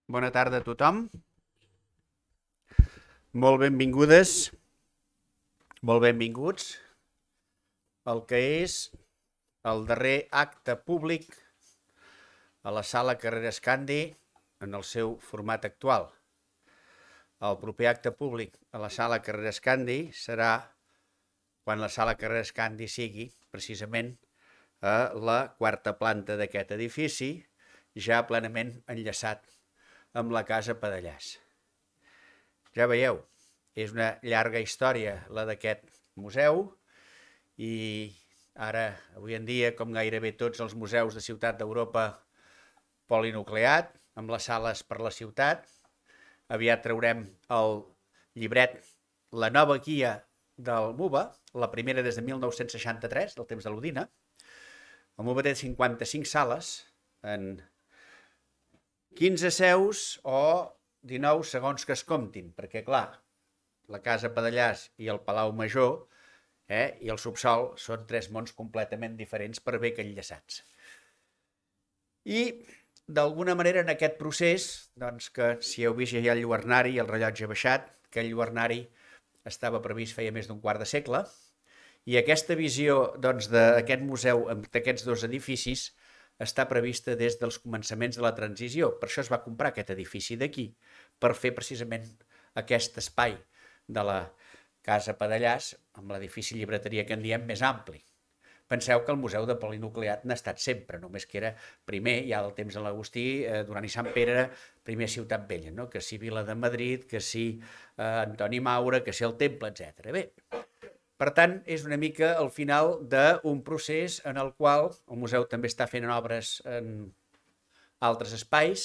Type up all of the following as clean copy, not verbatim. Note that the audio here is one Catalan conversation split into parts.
Bona tarda a tothom. Molt benvingudes, molt benvinguts al que és el darrer acte públic a la Sala Carreras Candi en el seu format actual. El proper acte públic a la Sala Carreras Candi serà quan la Sala Carreras Candi sigui precisament a la quarta planta d'aquest edifici, ja plenament enllaçat amb la Casa Padellàs. Ja veieu, és una llarga història la d'aquest museu i ara, avui en dia, com gairebé tots els museus de ciutat d'Europa, polinucleat, amb les sales per la ciutat. Aviat traurem el llibret, la nova guia del MUBA, la primera des de 1963, del temps de l'Udina. El MUBA té 55 sales en 15 seus o 19 segons que es comptin, perquè clar, la Casa Padellàs i el Palau Major i el subsol són tres mons completament diferents per bé que enllaçats. I d'alguna manera en aquest procés, doncs que si heu vist ja hi ha el lluernari i el rellotge baixat, que el lluernari estava previst feia més d'un quart de segle, i aquesta visió d'aquest museu, d'aquests dos edificis, està prevista des dels començaments de la transició. Per això es va comprar aquest edifici d'aquí, per fer precisament aquest espai de la Casa Padellàs, amb l'edifici llibreteria que en diem més ampli. Penseu que el museu de polinucleat n'ha estat sempre, només que era primer, ja del temps de l'Agustí, Duran i Sant Pere, primer Ciutat Vella, no? Que si Vila de Madrid, que si Antoni Maura, que si el Temple, etc. Bé, per tant, és una mica el final d'un procés en el qual el museu també està fent obres en altres espais,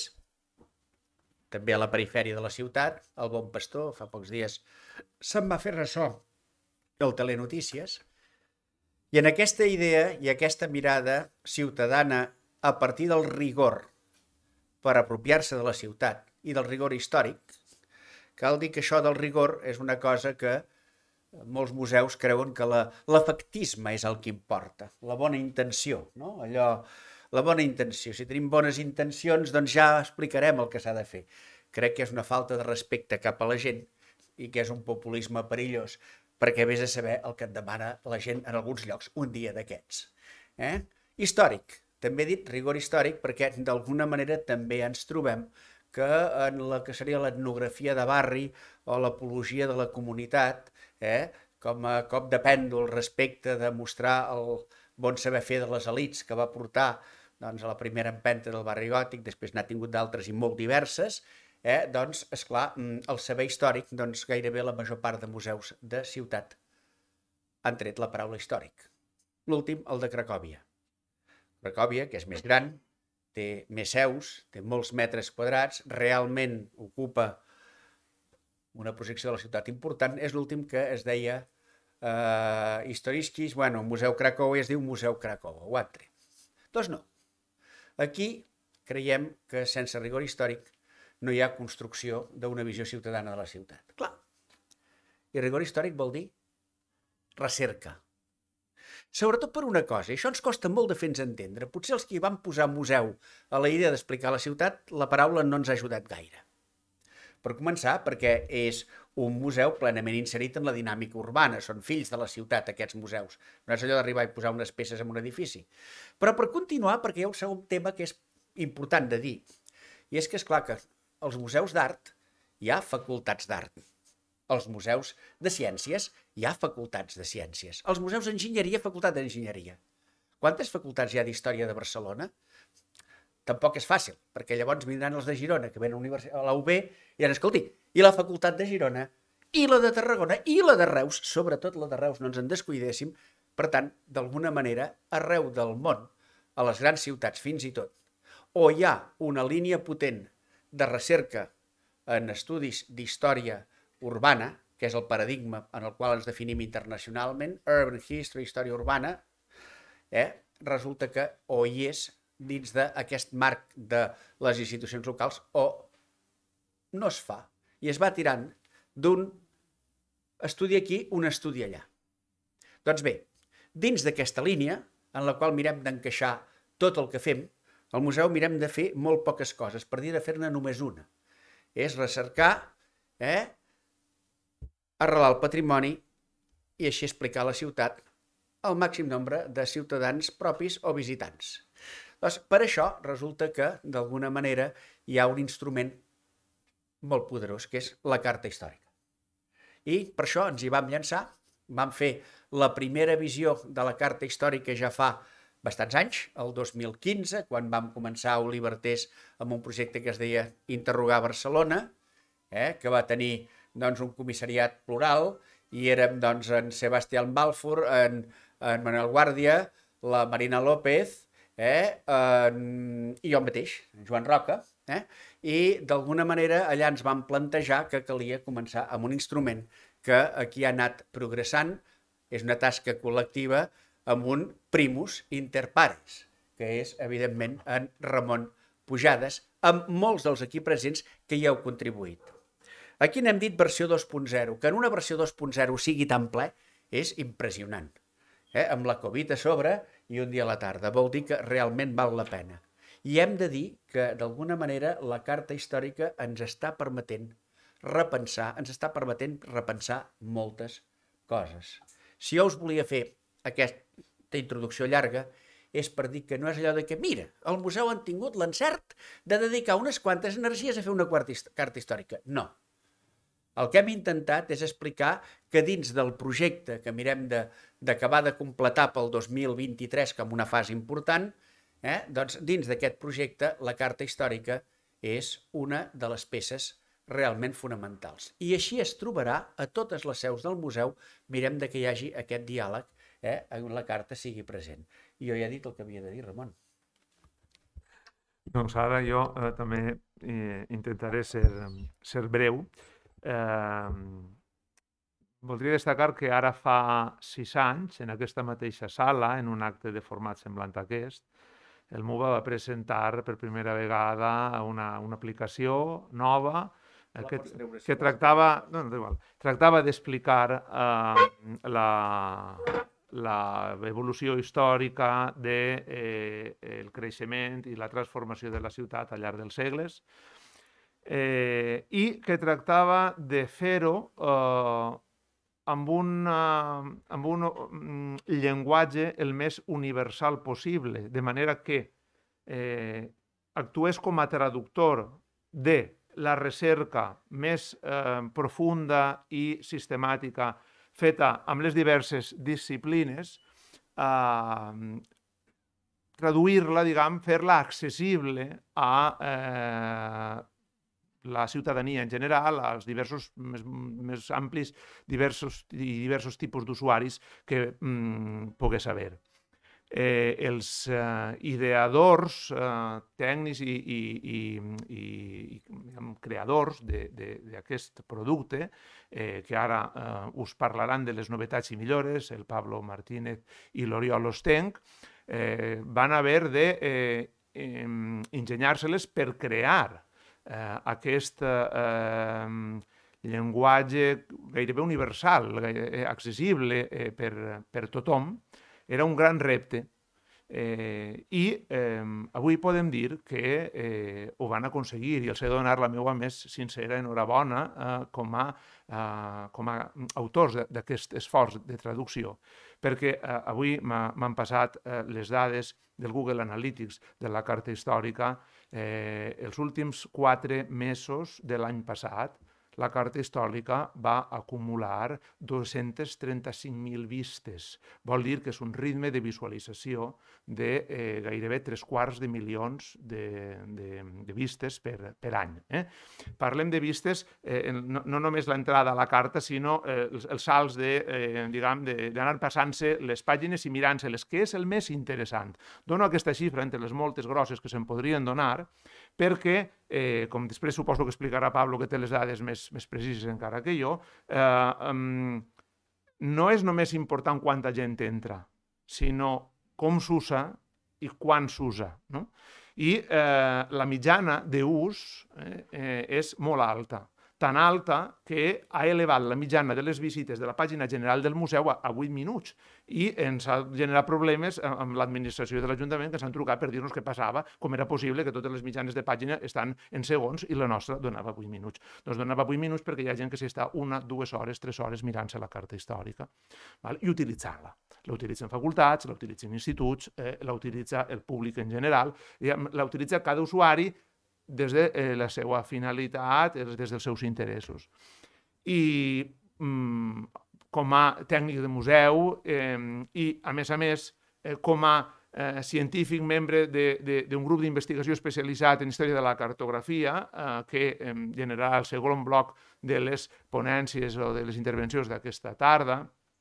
també a la perifèria de la ciutat, el Bon Pastor, fa pocs dies se'n va fer ressò el Telenotícies, i en aquesta idea i aquesta mirada ciutadana a partir del rigor per apropiar-se de la ciutat i del rigor històric, cal dir que això del rigor és una cosa que molts museus creuen que l'efectisme és el que importa, la bona intenció, no? La bona intenció. Si tenim bones intencions, doncs ja explicarem el que s'ha de fer. Crec que és una falta de respecte cap a la gent i que és un populisme perillós, perquè vés a saber el que et demana la gent en alguns llocs un dia d'aquests. Històric. També he dit rigor històric perquè d'alguna manera també ens trobem que en la que seria l'etnografia de barri o l'apologia de la comunitat, com a cop de pèndol respecte de mostrar el bon saber fer de les elits que va portar a la primera empenta del barri gòtic, després n'ha tingut d'altres i molt diverses, doncs, esclar, el saber històric, doncs gairebé la major part de museus de ciutat han tret la paraula històric. L'últim, el de Cracòvia. Cracòvia, que és més gran, té més seus, té molts metres quadrats, realment ocupa una projecció de la ciutat important, és l'últim que es deia Historiskis, Museu Cracòvia es diu Museu Cracòvia, ho han tret. Doncs no. Aquí creiem que sense rigor històric no hi ha construcció d'una visió ciutadana de la ciutat. Clar. I rigor històric vol dir recerca. Sobretot per una cosa, i això ens costa molt de fer-nos entendre. Potser els que van posar museu a la idea d'explicar la ciutat, la paraula no ens ha ajudat gaire. Per començar, perquè és un museu plenament inserit en la dinàmica urbana, són fills de la ciutat aquests museus, no és allò d'arribar i posar unes peces en un edifici. Però per continuar, perquè hi ha un segon tema que és important de dir, i és que és clar que als museus d'art hi ha facultats d'art, als museus de ciències hi ha facultats de ciències, als museus d'enginyeria, facultat d'enginyeria. Quantes facultats hi ha d'història de Barcelona? Tampoc és fàcil, perquè llavors vindran els de Girona, que venen a la UB, i diran, escolti, i la facultat de Girona, i la de Tarragona, i la de Reus, sobretot la de Reus, no ens en descuidéssim. Per tant, d'alguna manera, arreu del món, a les grans ciutats fins i tot, o hi ha una línia potent de recerca en estudis d'història urbana, que és el paradigma en el qual ens definim internacionalment, Urban History, història urbana, resulta que o hi és dins d'aquest marc de les institucions locals o no es fa. I es va tirant d'un estudi aquí, un estudi allà. Doncs bé, dins d'aquesta línia, en la qual mirem d'encaixar tot el que fem, al museu mirem de fer molt poques coses, per dir de fer-ne només una. és recercar, arrelar el patrimoni i així explicar a la ciutat el màxim nombre de ciutadans propis o visitants. Doncs per això resulta que, d'alguna manera, hi ha un instrument molt poderós, que és la carta històrica. I per això ens hi vam llançar, vam fer la primera visió de la carta històrica ja fa bastants anys, el 2015, quan vam començar a Oliver Tés amb un projecte que es deia Interrogar Barcelona, que va tenir un comissariat plural, i érem en Sebastián Balfour, en Manuel Guàrdia, la Marina López, i jo mateix, Joan Roca, i d'alguna manera allà ens vam plantejar que calia començar amb un instrument que aquí ha anat progressant, és una tasca col·lectiva, amb un primus inter pares, que és, evidentment, en Ramon Pujades, amb molts dels aquí presents que hi heu contribuït. Aquí n'hem dit versió 2.0, que en una versió 2.0 sigui tan ple és impressionant. Amb la Covid a sobre i un dia a la tarda, vol dir que realment val la pena. I hem de dir que, d'alguna manera, la carta històrica ens està permetent repensar moltes coses. Si jo us volia fer aquesta introducció llarga, és per dir que no és allò de que, mira, el museu han tingut l'encert de dedicar unes quantes energies a fer una carta històrica. No. El que hem intentat és explicar que dins del projecte que mirem d'acabar de completar pel 2023 com una fase important, doncs dins d'aquest projecte la carta històrica és una de les peces realment fonamentals. I així es trobarà a totes les seus del museu, mirem que hi hagi aquest diàleg on la carta sigui present. I jo ja he dit el que havia de dir, Ramon. Doncs ara jo també intentaré ser breu. Voldria destacar que ara fa 6 anys, en aquesta mateixa sala, en un acte de format semblant a aquest, el MUVA va presentar per primera vegada una aplicació nova que tractava d'explicar l'evolució històrica del creixement i la transformació de la ciutat al llarg dels segles i que tractava de fer-ho amb un llenguatge el més universal possible, de manera que actués com a traductor de la recerca més profunda i sistemàtica feta amb les diverses disciplines, traduir-la, fer-la accessible a la ciutadania en general, als diversos, més amplis, diversos tipus d'usuaris que pogués haver. Els ideadors, tècnics i creadors d'aquest producte, que ara us parlaran de les novetats i millores, el Pablo Martínez i l'Oriol Ostenc, van haver d'enginyar-se-les per crear aquest llenguatge gairebé universal, accessible per tothom. Era un gran repte i avui podem dir que ho van aconseguir i els he de donar la meva més sincera enhorabona com a autors d'aquest esforç de traducció, perquè avui m'han passat les dades del Google Analytics de la carta històrica. Els últims 4 mesos de l'any passat, la carta històrica va acumular 235.000 vistes. Vol dir que és un ritme de visualització de gairebé 3/4 milions de vistes per any. Parlem de vistes, no només l'entrada a la carta, sinó els salts d'anar passant-se les pàgines i mirant-se-les, que és el més interessant. Dono aquesta xifra entre les moltes grosses que se'n podrien donar, perquè, com després suposo que explicarà Pablo, que té les dades més precises encara que jo, no és només important quanta gent entra, sinó com s'usa i quan s'usa. I la mitjana d'ús és molt alta, tan alta que ha elevat la mitjana de les visites de la pàgina general del museu a 8 minuts i ens ha generat problemes amb l'administració de l'Ajuntament, que ens han trucat per dir-nos què passava, com era possible que totes les mitjanes de pàgina estan en segons i la nostra donava 8 minuts. Doncs donava 8 minuts perquè hi ha gent que s'hi està 1, 2 hores, 3 hores mirant-se la carta històrica i utilitzant-la. La utilitzen facultats, la utilitzen instituts, la utilitza el públic en general, la utilitza cada usuari des de la seva finalitat, des dels seus interessos. I com a tècnic de museu i, a més, com a científic membre d'un grup d'investigació especialitzat en història de la cartografia, que generarà el segon bloc de les ponències o de les intervencions d'aquesta tarda,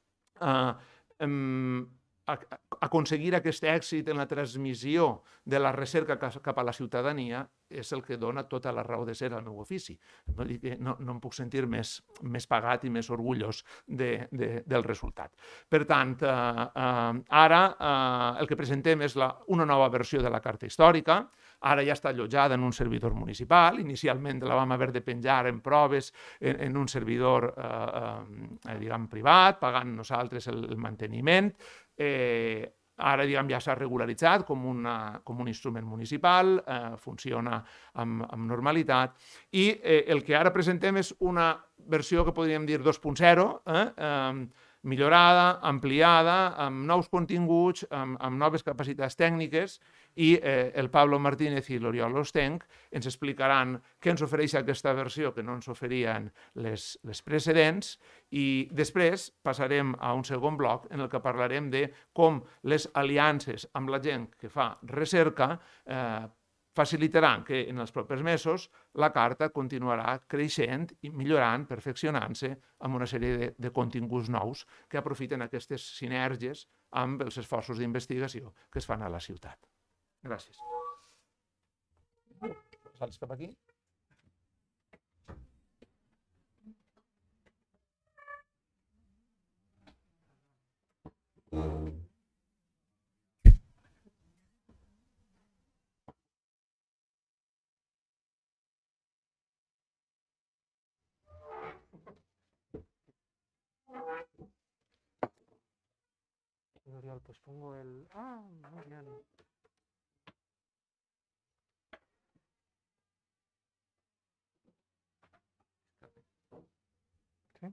aconseguir aquest èxit en la transmissió de la recerca cap a la ciutadania és el que dona tota la raó de ser al meu ofici. No em puc sentir més pagat i més orgullós del resultat. Per tant, ara el que presentem és una nova versió de la carta històrica. Ara ja està allotjada en un servidor municipal. Inicialment la vam haver de penjar en proves en un servidor privat, pagant nosaltres el manteniment. Ara ja s'ha regularitzat com un instrument municipal, funciona amb normalitat i el que ara presentem és una versió que podríem dir 2.0, millorada, ampliada, amb nous continguts, amb noves capacitats tècniques i el Pablo Martínez i l'Oriol Ostenc ens explicaran què ens ofereix aquesta versió que no ens oferien les precedents i després passarem a un segon bloc en el que parlarem de com les aliances amb la gent que fa recerca facilitaran que en els propers mesos la carta continuarà creixent i millorant, perfeccionant-se amb una sèrie de continguts nous que aprofiten aquestes sinergies amb els esforços d'investigació que es fan a la ciutat. Gràcies. Salts cap aquí. Oriol, pues pongo el... Ah, muy bien. ¿Sí?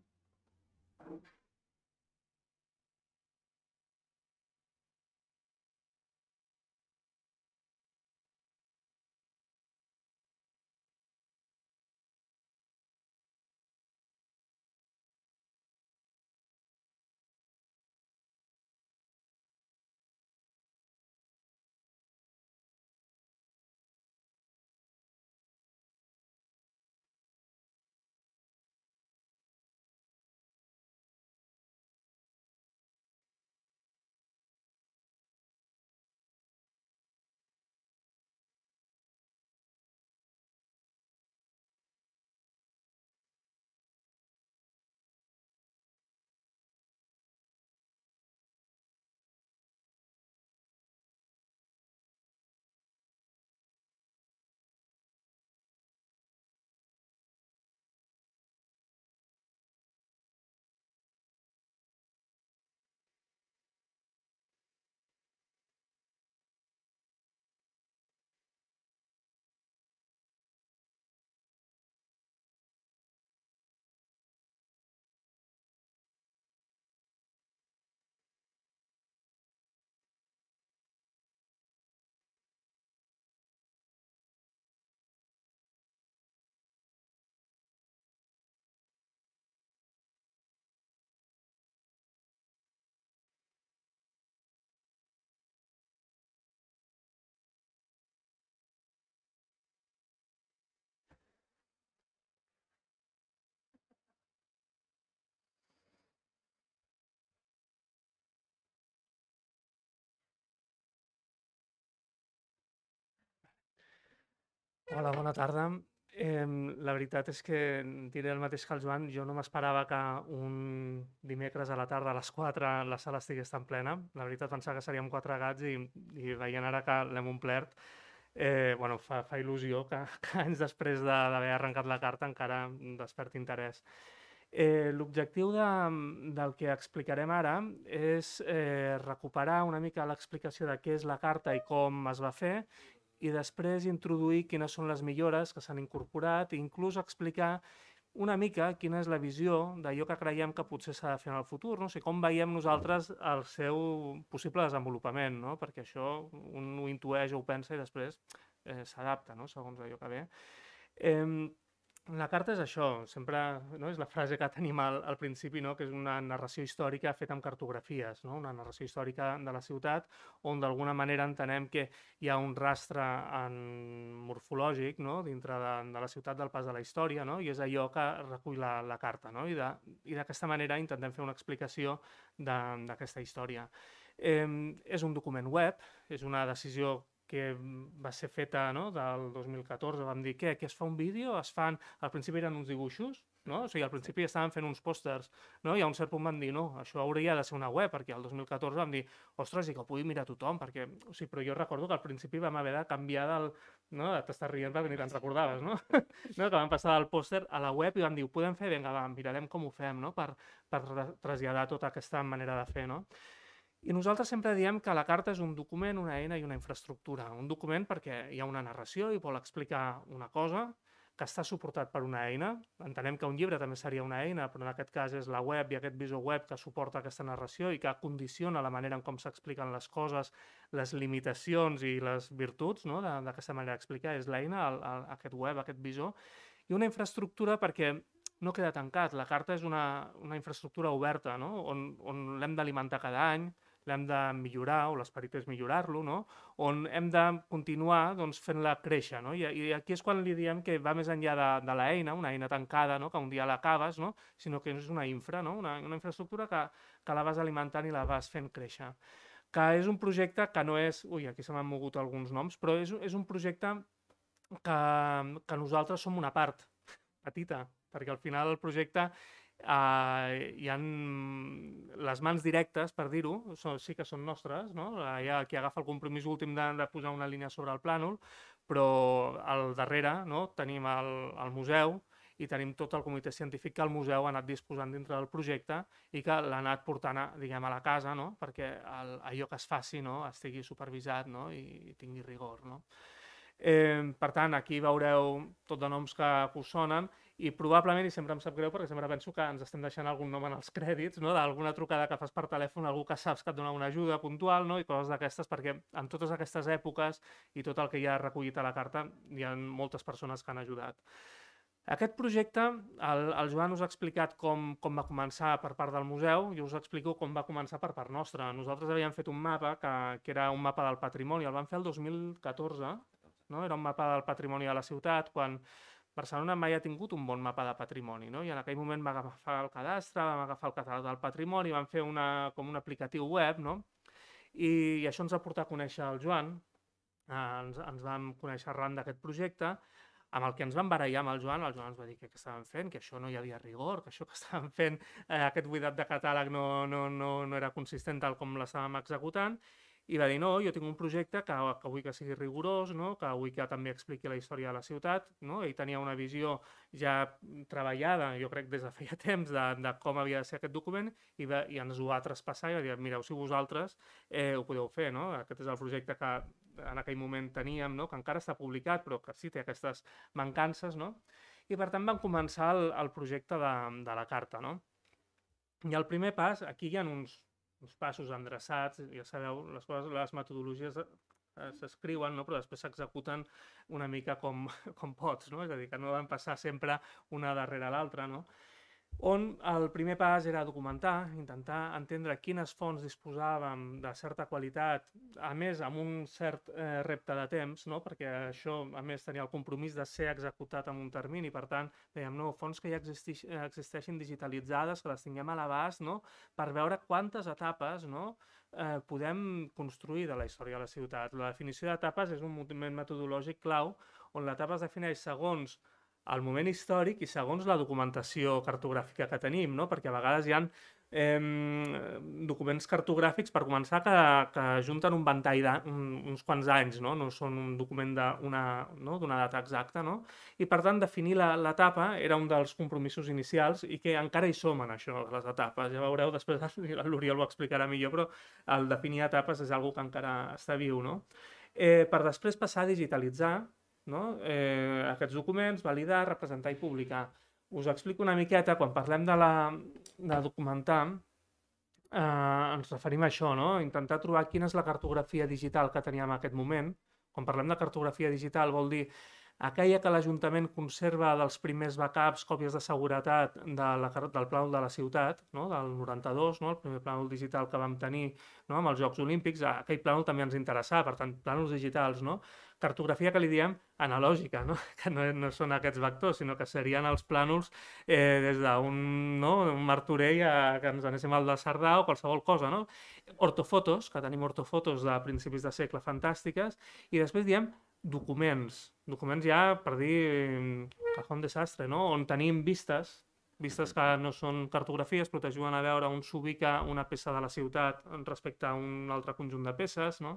Hola, bona tarda. La veritat és que diré el mateix que el Joan. Jo no m'esperava que un dimecres a la tarda a les 4 la sala estigués tan plena. La veritat pensava que seríem 4 gats i veient ara que l'hem omplert bueno, fa il·lusió que anys després d'haver arrencat la carta encara desperti interès. L'objectiu del que explicarem ara és recuperar una mica l'explicació de què és la carta i com es va fer i després introduir quines són les millores que s'han incorporat i inclús explicar una mica quina és la visió d'allò que creiem que potser s'ha de fer en el futur, no? O sigui, com veiem nosaltres el seu possible desenvolupament, no? Perquè això un ho intueix o ho pensa i després s'adapta, no? Segons allò que ve. La carta és això, sempre no? És la frase que tenim al principi, no? Que és una narració històrica feta amb cartografies, no? Una narració històrica de la ciutat on d'alguna manera entenem que hi ha un rastre morfològic, no? Dintre de la ciutat del pas de la història, no? I és allò que recull la carta, no? I d'aquesta manera intentem fer una explicació d'aquesta història. És un document web, és una decisió que va ser feta, no? Del 2014, vam dir, què es fa un vídeo? Al principi eren uns dibuixos, no? O sigui, al principi estaven fent uns pòsters, no? I a un cert punt vam dir, no, això hauria de ser una web, perquè el 2014 vam dir, ostres, i que ho pugui mirar tothom, perquè, o sigui, però jo recordo que al principi vam haver de canviar no? T'estàs rient perquè ni te'n recordaves, no? No? Que vam passar del pòster a la web i vam dir, ho podem fer? Vinga, va, mirarem com ho fem, no? Per traslladar tota aquesta manera de fer, no? I nosaltres sempre diem que la carta és un document, una eina i una infraestructura. Un document perquè hi ha una narració i vol explicar una cosa que està suportat per una eina. Entenem que un llibre també seria una eina, però en aquest cas és la web i aquest visor web que suporta aquesta narració i que condiciona la manera en com s'expliquen les coses, les limitacions i les virtuts, no? D'aquesta manera d'explicar. És l'eina, aquest web, aquest visor. I una infraestructura perquè no queda tancat. La carta és una infraestructura oberta, no? On l'hem d'alimentar cada any, l'hem de millorar, o l'esperit és millorar-lo, no? On hem de continuar doncs, fent-la créixer, no? I aquí és quan li diem que va més enllà de l'eina, una eina tancada, no? Que un dia l'acabes, no? Sinó que és una infra, no? Una infraestructura que la vas alimentant i la vas fent créixer. Que és un projecte que no és... Ui, aquí se m'han mogut alguns noms, però és un projecte que nosaltres som una part petita, perquè al final el projecte hi ha les mans directes, per dir-ho, sí que són nostres, no? Hi ha qui agafa el compromís últim de posar una línia sobre el plànol, però al darrere, no? Tenim el museu i tenim tot el comitè científic que el museu ha anat disposant dintre del projecte i que l'ha anat portant diguem, a la casa, no? Perquè allò que es faci, no? Estigui supervisat, no? I tingui rigor, no? Per tant, aquí veureu tot de noms que us sonen i probablement, i sempre em sap greu perquè sempre penso que ens estem deixant algun nom en els crèdits, no? D'alguna trucada que fas per telèfon, algú que saps que et dona una ajuda puntual, no? I coses d'aquestes, perquè en totes aquestes èpoques i tot el que hi ha recollit a la carta hi ha moltes persones que han ajudat. Aquest projecte, el Joan us ha explicat com va començar per part del museu, jo us explico com va començar per part nostra. Nosaltres havíem fet un mapa que era un mapa del patrimoni, el vam fer el 2014, no? Era un mapa del patrimoni de la ciutat, quan Barcelona mai ha tingut un bon mapa de patrimoni, no? I en aquell moment vam agafar el cadastre, vam agafar el catàleg del patrimoni, vam fer com un aplicatiu web, no? I això ens va portar a conèixer el Joan, ens vam conèixer arran d'aquest projecte, amb el que ens vam barallar amb el Joan ens va dir que estàvem fent, que això no hi havia rigor, que això que estàvem fent, aquest buidat de catàleg no era consistent tal com l'estàvem executant, i va dir, no, jo tinc un projecte que vull que sigui rigorós, no? Que vull que també expliqui la història de la ciutat, no? Ell tenia una visió ja treballada, jo crec des de feia temps, de com havia de ser aquest document, i ens ho va traspassar i va dir, mireu, si vosaltres ho podeu fer, no? Aquest és el projecte que en aquell moment teníem, no? Que encara està publicat, però que sí té aquestes mancances, no? I per tant vam començar el projecte de la carta, no? I el primer pas, aquí hi ha uns passos endreçats, ja sabeu, les metodologies s'escriuen, no? Però després s'executen una mica com pots, no? És a dir, que no van passar sempre una darrere l'altra, no? On el primer pas era documentar, intentar entendre quines fonts disposàvem de certa qualitat, a més amb un cert repte de temps, no? Perquè això a més tenia el compromís de ser executat en un termini, per tant, dèiem, no, fonts que ja existeixin digitalitzades, que les tinguem a l'abast, no? Per veure quantes etapes, no? Podem construir de la història de la ciutat. La definició d'etapes és un moviment metodològic clau on l'etapa es defineix segons el moment històric i segons la documentació cartogràfica que tenim, no? Perquè a vegades hi ha documents cartogràfics, per començar, que junten un ventall d'uns quants anys, no? No són un document d'una data exacta, no? I, per tant, definir l'etapa era un dels compromisos inicials i que encara hi som en això, les etapes. Ja veureu, després l'Oriol ho explicarà millor, però el definir etapes és una cosa que encara està viu, no? Per després passar a digitalitzar, no? Aquests documents, validar, representar i publicar. Us explico una miqueta, quan parlem de documentar, ens referim a això, no? Intentar trobar quina és la cartografia digital que teníem en aquest moment. Quan parlem de cartografia digital vol dir aquella que l'Ajuntament conserva dels primers backups, còpies de seguretat del plànol de la ciutat, no? Del 92, no? El primer plànol digital que vam tenir, no? Amb els Jocs Olímpics, aquell plànol també ens interessava, per tant, plànols digitals, no? Cartografia que li diem analògica, no? Que no són aquests vectors, sinó que serien els plànols des d'un Martorell que ens anéssim al de Cerdà o qualsevol cosa, no? Ortofotos, que tenim ortofotos de principis de segle fantàstiques, i després diem documents ja per dir cajón desastre, no? On tenim vistes que no són cartografies, però t'ajuden a veure on s'ubica una peça de la ciutat respecte a un altre conjunt de peces, no?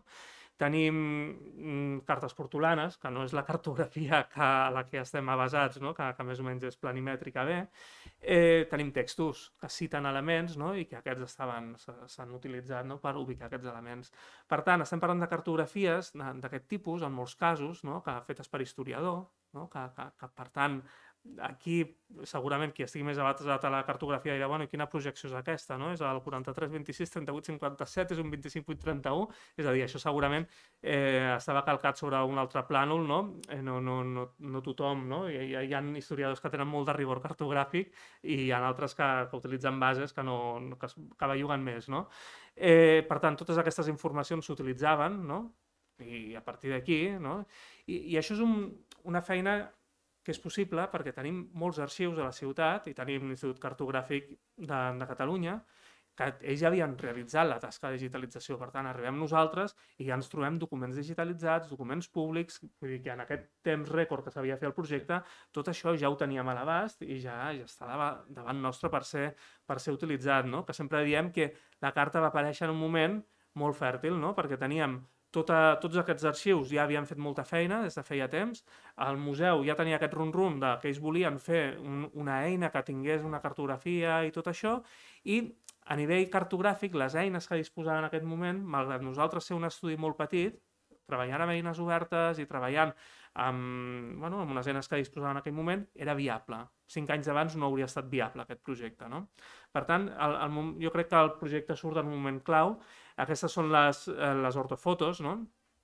Tenim cartes portolanes, que no és la cartografia a la que estem avasats, no? Que més o menys és planimètrica bé. Tenim textos que citen elements, no? I que aquests s'han utilitzat, no? Per ubicar aquests elements. Per tant, estem parlant de cartografies d'aquest tipus, en molts casos, no? Fetes per historiador, no? Que per tant, aquí segurament qui estigui més avasat a la cartografia dirà, bueno, i quina projecció és aquesta, no? És el 43, 26, 38, 57, és un 25, 8, 31, és a dir, això segurament estava calcat sobre un altre plànol, no? No tothom, no? Hi ha historiadors que tenen molt de rigor cartogràfic i hi ha altres que utilitzen bases que belluguen més, no? Per tant, totes aquestes informacions s'utilitzaven, no? I a partir d'aquí, no? I això és una feina que és possible perquè tenim molts arxius a la ciutat i tenim l'Institut Cartogràfic de Catalunya, que ells ja havien realitzat la tasca de digitalització. Per tant, arribem nosaltres i ja ens trobem documents digitalitzats, documents públics, vull dir que en aquest temps rècord que s'havia fet el projecte, tot això ja ho teníem a l'abast i ja està davant nostre per ser utilitzat, no? Que sempre diem que la carta va aparèixer en un moment molt fèrtil, no? Perquè teníem tots aquests arxius ja havien fet molta feina des de feia temps, el museu ja tenia aquest rum-rum que ells volien fer una eina que tingués una cartografia i tot això, i a nivell cartogràfic les eines que disposaven en aquest moment, malgrat nosaltres ser un estudi molt petit, treballant amb eines obertes i treballant amb unes eines que disposaven en aquell moment, era viable. 5 anys abans no hauria estat viable aquest projecte, no? Per tant, jo crec que el projecte surt en un moment clau. Aquestes són les ortofotos, no?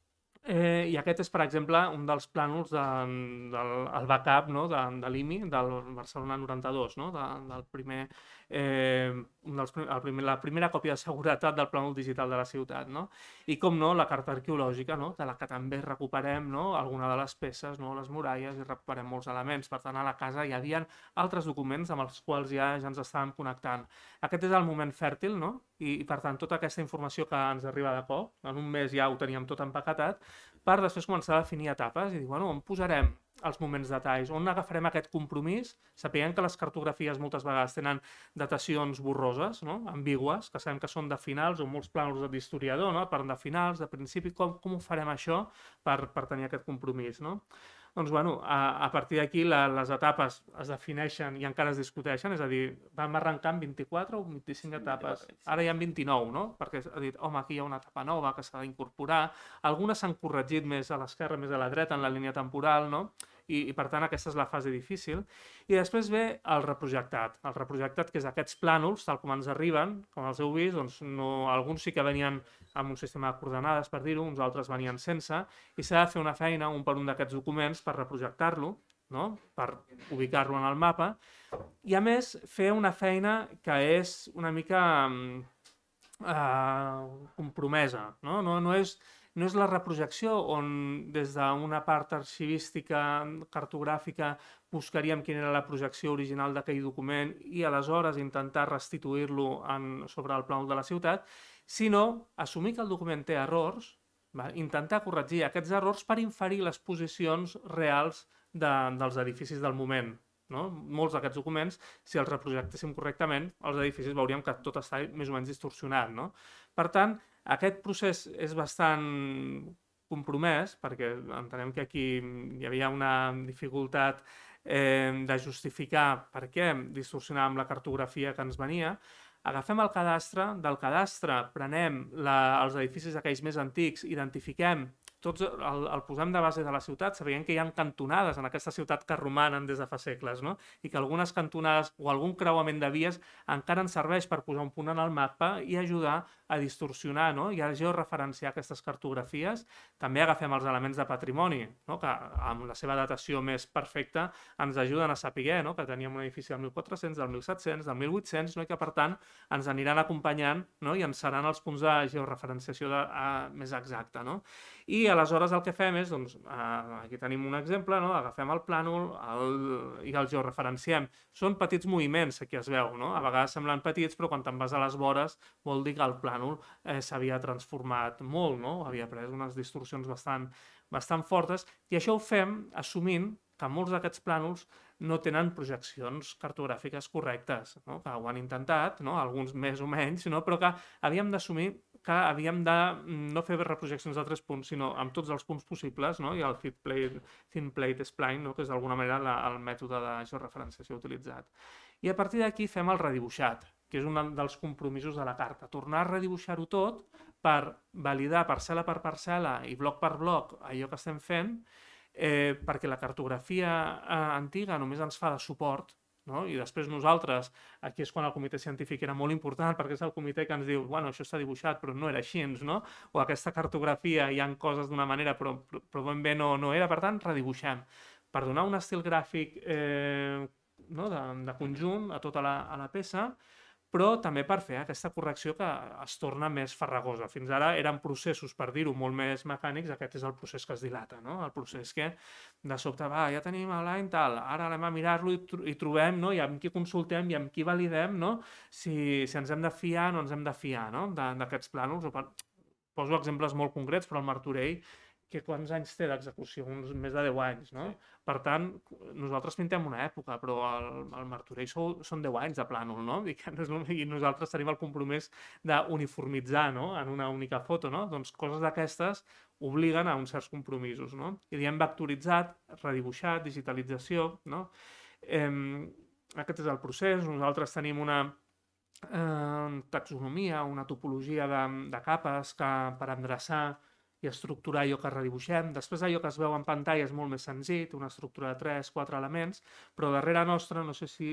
I aquest és, per exemple, un dels plànols del backup de l'IMI, del Barcelona 92, no? La primera còpia de seguretat del plànol digital de la ciutat, no? I, com no, la carta arqueològica, no? De la que també recuperem, no? Alguna de les peces, no? Les muralles, i recuperem molts elements. Per tant, a la casa hi havia altres documents amb els quals ja ens estàvem connectant. Aquest és el moment fèrtil, no? I per tant, tota aquesta informació que ens arriba de cop, en un mes ja ho teníem tot empaquetat, per després començar a definir etapes i dir, bueno, on posarem els moments detalls, on agafarem aquest compromís, sapiguem que les cartografies moltes vegades tenen datacions borroses, no? Ambigües, que sabem que són de finals, o molts plànols d'historiador, no? Parlen de finals, de principi, com ho farem això per tenir aquest compromís, no? Doncs, bueno, a partir d'aquí les etapes es defineixen i encara es discuteixen, és a dir, vam arrencar amb 24 o 25 etapes, ara hi ha 29, no? Perquè ha dit, home, aquí hi ha una etapa nova que s'ha d'incorporar, algunes s'han corregit més a l'esquerra, més a la dreta, en la línia temporal, no? I per tant aquesta és la fase difícil. I després ve el reprojectat. El reprojectat, que és aquests plànols, tal com ens arriben, com els heu vist, doncs alguns sí que venien amb un sistema de coordenades, per dir-ho, uns altres venien sense, i s'ha de fer una feina, un per un d'aquests documents, per reprojectar-lo, no? Per ubicar-lo en el mapa, i a més fer una feina que és una mica compromesa, no? No és la reprojecció on des d'una part arxivística, cartogràfica, buscaríem quina era la projecció original d'aquell document i aleshores intentar restituir-lo sobre el plànol de la ciutat, sinó assumir que el document té errors, intentar corregir aquests errors per inferir les posicions reals dels edificis del moment. no? Molts d'aquests documents, si els reprojectéssim correctament, els edificis veuríem que tot està més o menys distorsionat, no? Per tant, aquest procés és bastant compromès, perquè entenem que aquí hi havia una dificultat de justificar per què distorsionàvem la cartografia que ens venia. Agafem el cadastre, del cadastre prenem els edificis aquells més antics, identifiquem tots, el posem de base de la ciutat, sabent que hi ha cantonades en aquesta ciutat que romanen des de fa segles, no? I que algunes cantonades o algun creuament de vies encara ens serveix per posar un punt en el mapa i ajudar a distorsionar, no? I a georreferenciar aquestes cartografies. També agafem els elements de patrimoni, no? Que amb la seva datació més perfecta ens ajuden a saber, no? Que teníem un edifici del 1400, del 1700, del 1800, no? I que per tant ens aniran acompanyant, no? I ens seran els punts de georreferenciació més exacta, no? I aleshores el que fem és, doncs, aquí tenim un exemple, no? Agafem el plànol i el georreferenciem. Són petits moviments, aquí es veu, no? A vegades semblen petits, però quan te'n vas a les vores vol dir que el plànol s'havia transformat molt, no? Havia pres unes distorsions bastant fortes, i això ho fem assumint que molts d'aquests plànols no tenen projeccions cartogràfiques correctes, no? Que ho han intentat, no? Alguns més o menys, no? Però que havíem d'assumir que havíem de no fer reprojeccions de 3 punts, sinó amb tots els punts possibles, no? I el thin plate spline, no? Que és d'alguna manera el mètode de georreferenciació utilitzat. I a partir d'aquí fem el redibuixat, que és un dels compromisos de la carta. Tornar a redibuixar-ho tot per validar parcel·la per parcel·la i bloc per bloc allò que estem fent, perquè la cartografia antiga només ens fa de suport, no? I després nosaltres, aquí és quan el comitè científic era molt important, perquè és el comitè que ens diu, bueno, això està dibuixat, però no era així, no? O aquesta cartografia hi ha coses d'una manera, però ben bé no era, per tant, redibuixem. Per donar un estil gràfic de conjunt a tota la peça, però també per fer aquesta correcció que es torna més farragosa. Fins ara eren processos, per dir-ho, molt més mecànics, aquest és el procés que es dilata, no? El procés que de sobte, ja tenim l'any tal, ara anem a mirar-lo i trobem, no? I amb qui consultem i amb qui validem, no? Si ens hem de fiar o no ens hem de fiar, no? D'aquests plànols. Poso exemples molt concrets, però el Martorell, que quants anys té d'execució? Uns més de 10 anys, no? Sí. Per tant, nosaltres pintem una època, però el Martorell són 10 anys de plànol, no? I nosaltres tenim el compromís d'uniformitzar, no? En una única foto, no? Doncs coses d'aquestes obliguen a uns certs compromisos, no? I diem vectoritzat, redibuixat, digitalització, no? Aquest és el procés. Nosaltres tenim una taxonomia, una topologia de capes per endreçar i estructurar allò que redibuixem. Després allò que es veu en pantalla és molt més senzill, una estructura de 3-4 elements, però darrere nostre, no sé si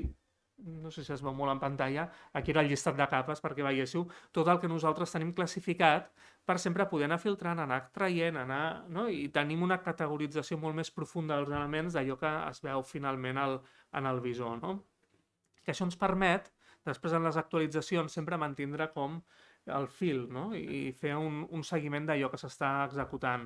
es veu molt en pantalla, aquí era el llistat de capes perquè veiéssiu tot el que nosaltres tenim classificat per sempre poder anar filtrant, anar traient, no? I tenim una categorització molt més profunda dels elements d'allò que es veu finalment en el visor, no? Que això ens permet, després en les actualitzacions, sempre mantindre com el fil, no? I fer un seguiment d'allò que s'està executant.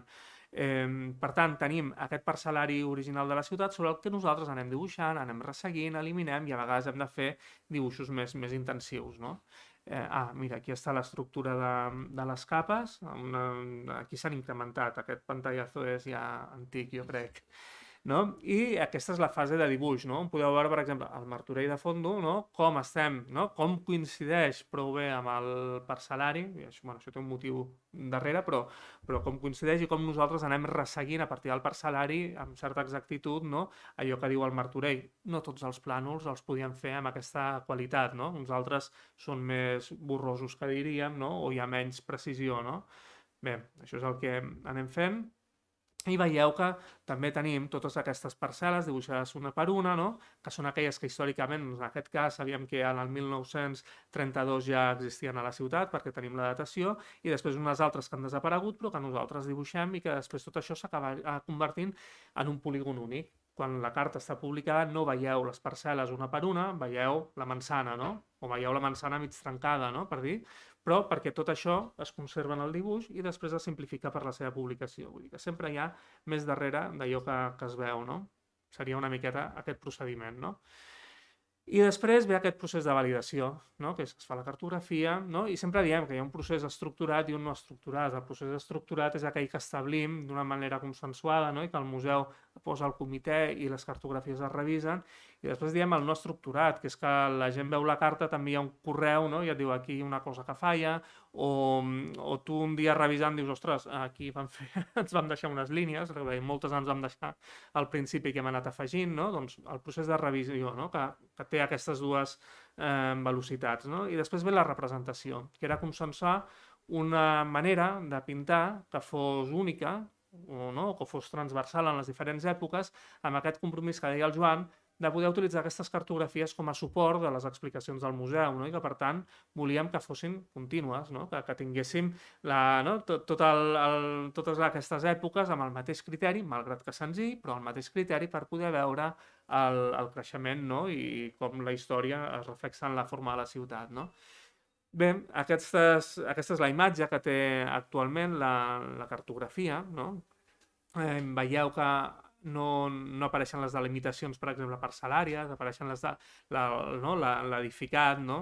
Per tant, tenim aquest parcel·lari original de la ciutat sobre el que nosaltres anem dibuixant, anem resseguint, eliminem i a vegades hem de fer dibuixos més intensius, no? Mira, aquí està l'estructura de les capes. Aquí s'han incrementat. Aquest pantallazo és ja antic, jo crec. No? I aquesta és la fase de dibuix, no? Podeu veure, per exemple, el Martorell de fondo, no? Com estem, no? Com coincideix prou bé amb el parcel·lari, això té un motiu darrere, però com coincideix i com nosaltres anem resseguint a partir del parcel·lari amb certa exactitud, no? Allò que diu el Martorell. No tots els plànols els podien fer amb aquesta qualitat, no? Uns altres són més borrosos, que diríem, no? O hi ha menys precisió, no? Bé, això és el que anem fent. I veieu que també tenim totes aquestes parcel·les dibuixades una per una, no? Que són aquelles que històricament, en aquest cas, sabíem que en el 1932 ja existien a la ciutat perquè tenim la datació, i després unes altres que han desaparegut però que nosaltres dibuixem i que després tot això s'acaba convertint en un polígon únic. Quan la carta està publicada no veieu les parcel·les una per una, veieu la manzana, no? O veieu la manzana mig trencada, no? Per dir, però perquè tot això es conserva en el dibuix i després es simplifica per la seva publicació. Vull dir que sempre hi ha més darrere d'allò que es veu, no? Seria una miqueta aquest procediment, no? I després ve aquest procés de validació, no? Que es fa la cartografia, no? I sempre diem que hi ha un procés estructurat i un no estructurat. El procés estructurat és aquell que establim d'una manera consensuada, no? I que el museu posa el comitè i les cartografies es revisen, i després diem el no estructurat, que és que la gent veu la carta, també hi ha un correu, no? I et diu aquí una cosa que falla, o tu un dia revisant dius, ostres, aquí ens vam deixar unes línies, moltes ens vam deixar al principi que hem anat afegint, no? Doncs el procés de revisió, no? que té aquestes dues velocitats, no? I després ve la representació, que era consensuar una manera de pintar que fos única, o que fos transversal en les diferents èpoques, amb aquest compromís que deia el Joan, de poder utilitzar aquestes cartografies com a suport de les explicacions del museu, no? I que, per tant, volíem que fossin contínues, no? Que tinguéssim totes aquestes èpoques amb el mateix criteri, malgrat que senzill, però el mateix criteri per poder veure el creixement, no? I com la història es reflexa en la forma de la ciutat, no? Bé, aquesta és la imatge que té actualment la cartografia, no? Veieu que no apareixen les delimitacions, per exemple, parcel·làries, apareixen l'edificat, no?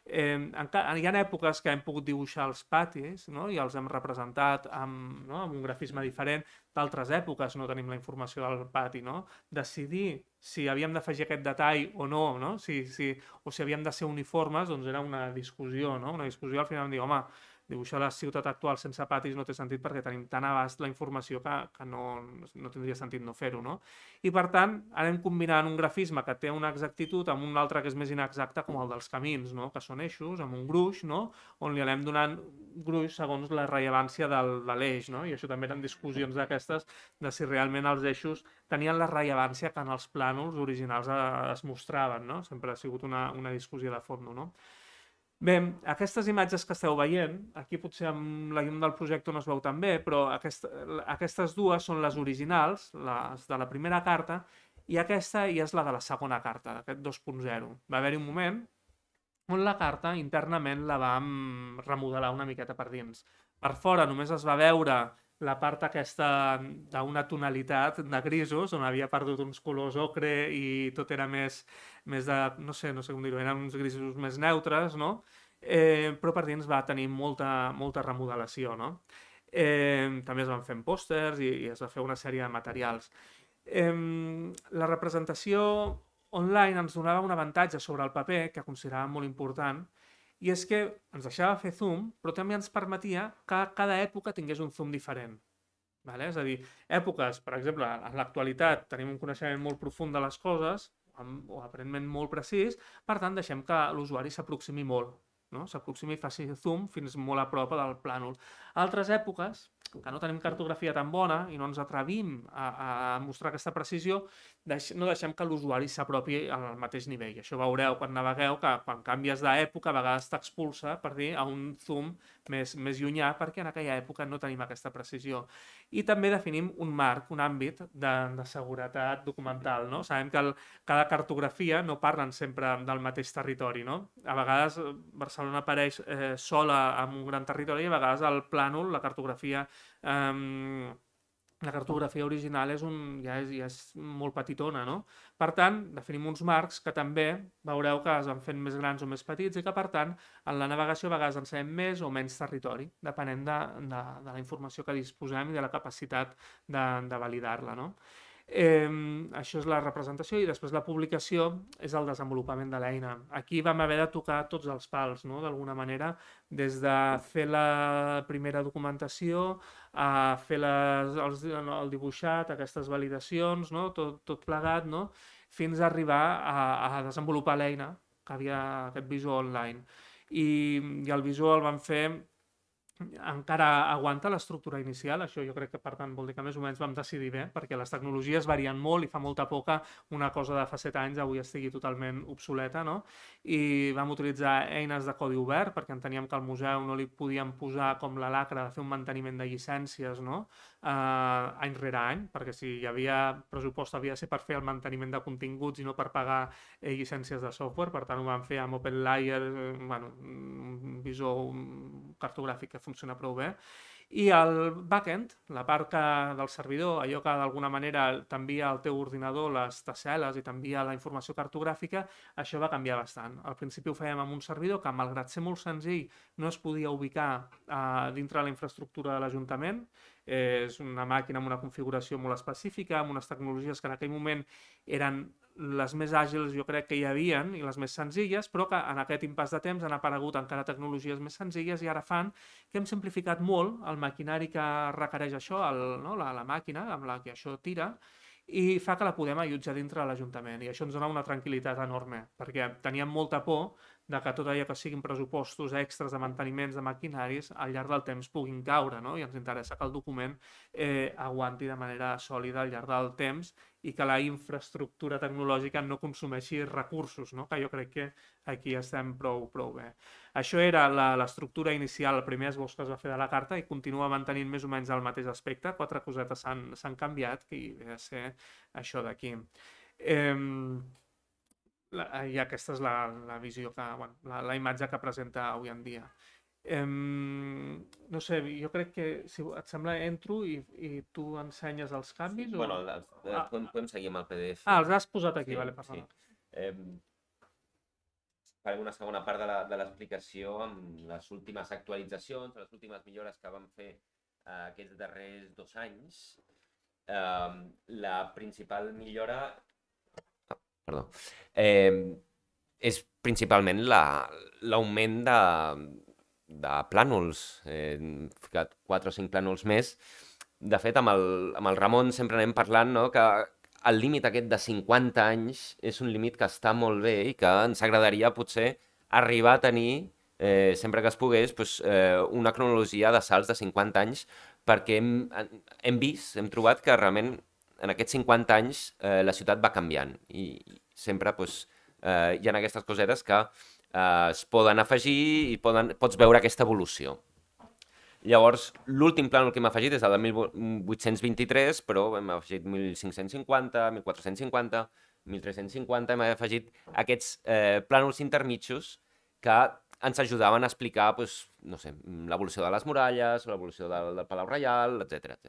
Hi ha èpoques que hem pogut dibuixar els patis, no? I els hem representat amb un grafisme diferent. D'altres èpoques no tenim la informació del pati, no? Decidir si havíem d'afegir aquest detall o no, no? O si havíem de ser uniformes, doncs era una discussió, no? Una discussió, al final em diu, home, dibuixar la ciutat actual sense patis no té sentit perquè tenim tan abast la informació que no tindria sentit no fer-ho, no? I, per tant, anem combinant un grafisme que té una exactitud amb un altre que és més inexacte, com el dels camins, no? Que són eixos, amb un gruix, no? On li anem donant gruix segons la rellevància de l'eix, no? I això també eren discussions d'aquestes, de si realment els eixos tenien la rellevància que en els plànols originals es mostraven, no? Sempre ha sigut una discussió de fons, no? Bé, aquestes imatges que esteu veient, aquí potser amb la llum del projector no es veu tan bé, però aquestes dues són les originals, les de la primera carta, i aquesta ja és la de la segona carta, d'aquest 2.0. Va haver-hi un moment on la carta internament la vam remodelar una miqueta per dins. Per fora només es va veure la part aquesta d'una tonalitat de grisos, on havia perdut uns colors ocre i tot era més de, no sé com dir-ho, eren uns grisos més neutres, no? Però per dins va tenir molta remodelació, no? També es van fer pòsters i es va fer una sèrie de materials. La representació online ens donava un avantatge sobre el paper que consideràvem molt important, i és que ens deixava fer zoom, però també ens permetia que cada època tingués un zoom diferent. És a dir, èpoques, per exemple, en l'actualitat tenim un coneixement molt profund de les coses, o aparentment molt precís, per tant deixem que l'usuari s'aproximi molt, s'aproximi i faci zoom fins molt a prop del plànol. Altres èpoques, que no tenim cartografia tan bona i no ens atrevim a mostrar aquesta precisió, no deixem que l'usuari s'apropi al mateix nivell. Això veureu quan navegueu, que quan canvies d'època a vegades t'expulsa, per dir, a un zoom més llunyà, perquè en aquella època no tenim aquesta precisió. I també definim un marc, un àmbit de seguretat documental, no? Sabem que cada cartografia no parlen sempre del mateix territori, no? A vegades Barcelona apareix sola en un gran territori i a vegades el plànol, la cartografia original ja és molt petitona, no? Per tant, definim uns marcs que també veureu que es van fent més grans o més petits i que, per tant, en la navegació a vegades en sabem més o menys territori, depenent de la informació que disposem i de la capacitat de validar-la, no? Això és la representació, i després la publicació és el desenvolupament de l'eina. Aquí vam haver de tocar tots els pals, d'alguna manera, des de fer la primera documentació, a fer el dibuixat, aquestes validacions, tot plegat, fins a arribar a desenvolupar l'eina, que havia aquest visor online. I el visor el vam fer, encara aguanta l'estructura inicial, això jo crec que, per tant, vol dir que més o menys vam decidir bé, perquè les tecnologies varien molt i fa molta por que una cosa de fa 7 anys avui estigui totalment obsoleta, no? I vam utilitzar eines de codi obert, perquè enteníem que al museu no li podíem posar com la lacra de fer un manteniment de llicències, any rere any, perquè si hi havia pressupost havia de ser per fer el manteniment de continguts i no per pagar llicències de software. Per tant, ho vam fer amb OpenLayer, un visor cartogràfic que funciona prou bé, I el backend, la part del servidor, allò que d'alguna manera t'envia al teu ordinador les tessel·les i t'envia la informació cartogràfica, això va canviar bastant. Al principi ho fèiem amb un servidor que, malgrat ser molt senzill, no es podia ubicar dintre de la infraestructura de l'Ajuntament. És una màquina amb una configuració molt específica, amb unes tecnologies que en aquell moment eren les més àgils, jo crec que hi havien, i les més senzilles, però que en aquest impàs de temps han aparegut encara tecnologies més senzilles i ara fan que hem simplificat molt el maquinari que requereix això, la màquina amb la que això tira, i fa que la podem allotjar dintre de l'Ajuntament. I això ens dona una tranquil·litat enorme, perquè teníem molta por de que tot allò que siguin pressupostos extras de manteniments de maquinaris al llarg del temps puguin caure, no? I ens interessa que el document aguanti de manera sòlida al llarg del temps i que la infraestructura tecnològica no consumeixi recursos, no? Que jo crec que aquí estem prou bé. Això era l'estructura inicial, el primer esbós que es va fer de la carta, i continua mantenint més o menys el mateix aspecte. 4 cosetes s'han canviat, que hi ve a ser això d'aquí. I aquesta és la visió, la imatge que presenta avui en dia. No sé, jo crec que, si et sembla, entro i tu ensenyes els canvis? Bueno, podem seguir amb el PDF. Els has posat aquí, vale, perdona. Farem una segona part de l'explicació amb les últimes actualitzacions, les últimes millores que vam fer aquests darrers 2 anys. La principal millora és principalment l'augment de plànols. Hem ficat 4 o 5 plànols més. De fet, amb el Ramon sempre anem parlant, no?, que el límit aquest de 50 anys és un límit que està molt bé i que ens agradaria potser arribar a tenir, sempre que es pogués, una cronologia de salts de 50 anys, perquè hem trobat que realment en aquests 50 anys la ciutat va canviant i sempre hi ha aquestes cosetes que es poden afegir i pots veure aquesta evolució. Llavors, l'últim plànol que hem afegit és el de 1823, però hem afegit 1550, 1450, 1350, hem afegit aquests plànols intermitjos que ens ajudaven a explicar, no sé, l'evolució de les muralles, l'evolució del Palau Reial, etc.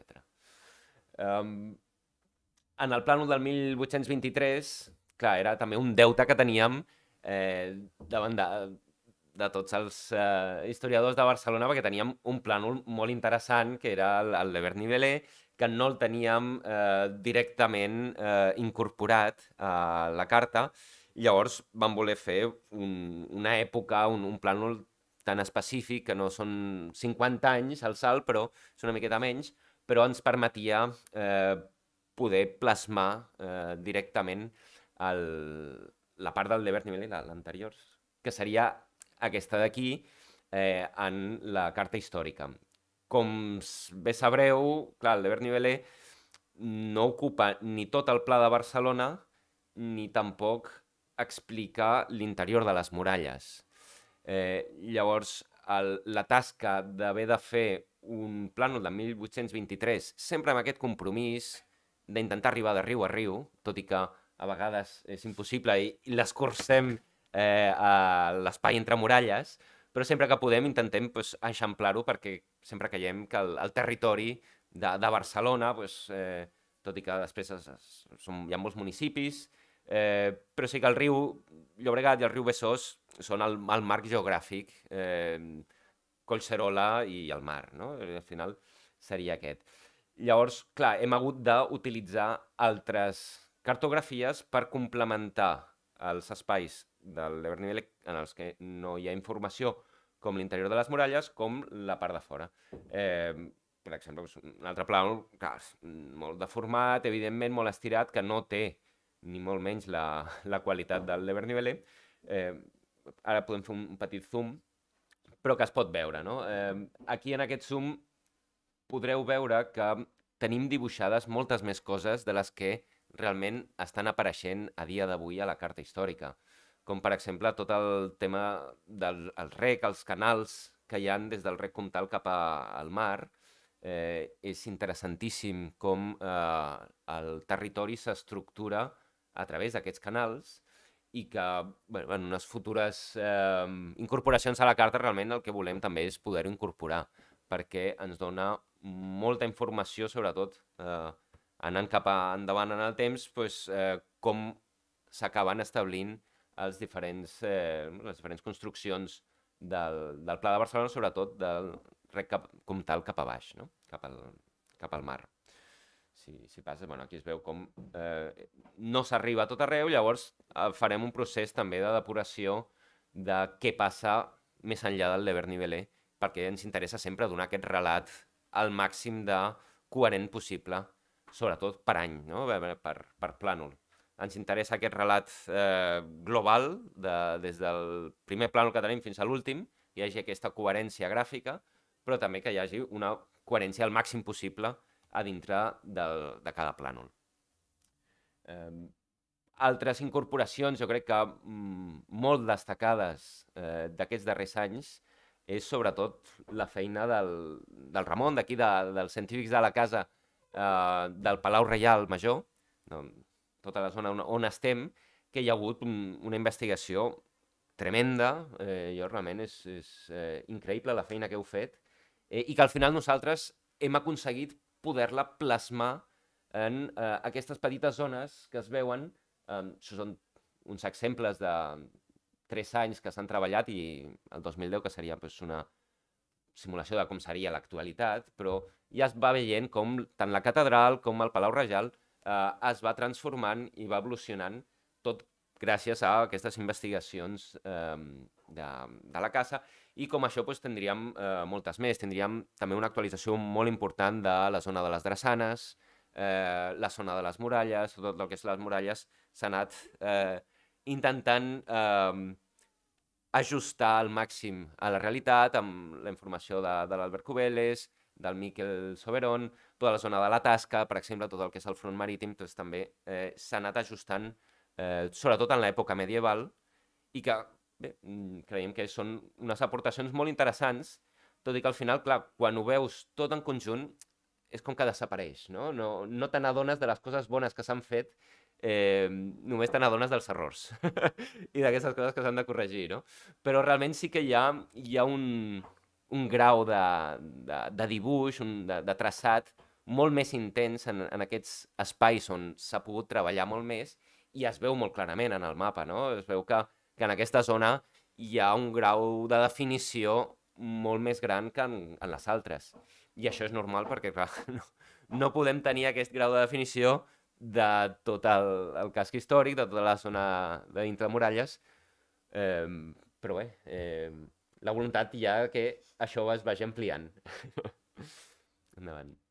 En el plànol del 1823, clar, era també un deute que teníem davant de tots els historiadors de Barcelona, perquè teníem un plànol molt interessant, que era el de Bernivelé, que no el teníem directament incorporat a la carta. Llavors vam voler fer una època, un plànol tan específic, que no són 50 anys al salt, però és una miqueta menys, però ens permetia poder plasmar directament la part del Bernivelé, l'anterior, que seria aquesta d'aquí, en la carta històrica. Com bé sabreu, clar, el Bernivelé no ocupa ni tot el pla de Barcelona, ni tampoc explica l'interior de les muralles. Llavors, la tasca d'haver de fer un plànol de 1823, sempre amb aquest compromís d'intentar arribar de riu a riu, tot i que a vegades és impossible i l'escurcem a l'espai entre muralles, però sempre que podem intentem eixamplar-ho, perquè sempre creiem que el territori de Barcelona, tot i que després hi ha molts municipis, però sí que el riu Llobregat i el riu Besòs són el marc geogràfic, Collserola i el mar, no? Al final seria aquest. Llavors, clar, hem hagut d'utilitzar altres cartografies per complementar els espais del Bernivelé en els que no hi ha informació, com l'interior de les muralles, com la part de fora. Per exemple, un altre plànol, clar, molt deformat, evidentment molt estirat, que no té ni molt menys la qualitat del Bernivelé. Ara podem fer un petit zoom, però que es pot veure, no? Aquí en aquest zoom podreu veure que tenim dibuixades moltes més coses de les que realment estan apareixent a dia d'avui a la carta històrica, com per exemple tot el tema del rec, els canals que hi ha des del rec Comtal cap al mar. És interessantíssim com el territori s'estructura a través d'aquests canals i que en unes futures incorporacions a la carta realment el que volem també és poder-ho incorporar, perquè ens dona molta informació, sobretot anant cap endavant en el temps, com s'acaben establint les diferents construccions del Pla de Barcelona, sobretot del rec comtal cap a baix, no? Cap al mar. Si passa, aquí es veu com no s'arriba a tot arreu, llavors farem un procés també de depuració de què passa més enllà del Desnivelé, perquè ens interessa sempre donar aquest relat al màxim de coherent possible, sobretot per any, no? per plànol. Ens interessa aquest relat global, des del primer plànol que tenim fins a l'últim, hi hagi aquesta coherència gràfica, però també que hi hagi una coherència al màxim possible a dintre de cada plànol. Altres incorporacions, jo crec que molt destacades d'aquests darrers anys, és sobretot la feina del Ramon, d'aquí, dels científics de la casa del Palau Reial Major, tota la zona on estem, que hi ha hagut una investigació tremenda. Jo realment és increïble la feina que heu fet, i que al final nosaltres hem aconseguit poder-la plasmar en aquestes petites zones que es veuen. Són uns exemples de 3 anys que s'han treballat, i el 2010 que seria una simulació de com seria l'actualitat, però ja es va veient com tant la catedral com el Palau Reial es va transformant i va evolucionant, tot gràcies a aquestes investigacions de la casa, i com això tindríem moltes més. Tindríem també una actualització molt important de la zona de les drassanes, la zona de les muralles, tot el que és les muralles s'ha anat intentant ajustar al màxim a la realitat, amb la informació de l'Albert Cubeles, del Miquel Soberón, tota la zona de la Tasca, per exemple, tot el que és el front marítim, també s'ha anat ajustant, sobretot en l'època medieval, i que creiem que són unes aportacions molt interessants, tot i que al final, clar, quan ho veus tot en conjunt, és com que desapareix, no? No te n'adones de les coses bones que s'han fet, només te n'adones dels errors i d'aquestes coses que s'han de corregir, no? Però realment sí que hi ha un grau de dibuix, de traçat molt més intens en aquests espais on s'ha pogut treballar molt més, i es veu molt clarament en el mapa, no? Es veu que en aquesta zona hi ha un grau de definició molt més gran que en les altres. I això és normal perquè, clar, no podem tenir aquest grau de definició de tot el casc històric, de tota la zona de dintre de muralles, però bé, la voluntat ja que això es vagi ampliant. Endavant.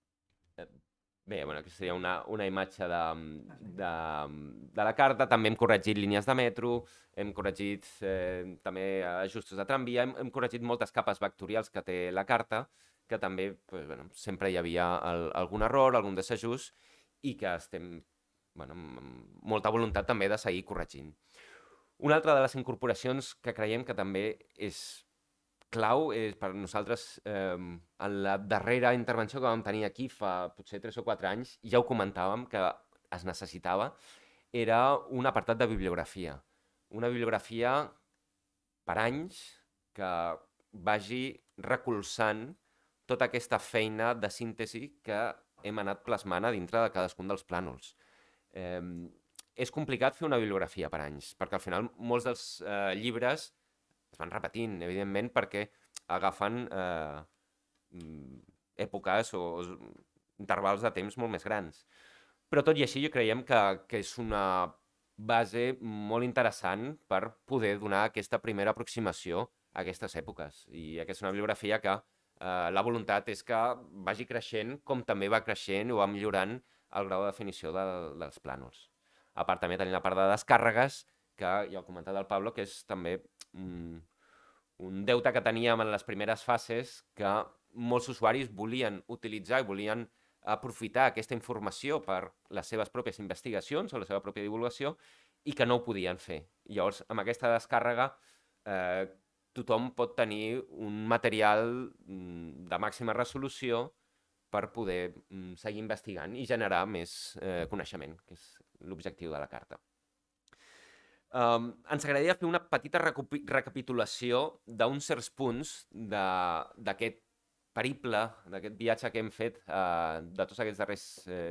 Bé, aquesta seria una imatge de la carta. També hem corregit línies de metro, hem corregit també ajustos de tramvia, hem corregit moltes capes vectorials que té la carta, que també sempre hi havia algun error, algun desajust, i que estem amb molta voluntat també de seguir corregint. Una altra de les incorporacions que creiem que també és clau, per nosaltres, en la darrera intervenció que vam tenir aquí fa potser 3 o 4 anys, ja ho comentàvem que es necessitava, era un apartat de bibliografia. Una bibliografia per anys que vagi recolzant tota aquesta feina de síntesi que hem anat plasmant a dintre de cadascun dels plànols. És complicat fer una bibliografia per anys, perquè al final molts dels llibres es van repetint, evidentment, perquè agafen èpoques o intervals de temps molt més grans. Però tot i així jo creiem que és una base molt interessant per poder donar aquesta primera aproximació a aquestes èpoques. I aquesta és una bibliografia que la voluntat és que vagi creixent com també va creixent o va millorant el grau de definició dels plànols. A part, també tenim la part de descàrregues, que ja ho ha comentat el Pablo, que és també un deute que teníem en les primeres fases, que molts usuaris volien utilitzar i volien aprofitar aquesta informació per les seves pròpies investigacions o la seva pròpia divulgació, i que no ho podien fer. Llavors, amb aquesta descàrrega, tothom pot tenir un material de màxima resolució per poder seguir investigant i generar més coneixement, que és l'objectiu de la carta. Ens agradaria fer una petita recapitulació d'uns certs punts d'aquest periple, d'aquest viatge que hem fet de tots aquests darrers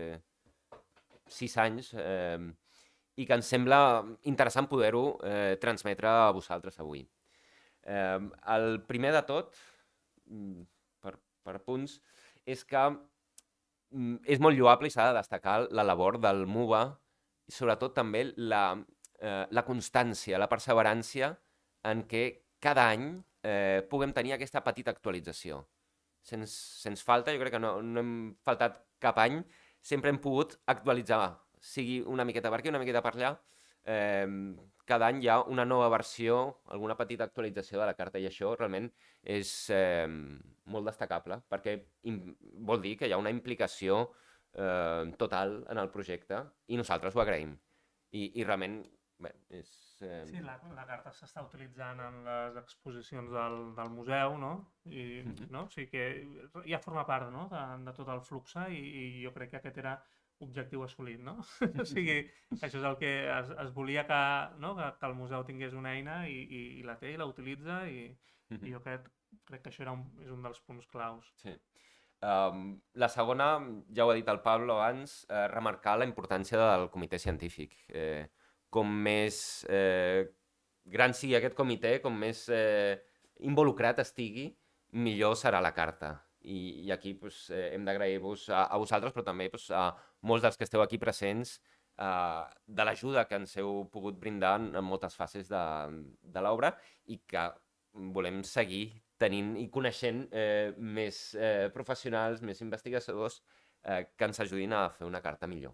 6 anys i que ens sembla interessant poder-ho transmetre a vosaltres avui. El primer de tot, per punts, és que és molt lloable i s'ha de destacar la labor del MUVA i sobretot també la constància, la perseverància en què cada any puguem tenir aquesta petita actualització. Sens falta, jo crec que no hem faltat cap any, sempre hem pogut actualitzar, sigui una miqueta per aquí, una miqueta per allà. Cada any hi ha una nova versió, alguna petita actualització de la carta i això realment és molt destacable perquè vol dir que hi ha una implicació total en el projecte i nosaltres ho agraïm. I realment, bé, és... Sí, la carta s'està utilitzant en les exposicions del museu, no? O sigui que ja forma part, no?, de tot el flux i jo crec que aquest era objectiu assolit, no? O sigui, això és el que es volia que el museu tingués una eina i la té i la utilitza i jo crec que això és un dels punts claus. Sí. La segona, ja ho ha dit el Pablo abans, remarcar la importància del comitè científic. Com més gran sigui aquest comitè, com més involucrat estigui, millor serà la carta. I aquí hem d'agrair-vos a vosaltres, però també a molts dels que esteu aquí presents, de l'ajuda que ens heu pogut brindar en moltes fases de l'obra i que volem seguir tenint i coneixent més professionals, més investigadors que ens ajudin a fer una carta millor.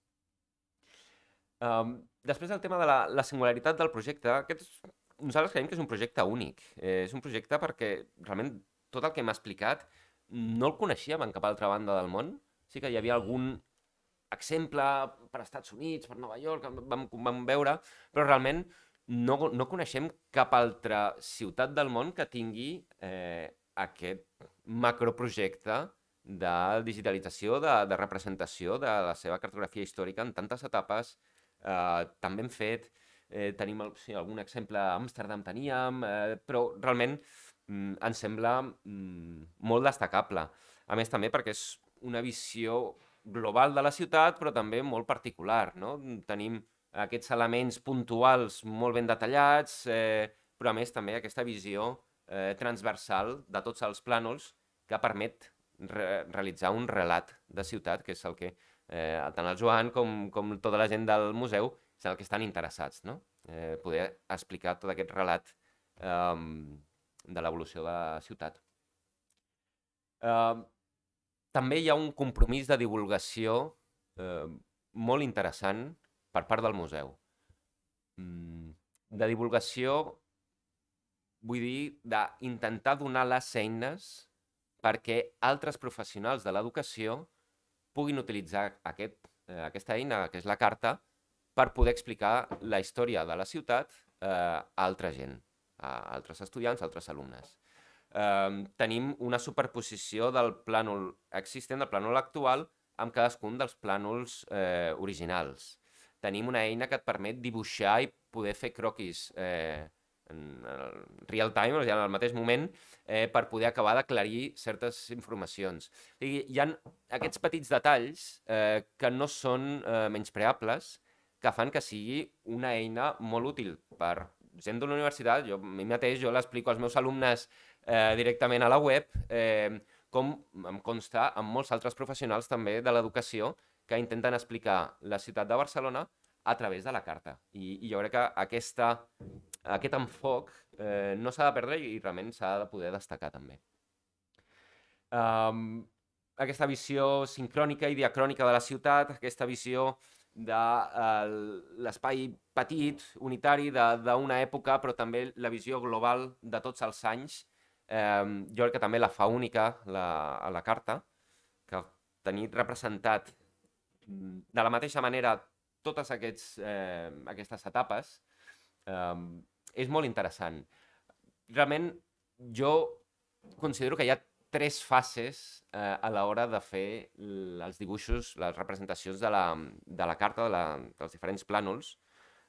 Després el tema de la singularitat del projecte, nosaltres creiem que és un projecte únic. És un projecte perquè realment tot el que m'ha explicat no el coneixíem en cap altra banda del món. Sí que hi havia algun exemple per Estats Units, per Nova York, que vam veure, però realment no coneixem cap altra ciutat del món que tingui aquest macroprojecte de digitalització, de representació de la seva cartografia històrica en tantes etapes, tan ben fet. Tenim algun exemple a Amsterdam, però realment ens sembla molt destacable. A més, també perquè és una visió global de la ciutat, però també molt particular, no? Tenim aquests elements puntuals molt ben detallats, però a més també aquesta visió transversal de tots els plànols que permet realitzar un relat de ciutat, que és el que tant el Joan com tota la gent del museu és el que estan interessats, no? Poder explicar tot aquest relat de l'evolució de la ciutat. També hi ha un compromís de divulgació molt interessant per part del museu. De divulgació, vull dir, d'intentar donar les eines perquè altres professionals de l'educació puguin utilitzar aquesta eina, que és la carta, per poder explicar la història de la ciutat a altra gent, a altres estudiants, a altres alumnes. Tenim una superposició del plànol existent, del plànol actual, amb cadascun dels plànols originals. Tenim una eina que et permet dibuixar i poder fer croquis en real time, o sigui, en el mateix moment, per poder acabar d'aclarir certes informacions. O sigui, hi ha aquests petits detalls que no són menyspreables, que fan que sigui una eina molt útil per gent de la universitat. Jo mateix l'explico als meus alumnes directament a la web, com em consta amb molts altres professionals també de l'educació que intenten explicar la ciutat de Barcelona a través de la carta. I jo crec que aquest enfoc no s'ha de perdre i realment s'ha de poder destacar també. Aquesta visió sincrònica i diacrònica de la ciutat, aquesta visió de l'espai petit, unitari d'una època, però també la visió global de tots els anys, jo crec que també la fa única a la carta, que tenir representat de la mateixa manera totes aquestes etapes és molt interessant. Realment jo considero que hi ha 3 fases a l'hora de fer els dibuixos, les representacions de la carta, dels diferents plànols.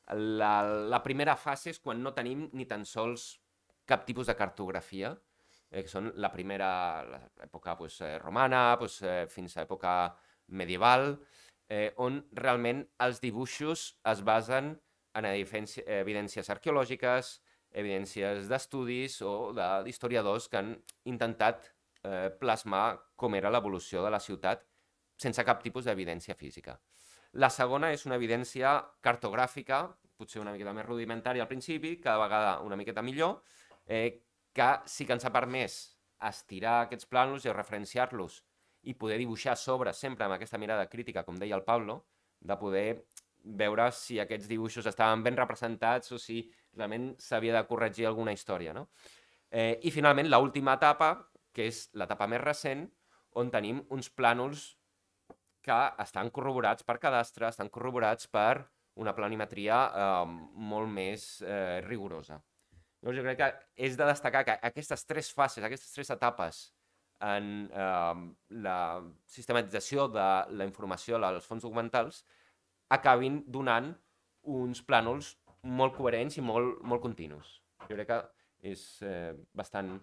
La primera fase és quan no tenim ni tan sols cap tipus de cartografia. que són l'època romana, fins a l'època medieval, on realment els dibuixos es basen en evidències arqueològiques, evidències d'estudis o d'historiadors que han intentat plasmar com era l'evolució de la ciutat sense cap tipus d'evidència física. La segona és una evidència cartogràfica, potser una miqueta més rudimentària al principi, cada vegada una miqueta millor, que sí que ens ha permès estirar aquests plànols i referenciar-los i poder dibuixar a sobre, sempre amb aquesta mirada crítica, com deia el Pablo, de poder veure si aquests dibuixos estaven ben representats o si realment s'havia de corregir alguna història, no? I finalment, l'última etapa, que és l'etapa més recent, on tenim uns plànols que estan corroborats per cadastre, estan corroborats per una planimetria molt més rigorosa. Llavors, jo crec que és de destacar que aquestes tres fases, aquestes tres etapes en la sistematització de la informació als fons documentals acabin donant uns plànols molt coherents i molt continus. Jo crec que és bastant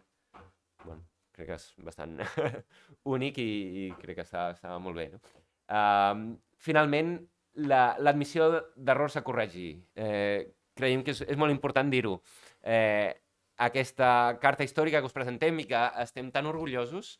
únic i crec que està molt bé. No? Finalment, l'admissió d'errors a corregir. Creiem que és molt important dir-ho. Aquesta carta històrica que us presentem i que estem tan orgullosos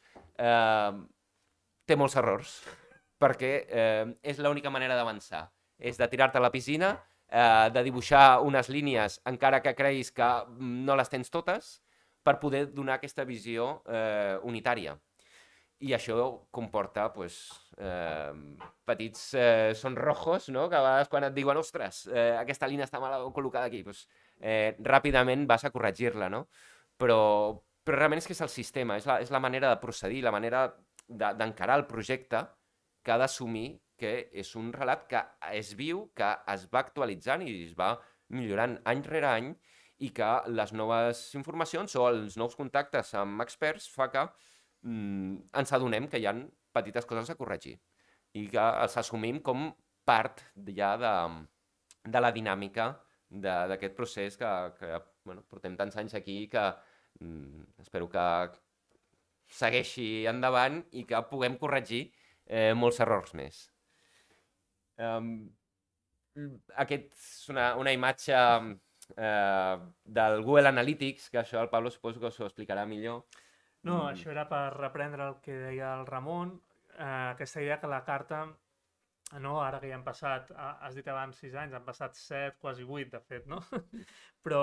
té molts errors, perquè és l'única manera d'avançar. És de tirar-te a la piscina, de dibuixar unes línies encara que creguis que no les tens totes, per poder donar aquesta visió unitària. I això comporta petits sonrojos, no? Que a vegades quan et diuen ostres, aquesta línia està mal col·locada aquí, ràpidament vas a corregir-la, no? Però realment és que és el sistema, és la manera de procedir, la manera d'encarar el projecte que ha d'assumir que és un relat que és viu, que es va actualitzant i es va millorant any rere any i que les noves informacions o els nous contactes amb experts fa que ens adonem que hi ha petites coses a corregir i que els assumim com part ja de la dinàmica d'aquest procés que portem tants anys aquí que espero que segueixi endavant i que puguem corregir molts errors més. Aquesta és una imatge del Google Analytics, que això el Pablo suposo que us ho explicarà millor. No, això era per reprendre el que deia el Ramon, aquesta idea que la carta, ara que ja han passat, has dit abans 6 anys, han passat 7, quasi 8, de fet, no? Però,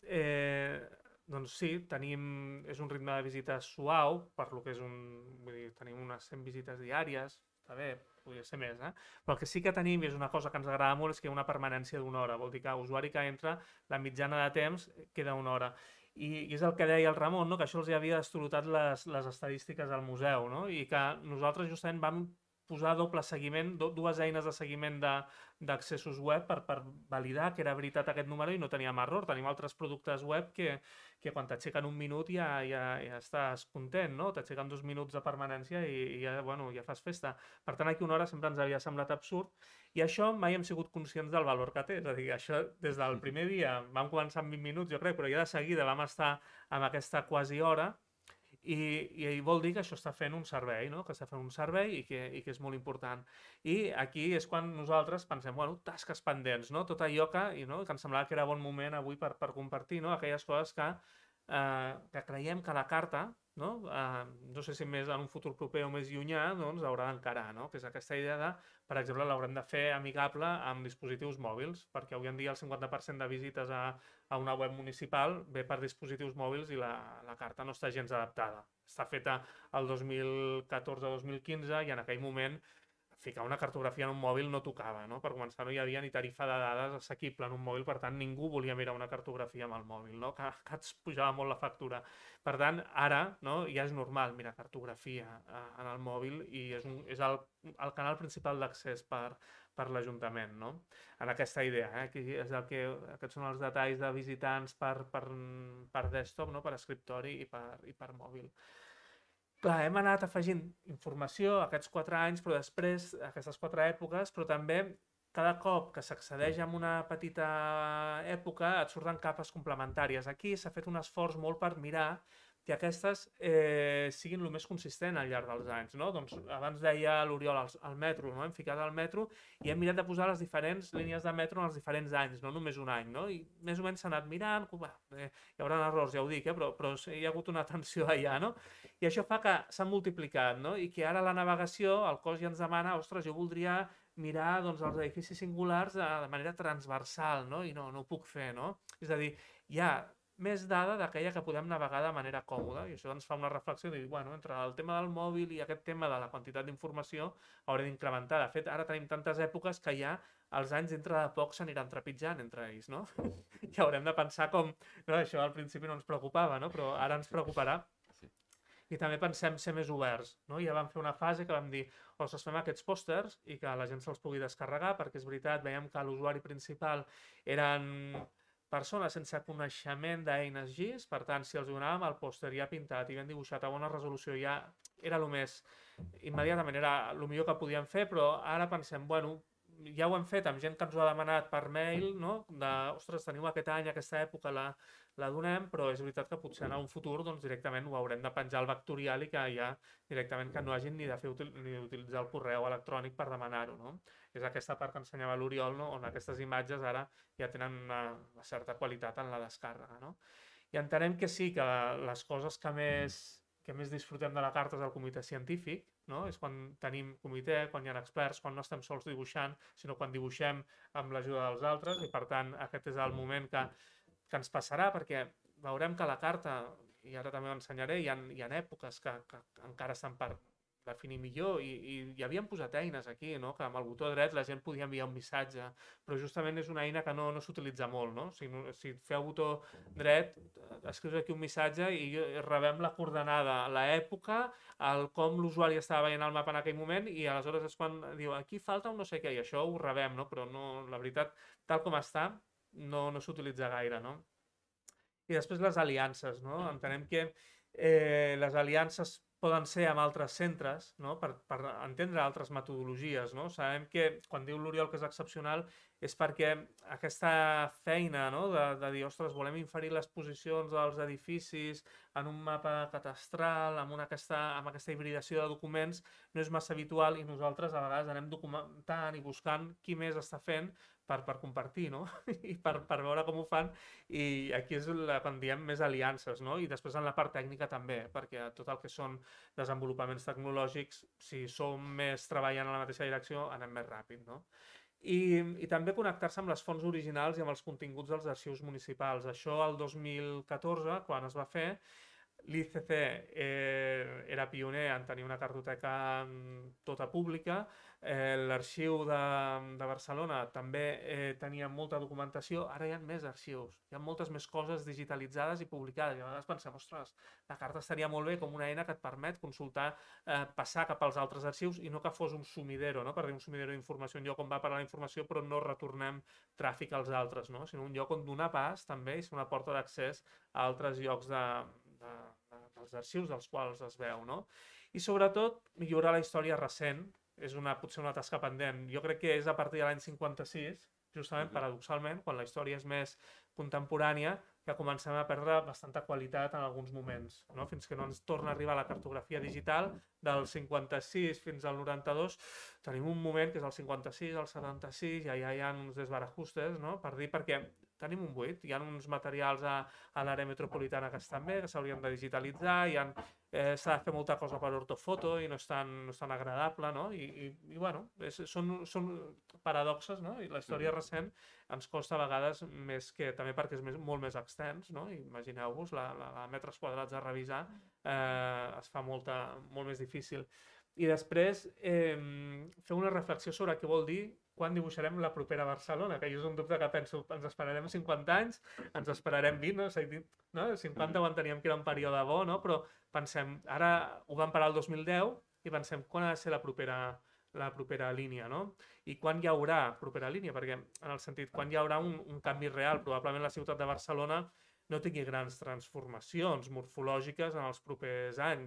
doncs sí, és un ritme de visita suau, per lo que és vull dir, tenim unes 100 visites diàries, està bé, podria ser més, però el que sí que tenim, i és una cosa que ens agrada molt, és que hi ha una permanència d'1 hora, vol dir que l'usuari que entra, la mitjana de temps queda 1 hora. I és el que deia el Ramon, no? Que això els havia destorotat les estadístiques al museu, no? I que nosaltres justament vam posar doble seguiment, dues eines de seguiment d'accessos web per validar que era veritat aquest número i no teníem error. Tenim altres productes web que quan t'aixequen 1 minut ja estàs content, no? T'aixequen 2 minuts de permanència i ja fas festa. Per tant, aquí 1 hora sempre ens havia semblat absurd i això mai hem sigut conscients del valor que té. És a dir, això des del primer dia vam començar amb 20 minuts, jo crec, però ja de seguida vam estar amb aquesta quasi hora. I vol dir que això està fent un servei, no? Que està fent un servei i que és molt important. I aquí és quan nosaltres pensem, tasques pendents, no? Tot allò que em semblava que era bon moment avui per compartir, no? Aquelles coses que creiem que la carta, no sé si més en un futur proper o més llunyà, doncs haurà d'encarar, no? Que és aquesta idea de, per exemple, l'haurem de fer amigable amb dispositius mòbils, perquè avui en dia el 50% de visites a una web municipal ve per dispositius mòbils i la carta no està gens adaptada. Està feta el 2014-2015 i en aquell moment ficar una cartografia en un mòbil no tocava, no? Per començar, no hi havia ni tarifa de dades assequible en un mòbil, per tant, ningú volia mirar una cartografia amb el mòbil, no? Que ens pujava molt la factura. Per tant, ara ja és normal mirar cartografia en el mòbil i és el canal principal d'accés per l'Ajuntament, no? En aquesta idea, aquests són els detalls de visitants per desktop, no? Per escriptori i per mòbil. Clar, hem anat afegint informació aquests 4 anys, però després, aquestes 4 èpoques, però també cada cop que s'accedeix a una petita època et surten capes complementàries. Aquí s'ha fet un esforç molt per mirar que aquestes siguin el més consistent al llarg dels anys, no? Doncs abans deia l'Oriol el metro, no? Hem ficat el metro i hem mirat de posar les diferents línies de metro en els diferents anys, no només un any, no? I més o menys s'ha anat mirant, hi haurà errors, ja ho dic, però hi ha hagut una atenció allà, no? I això fa que s'han multiplicat, no? I que ara la navegació, el cos ja ens demana, ostres, jo voldria mirar doncs, els edificis singulars de manera transversal, no? I no ho puc fer, no? És a dir, hi ha més dada d'aquella que podem navegar de manera còmoda, i això ens fa una reflexió de dir, bueno, entre el tema del mòbil i aquest tema de la quantitat d'informació haurem d'incrementar. De fet, ara tenim tantes èpoques que ja els anys dintre de poc s'aniran trepitjant entre ells, no? I haurem de pensar com... No, això al principi no ens preocupava, no? Però ara ens preocuparà. I també pensem ser més oberts, no? Ja vam fer una fase que vam dir, ostres, fem aquests pòsters i que la gent se'ls pugui descarregar, perquè és veritat, veiem que l'usuari principal eren persones sense coneixement d'eines GIS, per tant, si els donàvem el pòster ja pintat i ben dibuixat a bona resolució, ja era el més... Immediatament era el millor que podíem fer, però ara pensem, bueno, ja ho hem fet amb gent que ens ho ha demanat per mail, no? Ostres, teniu aquest any, aquesta època, la donem, però és veritat que potser en un futur doncs, directament ho haurem de penjar al vectorial i que ja directament que no hagin ni de fer ni d'utilitzar el correu electrònic per demanar-ho, no? És aquesta part que ensenyava l'Oriol, no? On aquestes imatges ara ja tenen una certa qualitat en la descàrrega, no? I entenem que sí, que les coses que més disfrutem de la carta és el comitè científic, no? És quan tenim comitè, quan hi ha experts, quan no estem sols dibuixant, sinó quan dibuixem amb l'ajuda dels altres, i per tant aquest és el moment que ens passarà, perquè veurem que la carta, i ara també ho ensenyaré, hi ha èpoques que encara estan per definir millor, i hi havíem posat eines aquí, no? Que amb el botó dret la gent podia enviar un missatge, però justament és una eina que no s'utilitza molt, no? Si feu botó dret, escrius aquí un missatge i rebem la coordenada, l'època, com l'usuari estava veient el mapa en aquell moment, i aleshores és quan diu, aquí falta un no sé què, i això ho rebem, no? Però no, la veritat, tal com està, no s'utilitza gaire, no? I després les aliances, no? Entenem que les aliances poden ser amb altres centres, no? Per entendre altres metodologies, no? Sabem que quan diu l'Oriol que és excepcional és perquè aquesta feina, no? de dir, ostres, volem inferir les posicions dels edificis en un mapa catastral, amb aquesta hibridació de documents, no és massa habitual, i nosaltres a vegades anem documentant i buscant qui més està fent per compartir, no? I per veure com ho fan, i aquí és quan diem més aliances, no? I després en la part tècnica també, perquè tot el que són desenvolupaments tecnològics, si som més treballant en la mateixa direcció, anem més ràpid, no? I també connectar-se amb les fonts originals i amb els continguts dels arxius municipals. Això el 2014, quan es va fer, l'ICC era pioner en tenir una cartoteca tota pública, l'arxiu de Barcelona també tenia molta documentació, ara hi ha més arxius, hi ha moltes més coses digitalitzades i publicades, i a vegades pensem, ostres, la carta estaria molt bé com una eina que et permet consultar, passar cap als altres arxius i no que fos un sumidero, no? Per dir un sumidero d'informació, un lloc on va parar la informació però no retornem tràfic als altres, no? Sinó un lloc on donar pas també és una porta d'accés a altres llocs dels arxius dels quals es veu, no? I sobretot millorar la història recent és potser una tasca pendent. Jo crec que és a partir de l'any 56, justament paradoxalment, quan la història és més contemporània, que comencem a perdre bastanta qualitat en alguns moments, no? Fins que no ens torna a arribar la cartografia digital del 56 fins al 92, tenim un moment que és el 56, el 76, ja hi ha uns desbarajustes, no? Per dir, perquè tenim un buit, hi ha uns materials a l'àrea metropolitana que estan bé, que s'haurien de digitalitzar, s'ha de fer molta cosa per ortofoto i no és tan agradable, no? I bueno, són paradoxes, no? I la història recent ens costa a vegades més que, també perquè és molt més extens, no? Imagineu-vos, la metres quadrats a revisar es fa molt més difícil. I després fer una reflexió sobre què vol dir quan dibuixarem la propera Barcelona, que jo és un dubte que penso, ens esperarem 50 anys, ens esperarem 20, no? 50 ho enteníem que era un període bo, no? Però pensem, ara ho vam parar el 2010 i pensem, quan ha de ser la propera línia, no? I quan hi haurà propera línia? Perquè, en el sentit, quan hi haurà un canvi real, probablement la ciutat de Barcelona no tingui grans transformacions morfològiques en els propers anys.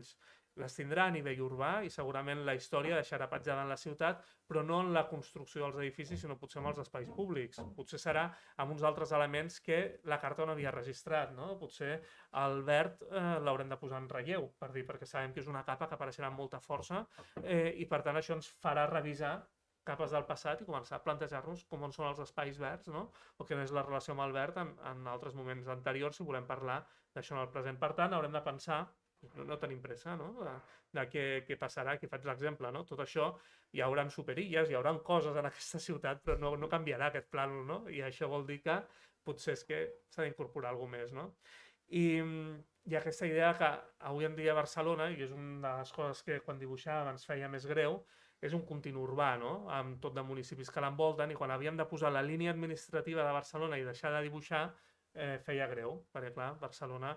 les tindrà a nivell urbà i segurament la història deixarà petjada en la ciutat, però no en la construcció dels edificis, sinó potser en els espais públics. Potser serà amb uns altres elements que la carta no havia registrat, no? Potser el verd l'haurem de posar en relleu, perquè sabem que és una capa que apareixerà amb molta força i per tant això ens farà revisar capes del passat i començar a plantejar-nos com són els espais verds, no? O quina és la relació amb el verd en altres moments anteriors si volem parlar d'això en el present. Per tant, haurem de pensar, no tenim pressa, no? De què passarà, aquí faig l'exemple, no? Tot això hi haurà superilles, hi haurà coses en aquesta ciutat, però no canviarà aquest plànol, no? I això vol dir que potser és que s'ha d'incorporar alguna més, no? I aquesta idea que avui en dia a Barcelona, i és una de les coses que quan dibuixàvem ens feia més greu, és un continu urbà, no? Amb tot de municipis que l'envolten, i quan havíem de posar la línia administrativa de Barcelona i deixar de dibuixar, feia greu, perquè clar, Barcelona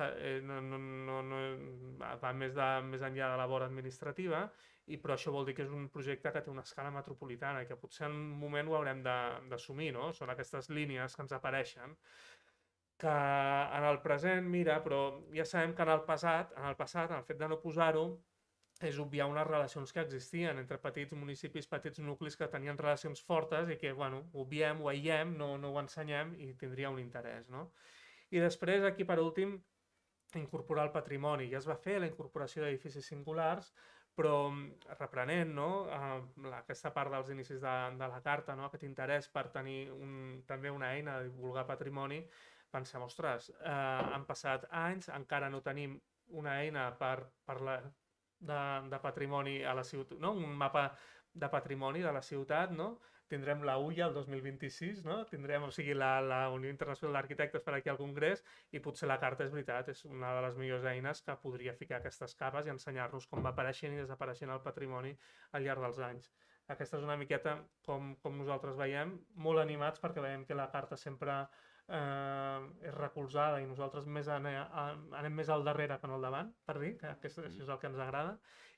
va més enllà de la vora administrativa, però això vol dir que és un projecte que té una escala metropolitana i que potser en un moment ho haurem d'assumir, no? Són aquestes línies que ens apareixen que en el present, mira, però ja sabem que en el passat, el fet de no posar-ho, és obviar unes relacions que existien entre petits municipis, petits nuclis que tenien relacions fortes i que, bueno, obviem, ho aïllem, no ho ensenyem i tindria un interès, no? I després, aquí per últim, incorporar el patrimoni. Ja es va fer la incorporació d'edificis singulars, però reprenent, no? Aquesta part dels inicis de la carta, no? Aquest interès per tenir també una eina de divulgar patrimoni, pensem, ostres, han passat anys, encara no tenim una eina per de patrimoni a la ciutat, no? Un mapa de patrimoni de la ciutat, no? Tindrem la UIA el 2026, no? Tindrem, o sigui, la Unió Internacional d'Arquitectes per aquí al Congrés i potser la carta, és veritat, és una de les millors eines que podria ficar aquestes capes i ensenyar-nos com va apareixent i desapareixent el patrimoni al llarg dels anys. Aquesta és una miqueta com nosaltres veiem, molt animats perquè veiem que la carta sempre és recolzada i nosaltres anem més al darrere que no al davant, per dir, que això és el que ens agrada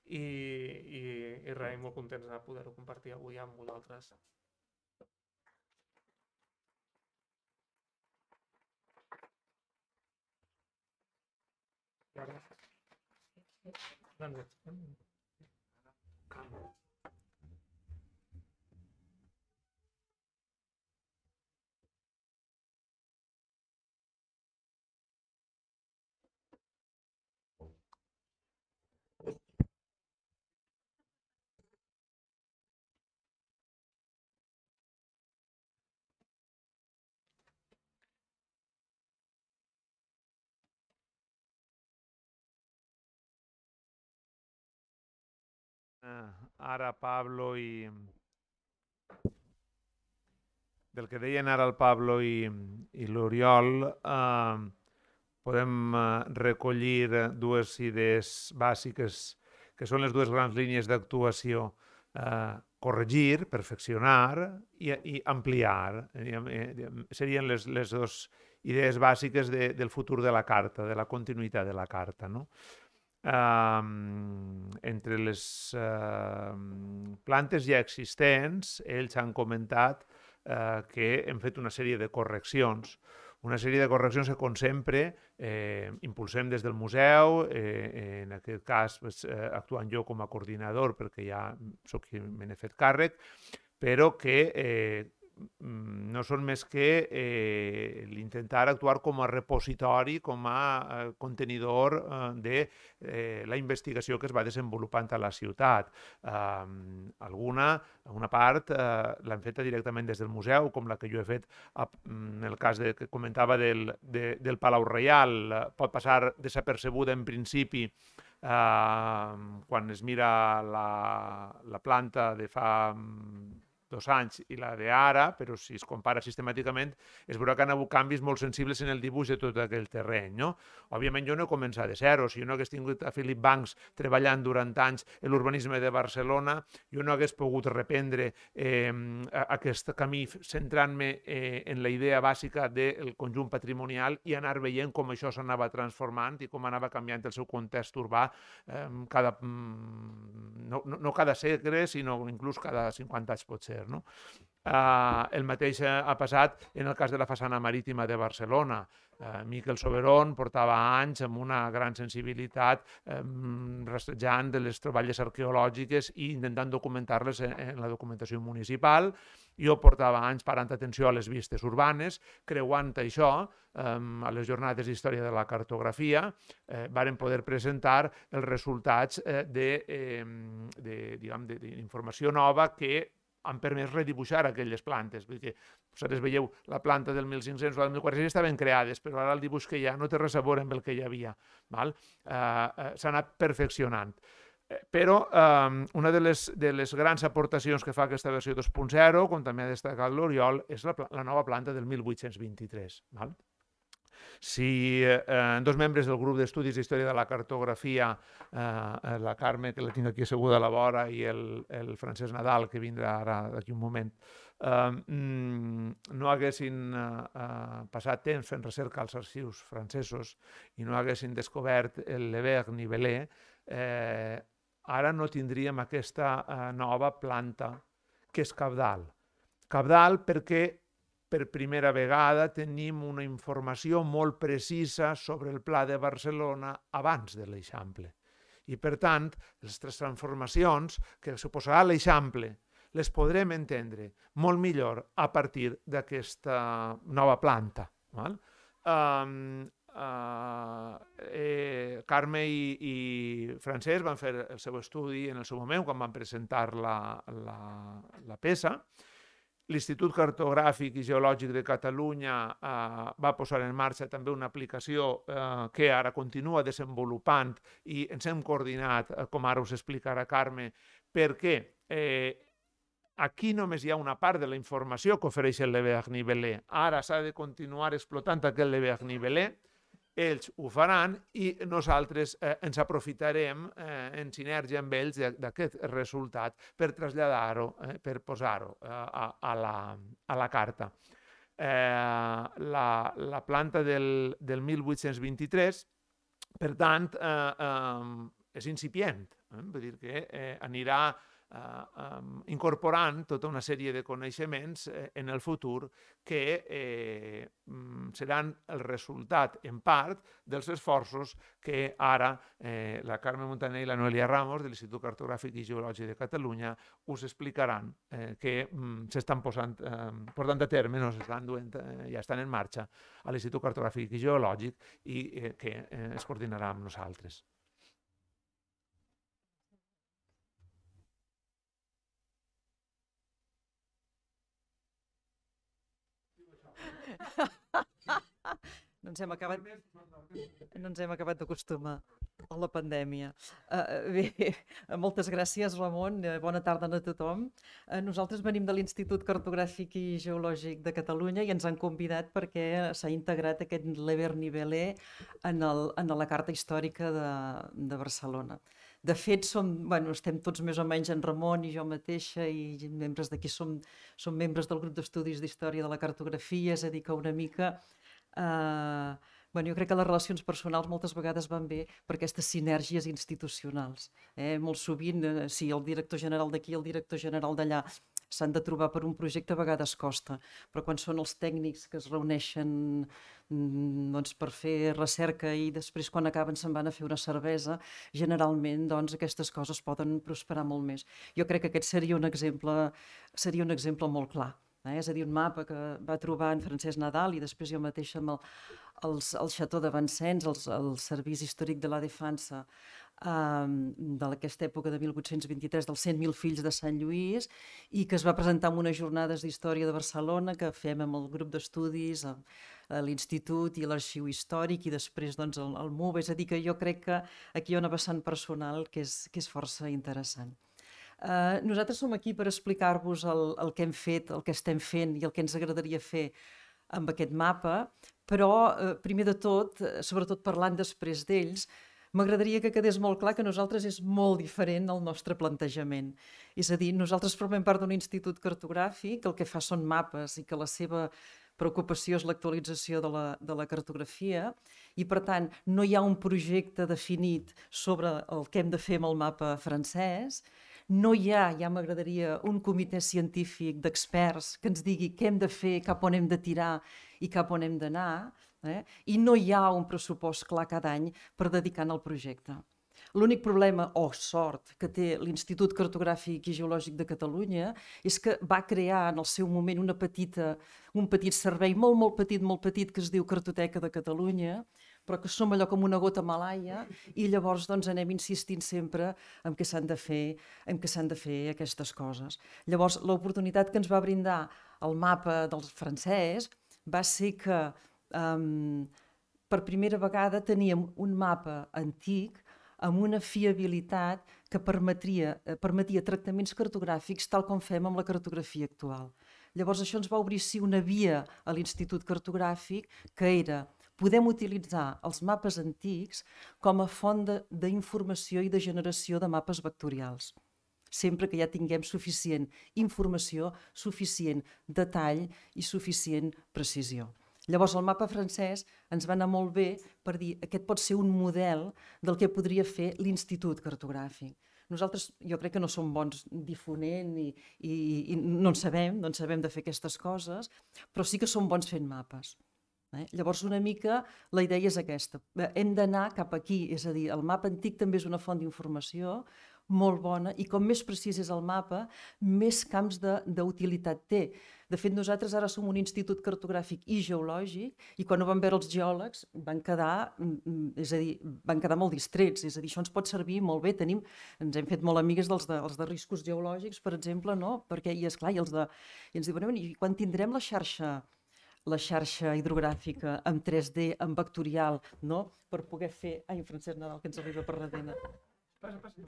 i res, molt contents de poder-ho compartir avui amb vosaltres. Ara Pablo i... Del que deien ara el Pablo i l'Oriol, podem recollir dues idees bàsiques que són les dues grans línies d'actuació. Corregir, perfeccionar i ampliar. Serien les dues idees bàsiques del futur de la carta, de la continuïtat de la carta, no? Entre les plantes ja existents, ells han comentat que hem fet una sèrie de correccions. Una sèrie de correccions que, com sempre, impulsem des del museu, en aquest cas actuant jo com a coordinador perquè ja soc qui me n'he fet càrrec, però que no són més que l'intentar actuar com a repositori, com a contenidor de la investigació que es va desenvolupant a la ciutat. Una part l'hem feta directament des del museu, com la que jo he fet en el cas que comentava del Palau Reial. Pot passar desapercebuda en principi quan es mira la planta de fa 2 anys i la d'ara, però si es compara sistemàticament es veurà que han hagut canvis molt sensibles en el dibuix de tot aquell terreny, no? Òbviament jo no he començat de zero. Si jo no hagués tingut a Felip Banks treballant durant anys en l'urbanisme de Barcelona, jo no hagués pogut reprendre aquest camí centrant-me en la idea bàsica del conjunt patrimonial i anar veient com això s'anava transformant i com anava canviant el seu context urbà no cada segle, sinó inclús cada 50 anys pot ser, no? El mateix ha passat en el cas de la façana marítima de Barcelona. Miquel Soberón portava anys amb una gran sensibilitat rastrejant de les troballes arqueològiques i intentant documentar-les en la documentació municipal. Jo portava anys parant atenció a les vistes urbanes, creuant això, a les jornades d'història de la cartografia, varen poder presentar els resultats d'informació nova que han permès redibuixar aquelles plantes. Vull dir que vosaltres veieu la planta del 1500 o del 1400 estaven creades, però ara el dibuix que hi ha no té res a veure amb el que hi havia. S'ha anat perfeccionant. Però una de les grans aportacions que fa aquesta versió 2.0, com també ha destacat l'Oriol, és la nova planta del 1823. Si dos membres del grup d'estudis d'història de la cartografia, la Carme, que la tinc aquí asseguda a la vora, i el Francesc Nadal, que vindrà ara d'aquí un moment, no haguessin passat temps fent recerca als arxius francesos i no haguessin descobert el Lever-Nivelé, ara no tindríem aquesta nova planta, que és cabdal. Cabdal perquè per primera vegada tenim una informació molt precisa sobre el Pla de Barcelona abans de l'Eixample. I, per tant, les transformacions que suposarà l'Eixample les podrem entendre molt millor a partir d'aquesta nova planta. Carme i Francesc van fer el seu estudi en el seu moment, quan van presentar la peça. L'Institut Cartogràfic i Geològic de Catalunya va posar en marxa també una aplicació que ara continua desenvolupant i ens hem coordinat, com ara us explicarà Carme, perquè aquí només hi ha una part de la informació que ofereix el Lever-Nivelé. Ara s'ha de continuar explotant aquest Lever-Nivelé, ells ho faran i nosaltres ens aprofitarem en sinergia amb ells d'aquest resultat per traslladar-ho, per posar-ho a la carta. La planta del 1823, per tant, és incipient, vull dir que anirà incorporant tota una sèrie de coneixements en el futur que seran el resultat, en part, dels esforços que ara la Carme Montaner i la Noelia Ramos de l'Institut Cartogràfic i Geològic de Catalunya us explicaran que s'estan portant a terme, ja estan en marxa a l'Institut Cartogràfic i Geològic i que es coordinarà amb nosaltres. No ens hem acabat d'acostumar a la pandèmia. Bé, moltes gràcies, Ramon. Bona tarda a tothom. Nosaltres venim de l'Institut Cartogràfic i Geològic de Catalunya i ens han convidat perquè s'ha integrat aquest Lever-Nivelé en la Carta Històrica de Barcelona. De fet, estem tots més o menys, en Ramon i jo mateixa, i membres d'aquí som membres del grup d'estudis d'història de la cartografia, és a dir, que una mica... Jo crec que les relacions personals moltes vegades van bé per aquestes sinergies institucionals. Molt sovint, si el director general d'aquí i el director general d'allà s'han de trobar per un projecte, a vegades costa, però quan són els tècnics que es reuneixen per fer recerca i després quan acaben se'n van a fer una cervesa, generalment aquestes coses poden prosperar molt més. Jo crec que aquest seria un exemple molt clar. És a dir, un mapa que va trobar en Francesc Nadal i després jo mateixa amb el Chateau de Vincennes, el Servici Històric de la Defensa d'aquesta època de 1823, dels 100.000 fills de Sant Lluís, i que es va presentar en unes jornades d'història de Barcelona que fem amb el grup d'estudis, l'Institut i l'Arxiu Històric i després el MUB. És a dir, que jo crec que aquí hi ha una vessant personal que és força interessant. Nosaltres som aquí per explicar-vos el que hem fet, el que estem fent i el que ens agradaria fer amb aquest mapa, però primer de tot, sobretot parlant després d'ells, m'agradaria que quedés molt clar que nosaltres és molt diferent el nostre plantejament. És a dir, nosaltres formem part d'un institut cartogràfic, el que fa són mapes i que la seva preocupació és l'actualització de la cartografia i, per tant, no hi ha un projecte definit sobre el que hem de fer amb el mapa francès, no hi ha, ja m'agradaria, un comitè científic d'experts que ens digui què hem de fer, cap on hem de tirar i cap on hem d'anar, i no hi ha un pressupost clar cada any per dedicar al projecte. L'únic problema, o sort, que té l'Institut Cartogràfic i Geològic de Catalunya és que va crear en el seu moment un petit servei molt petit que es diu Cartoteca de Catalunya, però que som allò com una gota malaia i llavors doncs, anem insistint sempre en què s'han de fer aquestes coses. Llavors, l'oportunitat que ens va brindar el mapa del francès va ser que per primera vegada teníem un mapa antic amb una fiabilitat que permetia tractaments cartogràfics tal com fem amb la cartografia actual. Llavors això ens va obrir una via a l'Institut Cartogràfic que era podem utilitzar els mapes antics com a font d'informació i de generació de mapes vectorials, sempre que ja tinguem suficient informació, suficient detall i suficient precisió. Llavors, el mapa francès ens va anar molt bé per dir aquest pot ser un model del que podria fer l'Institut Cartogràfic. Nosaltres, jo crec que no som bons difonent i no en sabem de fer aquestes coses, però sí que som bons fent mapes. Llavors, una mica, la idea és aquesta. Hem d'anar cap aquí, és a dir, el mapa antic també és una font d'informació molt bona i com més precís és el mapa, més camps d'utilitat té. De fet, nosaltres ara som un institut cartogràfic i geològic i quan ho van veure els geòlegs van quedar molt distrets, és a dir, això ens pot servir molt bé, ens hem fet molt amigues dels de riscos geològics, per exemple, no? Perquè, i esclar, i ens diuen, i quan tindrem la xarxa hidrogràfica en 3D, en vectorial, no? Per poder fer... Ai, en Francesc Nadal, que ens arriba per darrere. Passa.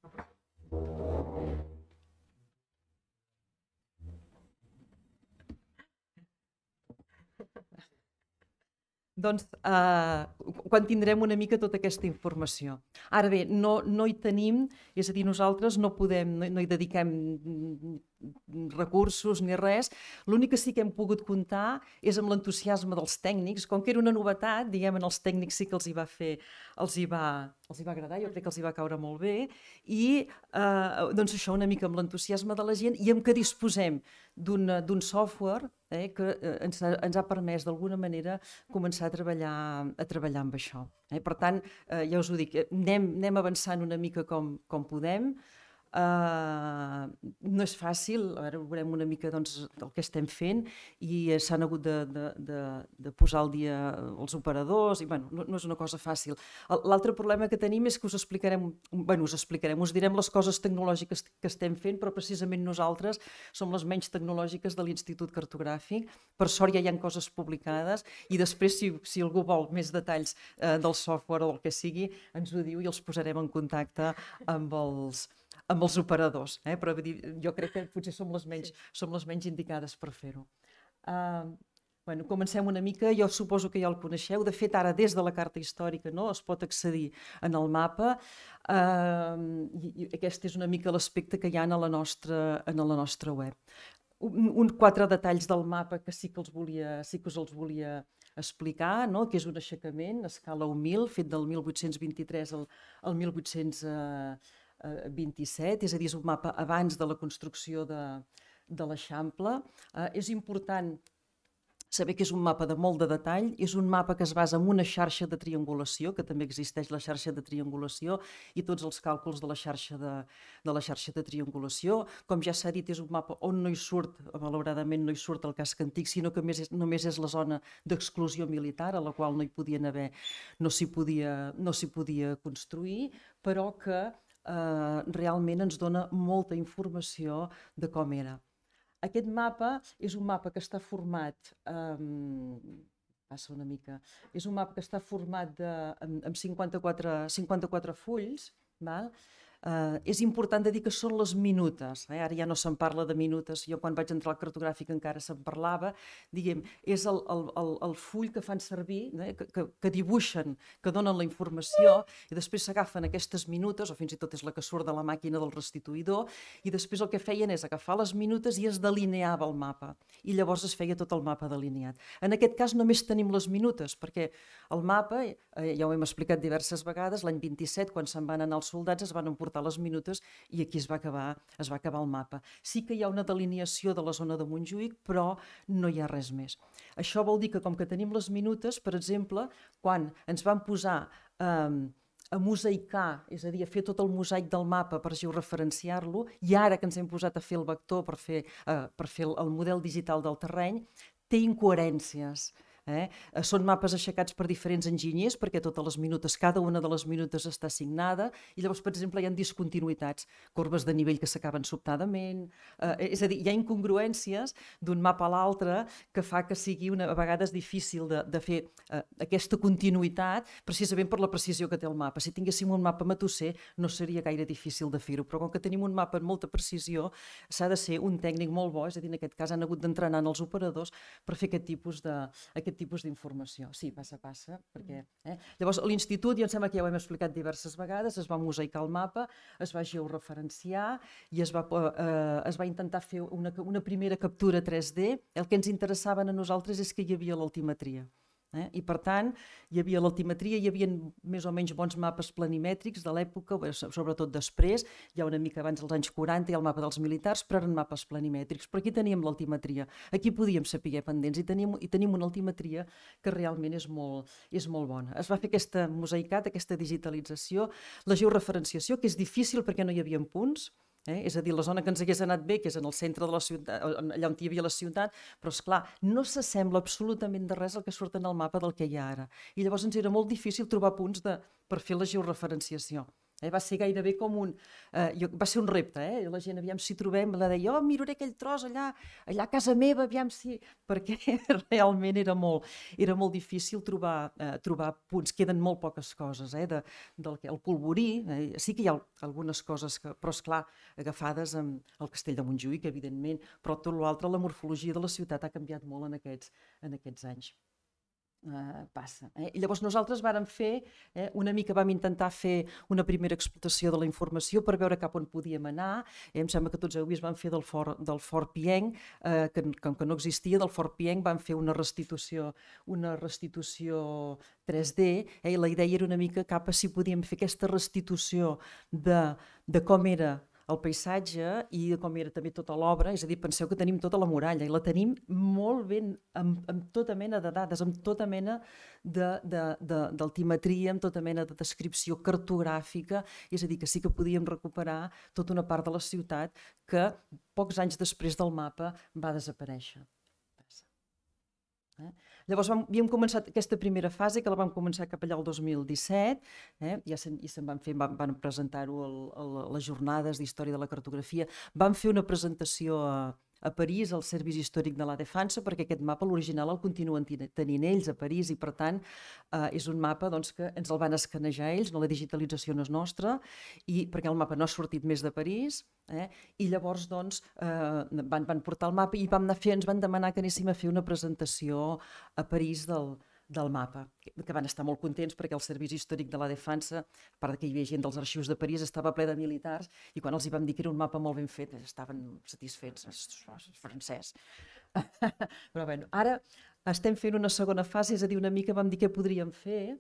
Doncs quan tindrem una mica tota aquesta informació. Ara bé, no hi tenim, és a dir, nosaltres no hi dediquem recursos ni res. L'únic que sí que hem pogut comptar és amb l'entusiasme dels tècnics. Com que era una novetat, diguem, als tècnics sí que els hi va agradar, jo crec que els hi va caure molt bé, i doncs això, una mica amb l'entusiasme de la gent i amb què disposem d'un software que ens ha permès d'alguna manera començar a treballar amb això. Per tant, ja us ho dic, anem avançant una mica com podem. No és fàcil, ara veurem una mica el que estem fent i s'han hagut de posar al dia els operadors i no és una cosa fàcil. L'altre problema que tenim és que us direm les coses tecnològiques que estem fent, però precisament nosaltres som les menys tecnològiques de l'Institut Cartogràfic. Per sort ja hi ha coses publicades i després si algú vol més detalls del software o del que sigui, ens ho diu i els posarem en contacte amb els operadors, però jo crec que potser som les menys indicades per fer-ho. Comencem una mica, jo suposo que ja el coneixeu, de fet ara des de la carta històrica es pot accedir en el mapa, i aquest és una mica l'aspecte que hi ha a la nostra web. 4 detalls del mapa que sí que us els volia explicar, que és un aixecament a escala humil, fet del 1823 al 1827, és a dir, és un mapa abans de la construcció de l'Eixample. És important saber que és un mapa de molt de detall, és un mapa que es basa en una xarxa de triangulació, que també existeix la xarxa de triangulació i tots els càlculs de la xarxa de triangulació. Com ja s'ha dit, és un mapa on no hi surt, malauradament no hi surt el casc antic, sinó que només és la zona d'exclusió militar, a la qual no s'hi podia construir, però que realment ens dona molta informació de com era. Aquest mapa és un mapa que està format, passa una mica, és un mapa que està format amb 54 fulls, val? És important de dir que són les minutes, ara ja no se'n parla de minutes, jo quan vaig entrar al cartogràfic encara se'n parlava, diguem, és el full que fan servir, que dibuixen, que donen la informació i després s'agafen aquestes minutes, o fins i tot és la que surt de la màquina del restituïdor, i després el que feien és agafar les minutes i es delineava el mapa, i llavors es feia tot el mapa delineat. En aquest cas només tenim les minutes, perquè el mapa, ja ho hem explicat diverses vegades, l'any 27, quan se'n van anar els soldats, es van emportar portar les minutes i aquí es va acabar el mapa. Sí que hi ha una delineació de la zona de Montjuïc, però no hi ha res més. Això vol dir que com que tenim les minutes, per exemple, quan ens van posar a mosaicar, és a dir, a fer tot el mosaic del mapa per georreferenciar-lo, i ara que ens hem posat a fer el vector per fer el model digital del terreny, té incoherències. Són mapes aixecats per diferents enginyers perquè totes les minutes, cada una de les minutes està assignada i llavors, per exemple, hi ha discontinuïtats, corbes de nivell que s'acaben sobtadament, és a dir, hi ha incongruències d'un mapa a l'altre que fa que sigui a vegades difícil de fer aquesta continuïtat precisament per la precisió que té el mapa. Si tinguéssim un mapa matusser no seria gaire difícil de fer-ho, però com que tenim un mapa amb molta precisió s'ha de ser un tècnic molt bo, és a dir, en aquest cas han hagut d'entrenar els operadors per fer aquest tipus d'informació. Sí, passa, perquè... Llavors, a l'institut, jo em sembla que ja ho hem explicat diverses vegades, es va mosaicar el mapa, es va georreferenciar i es va intentar fer una primera captura 3D. El que ens interessava a nosaltres és que hi havia l'altimetria. I per tant, hi havia l'altimetria, hi havia més o menys bons mapes planimètrics de l'època, sobretot després, ja una mica abans dels anys 40 i el mapa dels militars, però eren mapes planimètrics. Però aquí teníem l'altimetria, aquí podíem saber pendents i tenim una altimetria que realment és molt bona. Es va fer aquesta mosaicat, aquesta digitalització, la georreferenciació, que és difícil perquè no hi havia punts, és a dir, la zona que ens hagués anat bé, que és en el centre de la ciutat, allà on hi havia la ciutat, però esclar, no s'assembla absolutament de res al que surt en el mapa del que hi ha ara. I llavors ens era molt difícil trobar punts per fer la georreferenciació. Va ser gairebé com va ser un repte, la gent, aviam si trobem, la deia, miraré aquell tros allà a casa meva, aviam si... perquè realment era molt difícil trobar punts, queden molt poques coses, el polvorí, sí que hi ha algunes coses, però esclar, agafades amb el castell de Montjuïc, evidentment, però tot l'altre, la morfologia de la ciutat ha canviat molt en aquests anys. Passa. I llavors nosaltres vàrem fer, vam intentar fer una primera explotació de la informació per veure cap on podíem anar. Em sembla que tots heu vist, vam fer del Fort Pienc, que com que no existia, del Fort Pienc vam fer una restitució 3D, i la idea era una mica cap a si podíem fer aquesta restitució de com era el paisatge i com era també tota l'obra, és a dir, penseu que tenim tota la muralla i la tenim molt ben, amb tota mena de dades, amb tota mena d'altimetria, amb tota mena de descripció cartogràfica, és a dir, que sí que podíem recuperar tota una part de la ciutat que pocs anys després del mapa va desaparèixer. Llavors havíem començat aquesta primera fase, que la vam començar cap allà el 2017, i se'n van presentar-ho a les jornades d'història de la cartografia. Vam fer una presentació a París, al Servici Històric de la Défense, perquè aquest mapa, l'original, el continuen tenint ells a París i, per tant, és un mapa que ens el van escanejar ells, la digitalització no és nostra, perquè el mapa no ha sortit més de París, i llavors van portar el mapa i ens van demanar que anéssim a fer una presentació a París del mapa, que van estar molt contents perquè el Servici Històric de la Défense, a part que hi havia gent dels arxius de París, estava ple de militars i quan els hi vam dir que era un mapa molt ben fet estaven satisfets, francès. Però bé, ara estem fent una segona fase, és a dir, una mica vam dir què podríem fer,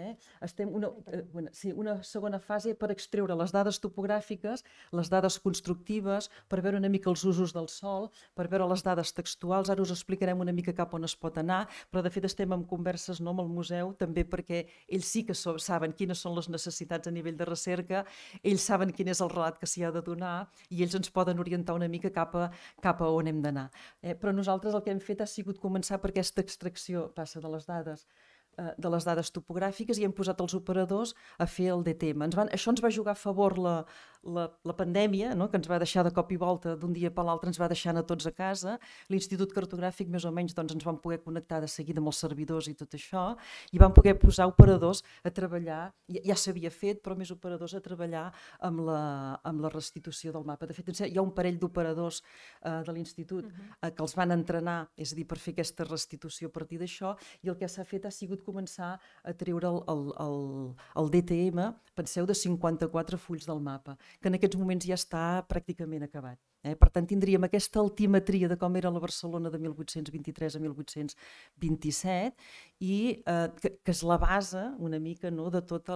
una segona fase per extreure les dades topogràfiques, les dades constructives, per veure una mica els usos del sòl, per veure les dades textuals. Ara us explicarem una mica cap on es pot anar, però de fet estem en converses amb el museu, també perquè ells sí que saben quines són les necessitats a nivell de recerca, ells saben quin és el relat que s'hi ha de donar i ells ens poden orientar una mica cap a on hem d'anar. Però nosaltres el que hem fet ha sigut començar per aquesta extracció, passa de les dades topogràfiques, i hem posat els operadors a fer el DTM. Això ens va jugar a favor la pandèmia, que ens va deixar de cop i volta, d'un dia per l'altre ens va deixant a tots a casa. L'Institut Cartogràfic més o menys ens van poder connectar de seguida amb els servidors i tot això, i vam poder posar operadors a treballar, ja s'havia fet, però més operadors a treballar amb la restitució del mapa. De fet, hi ha un parell d'operadors de l'Institut que els van entrenar, és a dir, per fer aquesta restitució a partir d'això, i el que s'ha fet ha sigut pogut començar a treure el DTM, penseu, de 54 fulls del mapa, que en aquests moments ja està pràcticament acabat. Per tant, tindríem aquesta altimetria de com era la Barcelona de 1823 a 1827 i que és la base una mica, no, de tota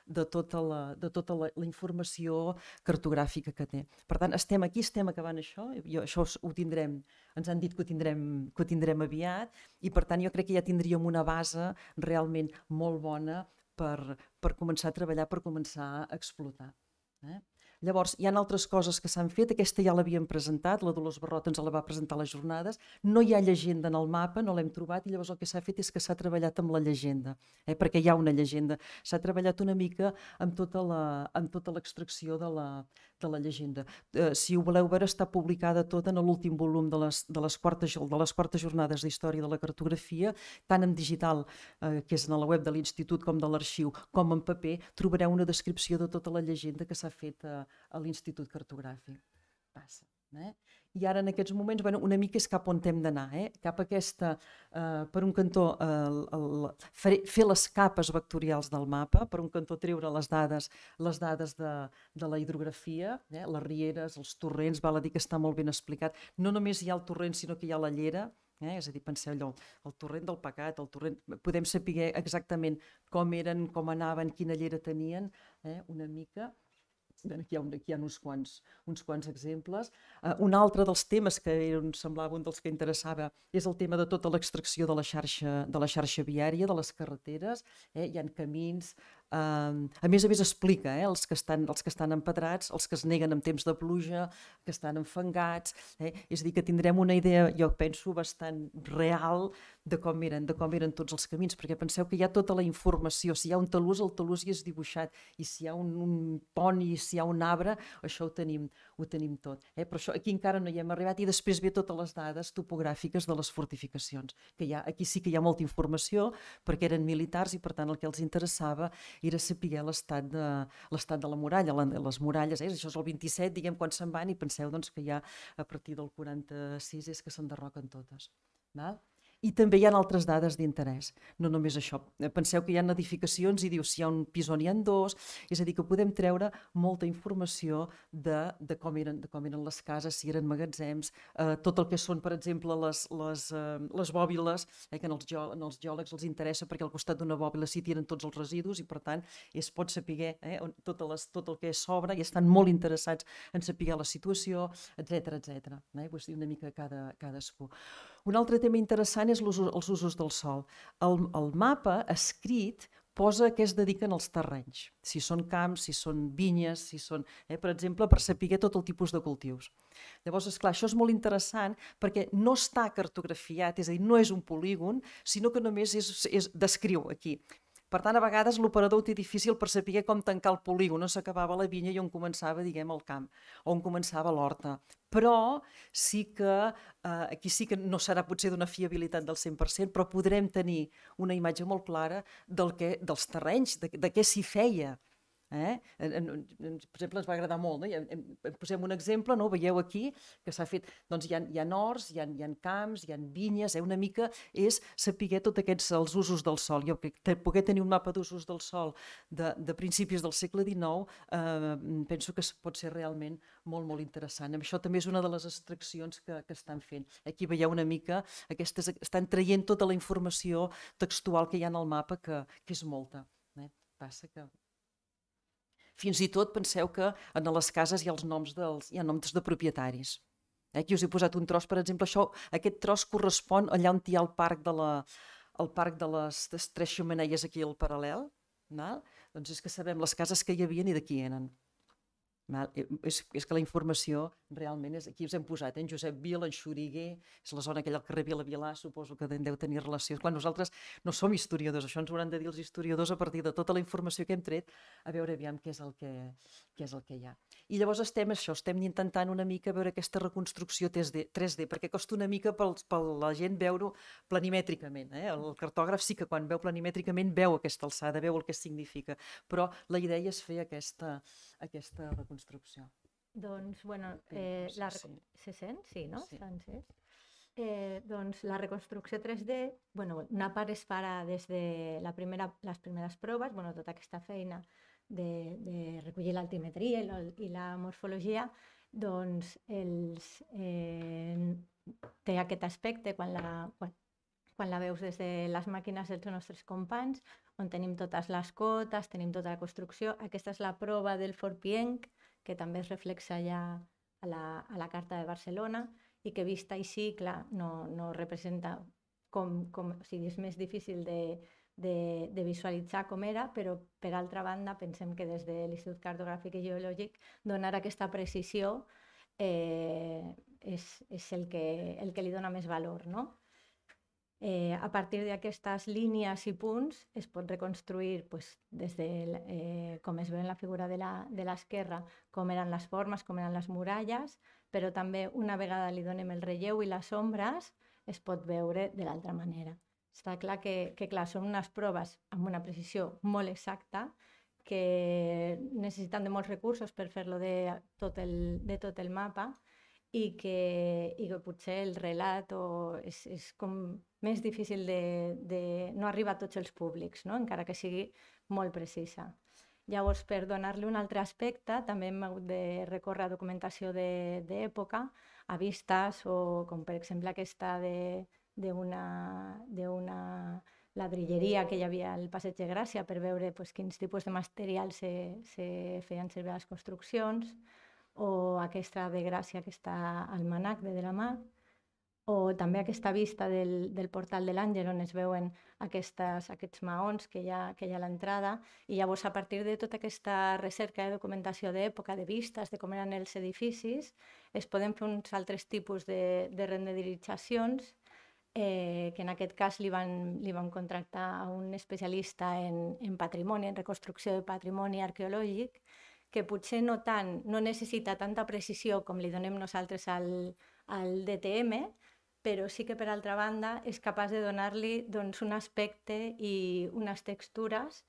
la informació cartogràfica que té. Per tant, estem aquí, estem acabant això, això ho tindrem, ens han dit que ho tindrem aviat i per tant jo crec que ja tindríem una base realment molt bona per començar a treballar, per començar a explotar. Llavors, hi ha altres coses que s'han fet, aquesta ja l'havíem presentat, la Dolors Barrot ens la va presentar a les jornades, no hi ha llegenda en el mapa, no l'hem trobat i llavors el que s'ha fet és que s'ha treballat amb la llegenda, perquè hi ha una llegenda, s'ha treballat una mica amb tota l'extracció de la llegenda. Si ho voleu veure, està publicada tota en l'últim volum de les quartes jornades d'Història de la Cartografia, tant en digital, que és a la web de l'Institut com de l'Arxiu, com en paper, trobareu una descripció de tota la llegenda que s'ha fet a l'Institut Cartogràfic. Passa. I ara en aquests moments una mica és cap on hem d'anar, cap a aquesta, per un cantó fer les capes vectorials del mapa, per un cantó treure les dades de la hidrografia, les rieres, els torrents, val a dir que està molt ben explicat, no només hi ha el torrent sinó que hi ha la llera, és a dir, penseu allò, el torrent del Pecat, podem saber exactament com eren, com anaven, quina llera tenien, una mica. Aquí hi ha uns quants exemples. Un altre dels temes que em semblava un dels que interessava és el tema de tota l'extracció de la xarxa viària, de les carreteres. Hi ha camins. A més explica els que estan empedrats, els que es neguen en temps de pluja, que estan enfangats. És a dir, que tindrem una idea, jo penso, bastant real de com eren tots els camins, perquè penseu que hi ha tota la informació. Si hi ha un talús, el talús hi és dibuixat, i si hi ha un pont i si hi ha un arbre, això ho tenim tot. Però això aquí encara no hi hem arribat, i després ve totes les dades topogràfiques de les fortificacions, que aquí sí que hi ha molta informació, perquè eren militars i per tant el que els interessava era saber l'estat de la muralla, les muralles, això és el 27, diguem, quan se'n van, i penseu que ja a partir del 46 és que s'enderroquen totes. I també hi ha altres dades d'interès, no només això. Penseu que hi ha edificacions i diu si hi ha un pis on hi ha dos, és a dir, que podem treure molta informació de com eren les cases, si eren magatzems, tot el que són, per exemple, les bòbiles, que als geòlegs els interessa perquè al costat d'una bòbila s'hi tiren tots els residus i per tant es pot saber tot el que s'obre i estan molt interessats en saber la situació, etc. Una mica cadascú. Un altre tema interessant és els usos del sòl. El mapa escrit posa a què es dediquen els terrenys, si són camps, si són vinyes, si són, per exemple, per saber tot el tipus de cultius. Llavors, esclar, això és molt interessant perquè no està cartografiat, és a dir, no és un polígon, sinó que només descriu aquí. Per tant, a vegades l'operador ho té difícil per saber com tancar el polígon, on s'acabava la vinya i on començava, diguem, el camp, on començava l'horta. Però sí que aquí sí que no serà potser d'una fiabilitat del 100%, però podrem tenir una imatge molt clara dels terrenys, de què s'hi feia. Per exemple, ens va agradar molt, posem un exemple, veieu aquí que s'ha fet, doncs hi ha horts, hi ha camps, hi ha vinyes, una mica és saber tots aquests els usos del sòl. Jo poder tenir un mapa d'usos del sòl de principis del segle XIX penso que pot ser realment molt, molt interessant. Això també és una de les extraccions que estan fent. Aquí veieu una mica, estan traient tota la informació textual que hi ha en el mapa, que és molta. Passa que... Fins i tot penseu que en les cases hi ha noms de propietaris. Aquí us he posat un tros, per exemple, aquest tros correspon allà on hi ha el parc de les 3 xemeneies aquí al paral·lel. Doncs és que sabem les cases que hi havia i de qui eren. És que la informació realment és... Aquí us hem posat en Josep Vila, en Xuriguer, és la zona aquella al carrer Vila, suposo que deu tenir relació. Quan nosaltres no som historiadors, això ens ho hauran de dir els historiadors a partir de tota la informació que hem tret, a veure aviam què és el que hi ha. I llavors estem intentant una mica veure aquesta reconstrucció 3D, perquè costa una mica per la gent veure-ho planimètricament. El cartògraf sí que quan veu planimètricament veu aquesta alçada, veu el que significa, però la idea és fer aquesta reconstrucció. Doncs, bueno, se sent? Sí, no? Sí. doncs la reconstrucció 3D, bueno, una part es farà des de les primeres proves, bueno, tota aquesta feina de recollir l'altimetria i la morfologia, doncs té aquest aspecte quan la veus des de les màquines dels nostres companys, on tenim totes les cotes, tenim tota la construcció. Aquesta és la prova del Fort Pienc, que també es reflexa ja a la Carta de Barcelona, i que vista així, clar, no representa o sigui, és més difícil de visualitzar com era, però per altra banda pensem que des de l'Institut Cartogràfic i Geològic donar aquesta precisió és el que li dona més valor, no? A partir d'aquestes línies i punts es pot reconstruir des de, com es veu en la figura de l'esquerra, com eren les formes, com eren les muralles, però també una vegada li donem el relleu i les ombres es pot veure de l'altra manera. Està clar que són unes proves amb una precisió molt exacta que necessiten de molts recursos per fer-lo de tot el mapa i que potser el relat és com més difícil no arriba a tots els públics, no? Encara que sigui molt precisa. Llavors, per donar-li un altre aspecte, també hem hagut de recórrer a documentació d'època, a vistes, o com per exemple aquesta d'una ladrilleria que hi havia al Passeig de Gràcia per veure quins tipus de materials se feien servir a les construccions, o aquesta de Gràcia que està al Manac de la o també aquesta vista del portal de l'Àngel on es veuen aquests maons que hi ha a l'entrada, i llavors a partir de tota aquesta recerca de documentació d'època, de vistes, de com eren els edificis, es poden fer uns altres tipus de renderitzacions que en aquest cas li van contractar a un especialista en patrimoni, en reconstrucció de patrimoni arqueològic, que potser no necessita tanta precisió com li donem nosaltres al DTM, però sí que per altra banda és capaç de donar-li un aspecte i unes textures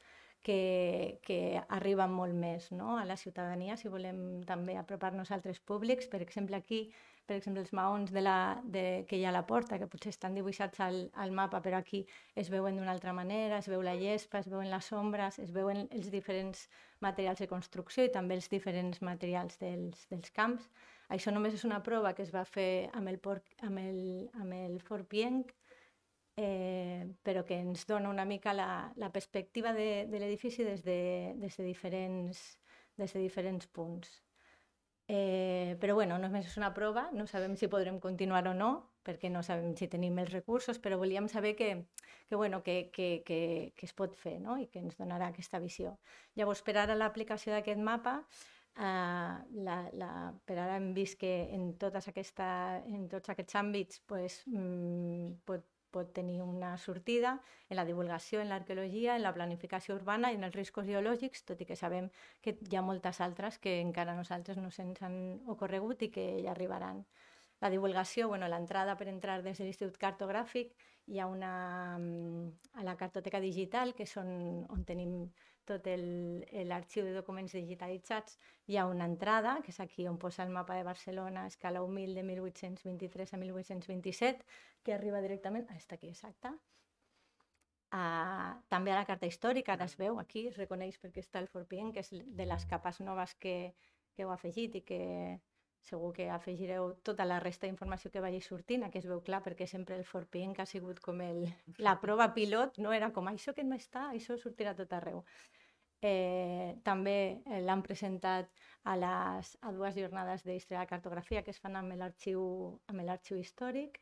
que arriben molt més a la ciutadania si volem també apropar-nos a altres públics. Per exemple, aquí, els maons que hi ha a la porta, que potser estan dibuixats al mapa, però aquí es veuen d'una altra manera, es veu la gespa, es veuen les ombres, es veuen els diferents materials de construcció i també els diferents materials dels camps. Això només és una prova que es va fer amb el Fort Pienc, però que ens dona una mica la perspectiva de l'edifici des de diferents punts. Però bueno, només és una prova, no sabem si podrem continuar o no, perquè no sabem si tenim els recursos, però volíem saber que es pot fer, no? I que ens donarà aquesta visió. Llavors, per ara l'aplicació d'aquest mapa, per ara hem vist que en tots aquests àmbits pot tenir una sortida en la divulgació, en l'arqueologia, en la planificació urbana i en els riscos geològics, tot i que sabem que hi ha moltes altres que encara a nosaltres no se'ns han ocorregut i que ja arribaran. La divulgació, l'entrada per entrar des de l'Institut Cartogràfic, hi ha a la cartoteca digital, que és on tenim tot l'arxiu de documents digitalitzats, hi ha una entrada, que és aquí on posa el mapa de Barcelona a escala humil de 1823 a 1827, que arriba directament, està aquí, exacte. També a la carta històrica, ara es veu aquí, es reconeix perquè està el Fort Pienc, que és de les capes noves que heu afegit i que segur que afegireu tota la resta d'informació que vagi sortint. Aquí es veu clar perquè sempre el Fort Pienc ha sigut com la prova pilot, no era com això que no està, això sortirà tot arreu. També l'han presentat a dues jornades d'història de la cartografia que es fan amb l'arxiu històric,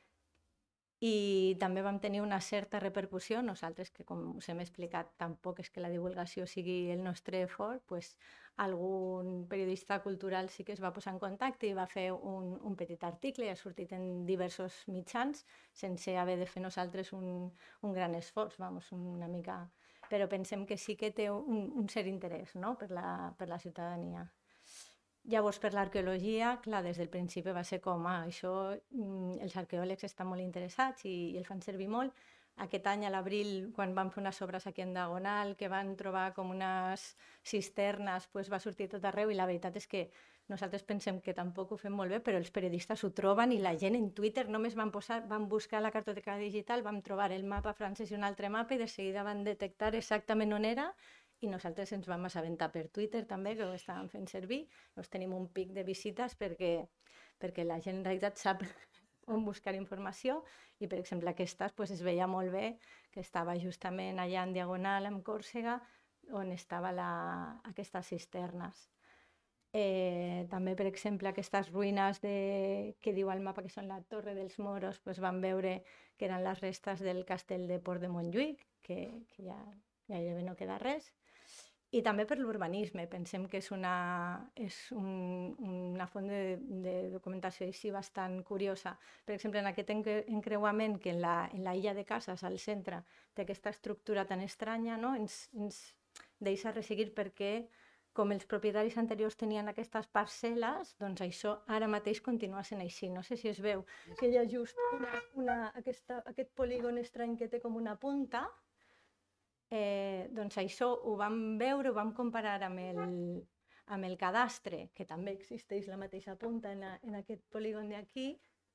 i també vam tenir una certa repercussió. Nosaltres, que com us hem explicat, tampoc és que la divulgació sigui el nostre fort, algun periodista cultural sí que es va posar en contacte i va fer un petit article i ha sortit en diversos mitjans sense haver de fer nosaltres un gran esforç, una mica. Però pensem que sí que té un cert interès per la ciutadania. Llavors, per l'arqueologia, clar, des del principi va ser com, això els arqueòlegs estan molt interessats i el fan servir molt. Aquest any, a l'abril, quan van fer unes obres aquí en Diagonal, que van trobar com unes cisternes, va sortir tot arreu i la veritat és que nosaltres pensem que tampoc ho fem molt bé, però els periodistes ho troben i la gent en Twitter només van buscar la cartoteca digital, vam trobar el mapa francès i un altre mapa i de seguida van detectar exactament on era i nosaltres ens vam assabentar per Twitter també, que ho estàvem fent servir. Llavors tenim un pic de visites perquè la gent en realitat sap on buscar informació i, per exemple, aquesta es veia molt bé, que estava justament allà en diagonal, en Còrsega, on estava aquestes cisternes. També, per exemple, aquestes ruïnes que diu el mapa que són la Torre dels Moros, vam veure que eren les restes del castell de Port de Montjuïc, que ja gairebé no queda res. I també per l'urbanisme, pensem que és una font de documentació així bastant curiosa. Per exemple, en aquest encreuament que en la illa de Cases, al centre, té aquesta estructura tan estranya, no? Ens deixa resseguir perquè, com els propietaris anteriors tenien aquestes parcel·les, doncs això ara mateix continua sent així. No sé si es veu que hi ha just aquest polígon estrany que té com una punta. Doncs això ho vam veure, ho vam comparar amb el cadastre, que també existeix la mateixa punta en aquest polígon d'aquí,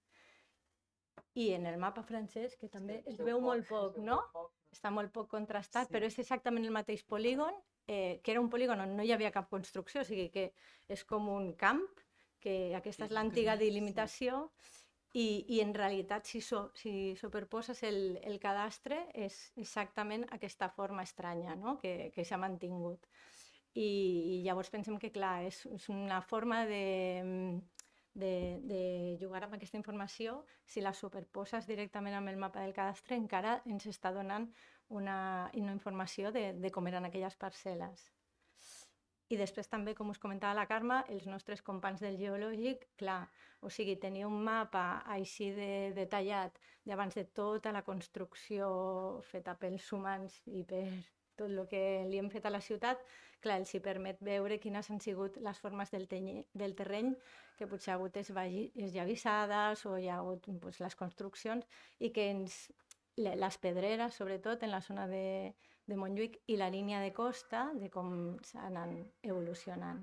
i en el mapa francès, que també es veu molt poc, no? Està molt poc contrastat, però és exactament el mateix polígon, que era un polígon on no hi havia cap construcció, o sigui que és com un camp, que aquesta és l'antiga delimitació, i en realitat, si superposes el cadastre, és exactament aquesta forma estranya, no? que s'ha mantingut. I llavors pensem que, clar, és una forma de jugar amb aquesta informació. Si la superposes directament amb el mapa del cadastre, encara ens està donant una informació de com eren aquelles parcel·les. I després també, com us comentava la Carme, els nostres companys del geològic, clar, o sigui, tenir un mapa així de detallat d'abans de tota la construcció feta pels humans i per tot el que li hem fet a la ciutat, clar, els hi permet veure quines han sigut les formes del terreny, que potser ha hagut esllavissades o hi ha hagut les construccions, i que les pedreres, sobretot en la zona de Montjuïc i la línia de costa, de com s'han evolucionant.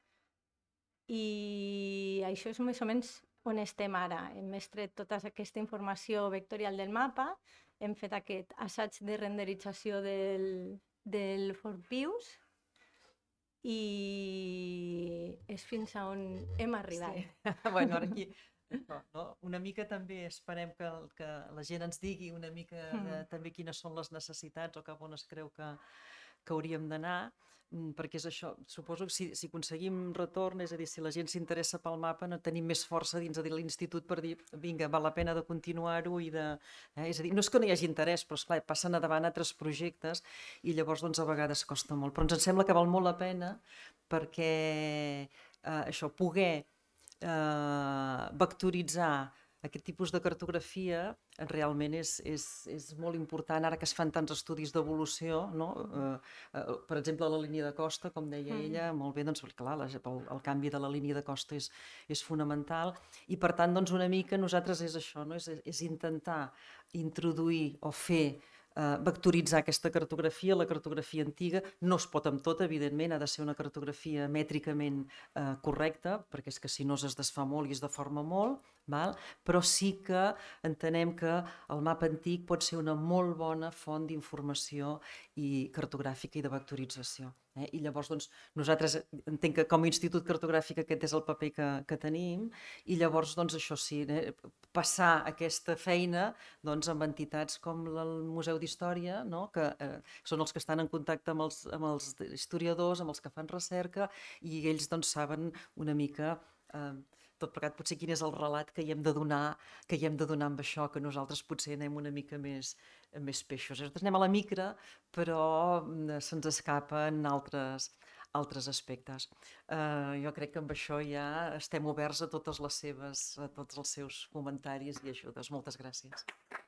I això és més o menys on estem ara. Hem extret tota aquesta informació vectorial del mapa, hem fet aquest assaig de renderització del Fort Pius i és fins a on hem arribat. Sí. Bueno, ara aquí una mica també esperem que la gent ens digui una mica també quines són les necessitats o cap on es creu que hauríem d'anar, perquè és això, suposo que si aconseguim retorn, és a dir, si la gent s'interessa pel mapa, no tenim més força dins de l'institut per dir, vinga, val la pena de continuar-ho i de... És a dir, no és que no hi hagi interès, però esclar, passen endavant altres projectes i llavors doncs a vegades costa molt, però ens sembla que val molt la pena perquè això, poder vectoritzar aquest tipus de cartografia realment és molt important ara que es fan tants estudis d'evolució, no? Per exemple, la línia de costa, com deia ella, molt bé, doncs clar, el canvi de la línia de costa és fonamental i per tant, doncs una mica nosaltres és això, no? És intentar introduir o fer vectoritzar aquesta cartografia, la cartografia antiga, no es pot amb tot, evidentment, ha de ser una cartografia mètricament correcta, perquè és que si no es desfà molt i es deforma molt, però sí que entenem que el mapa antic pot ser una molt bona font d'informació i cartogràfica i de vectorització. I llavors doncs, nosaltres entenc que com a Institut Cartogràfic aquest és el paper que tenim i llavors doncs, això sí, passar aquesta feina doncs, amb entitats com el Museu d'Història, no? Que són els que estan en contacte amb els historiadors, amb els que fan recerca i ells doncs, saben una mica tot plegat potser quin és el relat que hi hem de donar amb això, que nosaltres potser anem una mica més peixos. Nosaltres anem a la micra, però se'ns escapen altres aspectes. Jo crec que amb això ja estem oberts a tots els seus comentaris i ajudes. Moltes gràcies.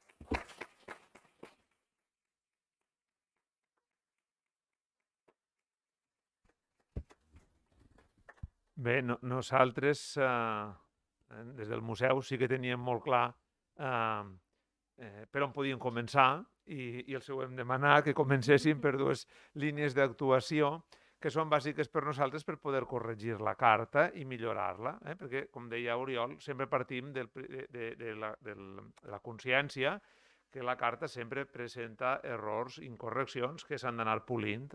Bé, nosaltres des del museu sí que teníem molt clar per on podíem començar i els ho hem demanat que comencéssim per dues línies d'actuació, que que són bàsiques per nosaltres per poder corregir la carta i millorar-la, perquè, com deia Oriol, sempre partim de la consciència que la carta sempre presenta errors, incorreccions que s'han d'anar polint.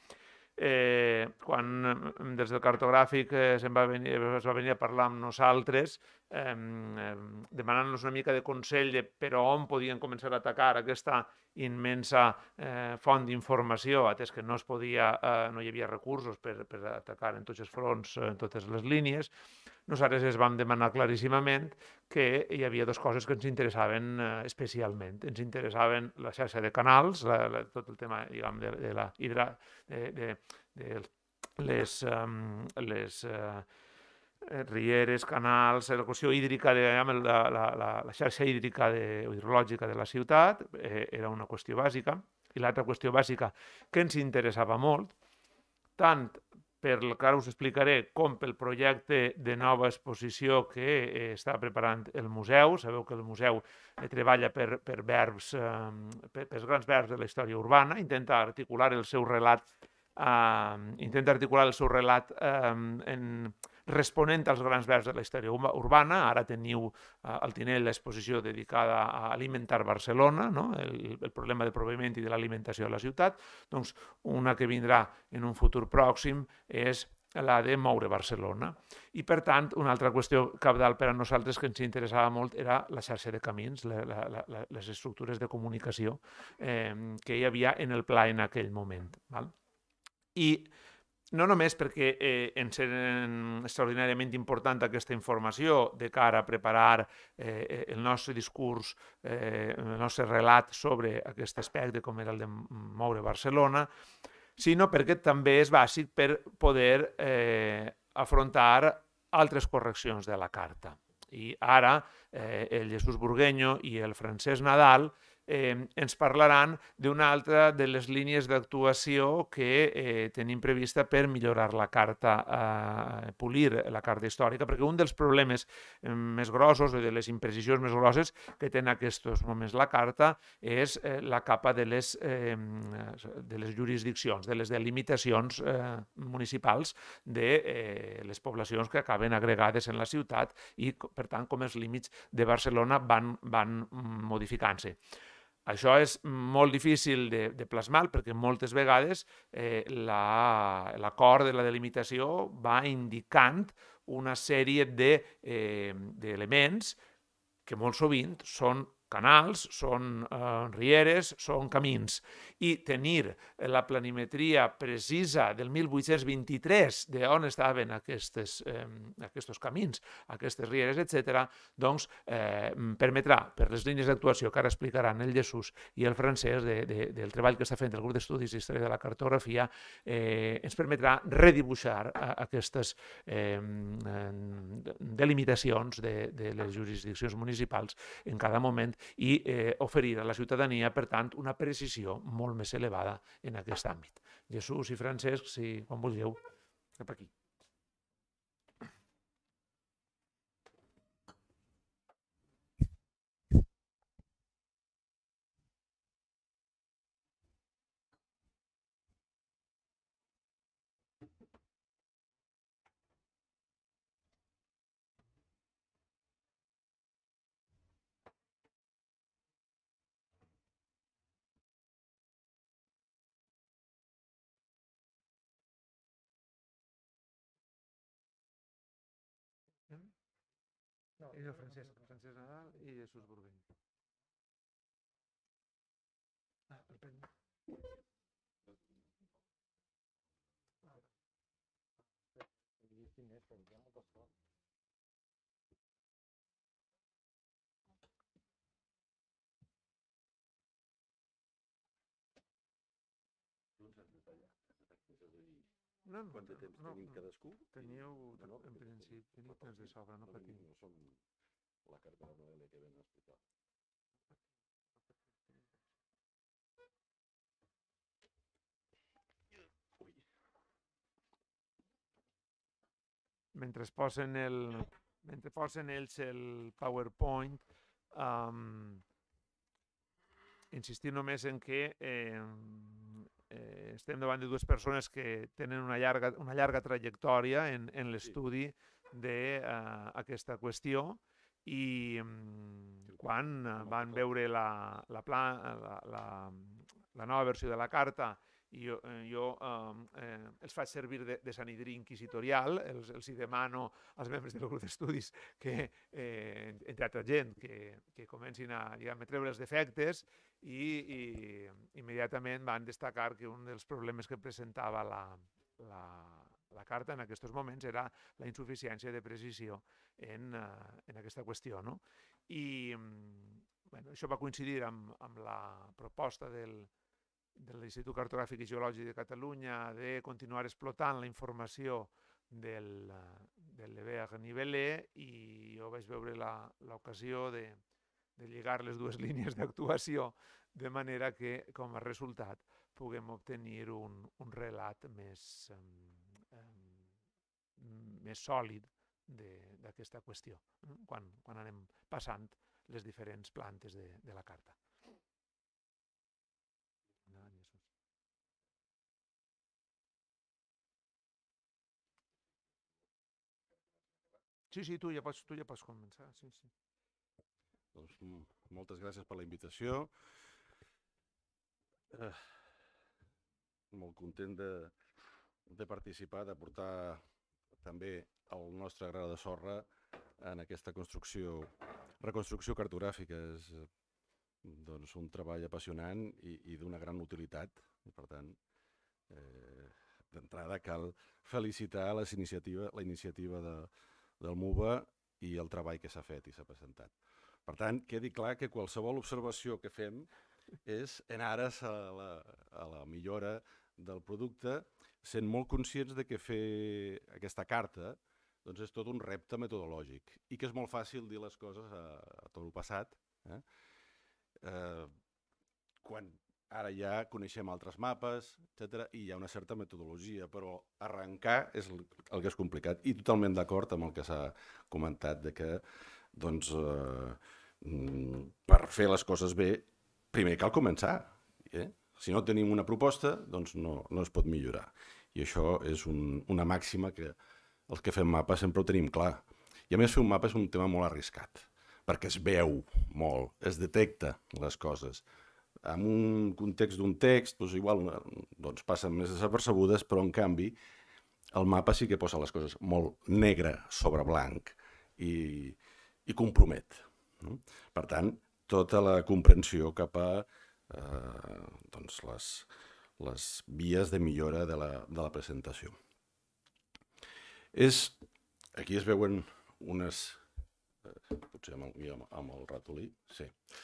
Quan des del cartogràfic es va venir a parlar amb nosaltres, demanant-nos una mica de consell de per on podien començar a atacar aquesta immensa font d'informació, atès que no hi havia recursos per atacar en tots els fronts, en totes les línies, nosaltres es vam demanar claríssimament que hi havia dues coses que ens interessaven especialment. Ens interessaven la xarxa de canals, tot el tema, diguem, de les rieres, canals, la qüestió hídrica, la xarxa hídrica hidrològica de la ciutat, era una qüestió bàsica. I l'altra qüestió bàsica que ens interessava molt, tant per el que ara us explicaré, com pel projecte de nova exposició que està preparant el museu. Sabeu que el museu treballa per verbs, pels grans verbs de la història urbana, intenta articular el seu relat responent als grans verbs de la història urbana. Ara teniu al Tinell l'exposició dedicada a alimentar Barcelona, el problema del proveïment i de l'alimentació a la ciutat. Doncs una que vindrà en un futur pròxim és la de moure Barcelona. I, per tant, una altra qüestió cabdal per a nosaltres que ens interessava molt era la xarxa de camins, les estructures de comunicació que hi havia en el pla en aquell moment. I no només perquè ens era extraordinàriament important aquesta informació de cara a preparar el nostre discurs, el nostre relat sobre aquest aspecte com era el de moure Barcelona, sinó perquè també és bàsic per poder afrontar altres correccions de la carta. I ara el Jesús Burgueño i el Francesc Nadal ens parlaran d'una altra de les línies d'actuació que tenim prevista per millorar la carta, polir la carta històrica, perquè un dels problemes més grossos o de les imprecisions més grosses que té en aquests moments la carta és la capa de les jurisdiccions, de les delimitacions municipals de les poblacions que acaben agregades en la ciutat i, per tant, com els límits de Barcelona van modificant-se. Això és molt difícil de plasmar perquè moltes vegades l'acord de la delimitació va indicant una sèrie d'elements que molt sovint són canals, són rieres, són camins. I tenir la planimetria precisa del 1823 d'on estaven aquests camins, aquestes rieres, etc., doncs permetrà, per les línies d'actuació que ara explicaran el Jesús i el Francesc del treball que està fent el grup d'estudis d'història de la cartografia, ens permetrà redibuixar aquestes delimitacions de les jurisdiccions municipals en cada moment i oferir a la ciutadania, per tant, una precisió molt més elevada en aquest àmbit. Jesús i Francesc, si quan vulgueu, cap aquí. No, és el Francesc Nadal i Jesús Burgueño. Quant de temps tenim cadascú? Teniu, en principi, teniu temps de sobra, no patiu. No som la carta de Noel que vam explicar. Mentre posen ells el PowerPoint, insistir només en que estem davant de dues persones que tenen una llarga trajectòria en l'estudi d'aquesta qüestió i quan van veure la nova versió de la carta i jo els faig servir de sanidrí inquisitorial, els hi demano als membres del grup d'estudis que, entre altra gent, que comencin a treure els defectes i immediatament van destacar que un dels problemes que presentava la carta en aquests moments era la insuficiència de precisió en aquesta qüestió. I això va coincidir amb la proposta de l'Institut Cartogràfic i Geològic de Catalunya de continuar explotant la informació del l'EBEAG Nivelé i jo vaig veure l'ocasió de lligar les dues línies d'actuació de manera que, com a resultat, puguem obtenir un relat més sòlid d'aquesta qüestió, quan anem passant les diferents plantes de la carta. Sí, tu ja pots començar. Sí. Doncs moltes gràcies per la invitació. Molt content de participar, de portar també el nostre gra de sorra en aquesta reconstrucció cartogràfica. És un treball apassionant i d'una gran utilitat. I, per tant, d'entrada cal felicitar la iniciativa del MUVA i el treball que s'ha fet i s'ha presentat. Per tant, quedi clar que qualsevol observació que fem és en ares a la millora del producte, sent molt conscients de que fer aquesta carta és tot un repte metodològic i que és molt fàcil dir les coses a tot el passat, quan ara ja coneixem altres mapes, etc., i hi ha una certa metodologia, però arrencar és el que és complicat. I totalment d'acord amb el que s'ha comentat, de que per fer les coses bé, primer cal començar. Si no tenim una proposta, doncs no es pot millorar. I això és una màxima que els que fem mapes sempre ho tenim clar. I a més, fer un mapa és un tema molt arriscat, perquè es veu molt, es detecta les coses. En un context d'un text, igual passen més desapercebudes, però en canvi el mapa sí que posa les coses molt negre sobre blanc i compromet. Per tant, tota la comprensió cap a les vies de millora de la presentació. Aquí es veuen unes... Potser amb el ratolí, sí.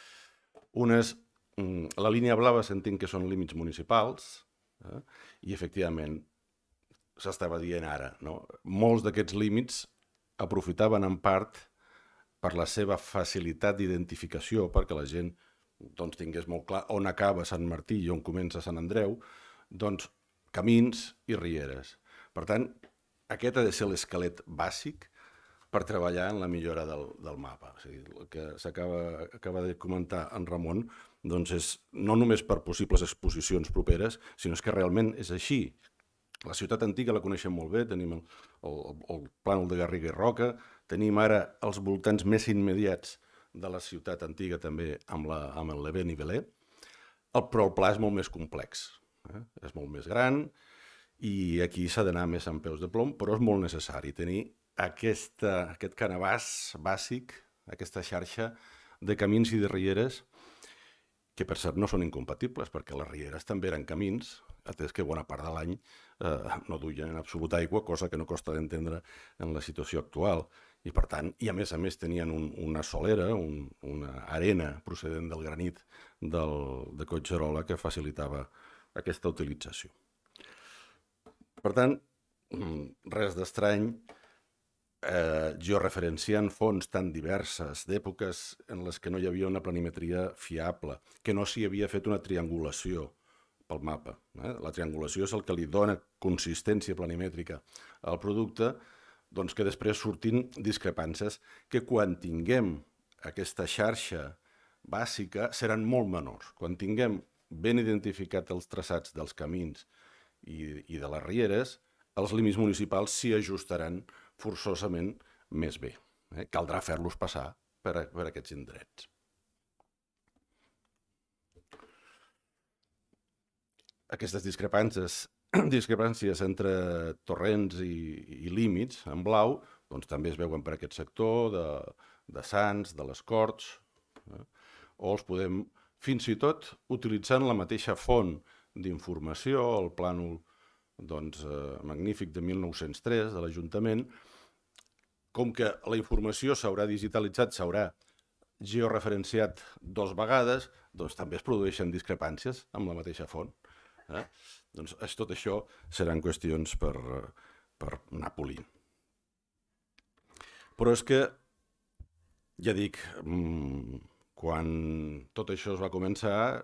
La línia blava s'entén que són límits municipals i, efectivament, s'estava dient ara, molts d'aquests límits aprofitaven en part per la seva facilitat d'identificació, perquè la gent tingués molt clar on acaba Sant Martí i on comença Sant Andreu, camins i rieres. Per tant, aquest ha de ser l'esquelet bàsic per treballar en la millora del mapa. El que acaba de comentar en Ramon és no només per possibles exposicions properes, sinó que realment és així. La ciutat antiga la coneixem molt bé, tenim el plànol de Garriga i Roca, tenim ara els voltants més immediats de la ciutat antiga també amb el Levé Nivelé, però el pla és molt més complex, és molt més gran i aquí s'ha d'anar més amb peus de plom, però és molt necessari tenir aquest canavàs bàsic, aquesta xarxa de camins i de rieres, que per cert no són incompatibles, perquè les rieres també eren camins, atès que bona part de l'any no duien en absolut aigua, cosa que no costa d'entendre en la situació actual. I per tant, i a més tenien una solera, una arena procedent del granit de Collserola que facilitava aquesta utilització. Per tant, res d'estrany, georreferenciant fonts tan diverses d'èpoques en les que no hi havia una planimetria fiable, que no s'hi havia fet una triangulació pel mapa. La triangulació és el que li dona consistència planimètrica al producte, que després surtin discrepàncies que quan tinguem aquesta xarxa bàsica seran molt menors. Quan tinguem ben identificat els traçats dels camins i de les rieres, els límits municipals s'hi ajustaran forçosament més bé. Caldrà fer-los passar per aquests indrets. Aquestes discrepàncies entre torrents i límits, en blau, doncs també es veuen per aquest sector de Sants, de les Corts, o els podem, fins i tot, utilitzant la mateixa font d'informació, el plànol magnífic de 1903 de l'Ajuntament, com que la informació s'haurà digitalitzat, s'haurà georreferenciat 2 vegades, doncs també es produeixen discrepàncies amb la mateixa font. Doncs tot això seran qüestions per anar polint. Però és que, ja dic, quan tot això es va començar,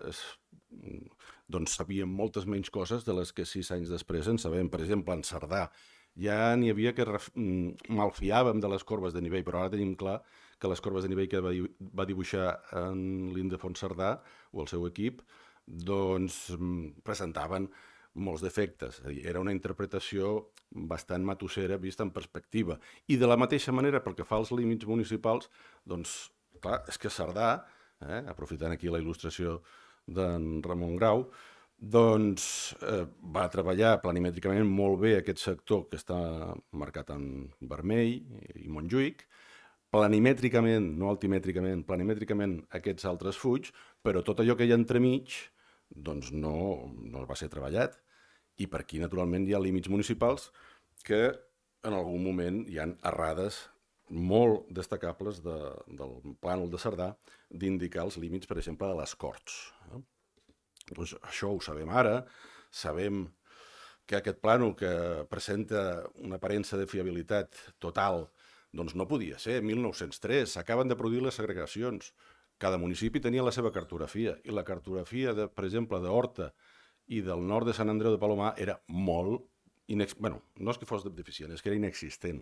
doncs sabíem moltes menys coses de les que 6 anys després en sabem. Per exemple, en Cerdà ja n'hi havia que malfiàvem de les corbes de nivell, però ara tenim clar que les corbes de nivell que va dibuixar en l'Ildefons Cerdà o el seu equip doncs presentaven molts defectes. És a dir, era una interpretació bastant matussera vista en perspectiva. I de la mateixa manera, pel que fa als límits municipals, doncs, clar, és que Cerdà, aprofitant aquí la il·lustració d'en Ramon Grau, doncs va treballar planimètricament molt bé aquest sector que està marcat en vermell i Montjuïc, planimètricament, no altimètricament, planimètricament aquests altres fulls, però tot allò que hi ha entremig doncs no va ser treballat. I per aquí, naturalment, hi ha límits municipals que en algun moment hi ha errades molt destacables del plànol de Cerdà d'indicar els límits, per exemple, de les Corts. Doncs això ho sabem ara, sabem que aquest plànol que presenta una aparença de fiabilitat total doncs no podia ser. 1903 s'acaben de produir les segregacions. Cada municipi tenia la seva cartografia i la cartografia, per exemple, d'Horta i del nord de Sant Andreu de Palomar era molt... no és que fos deficient, és que era inexistent.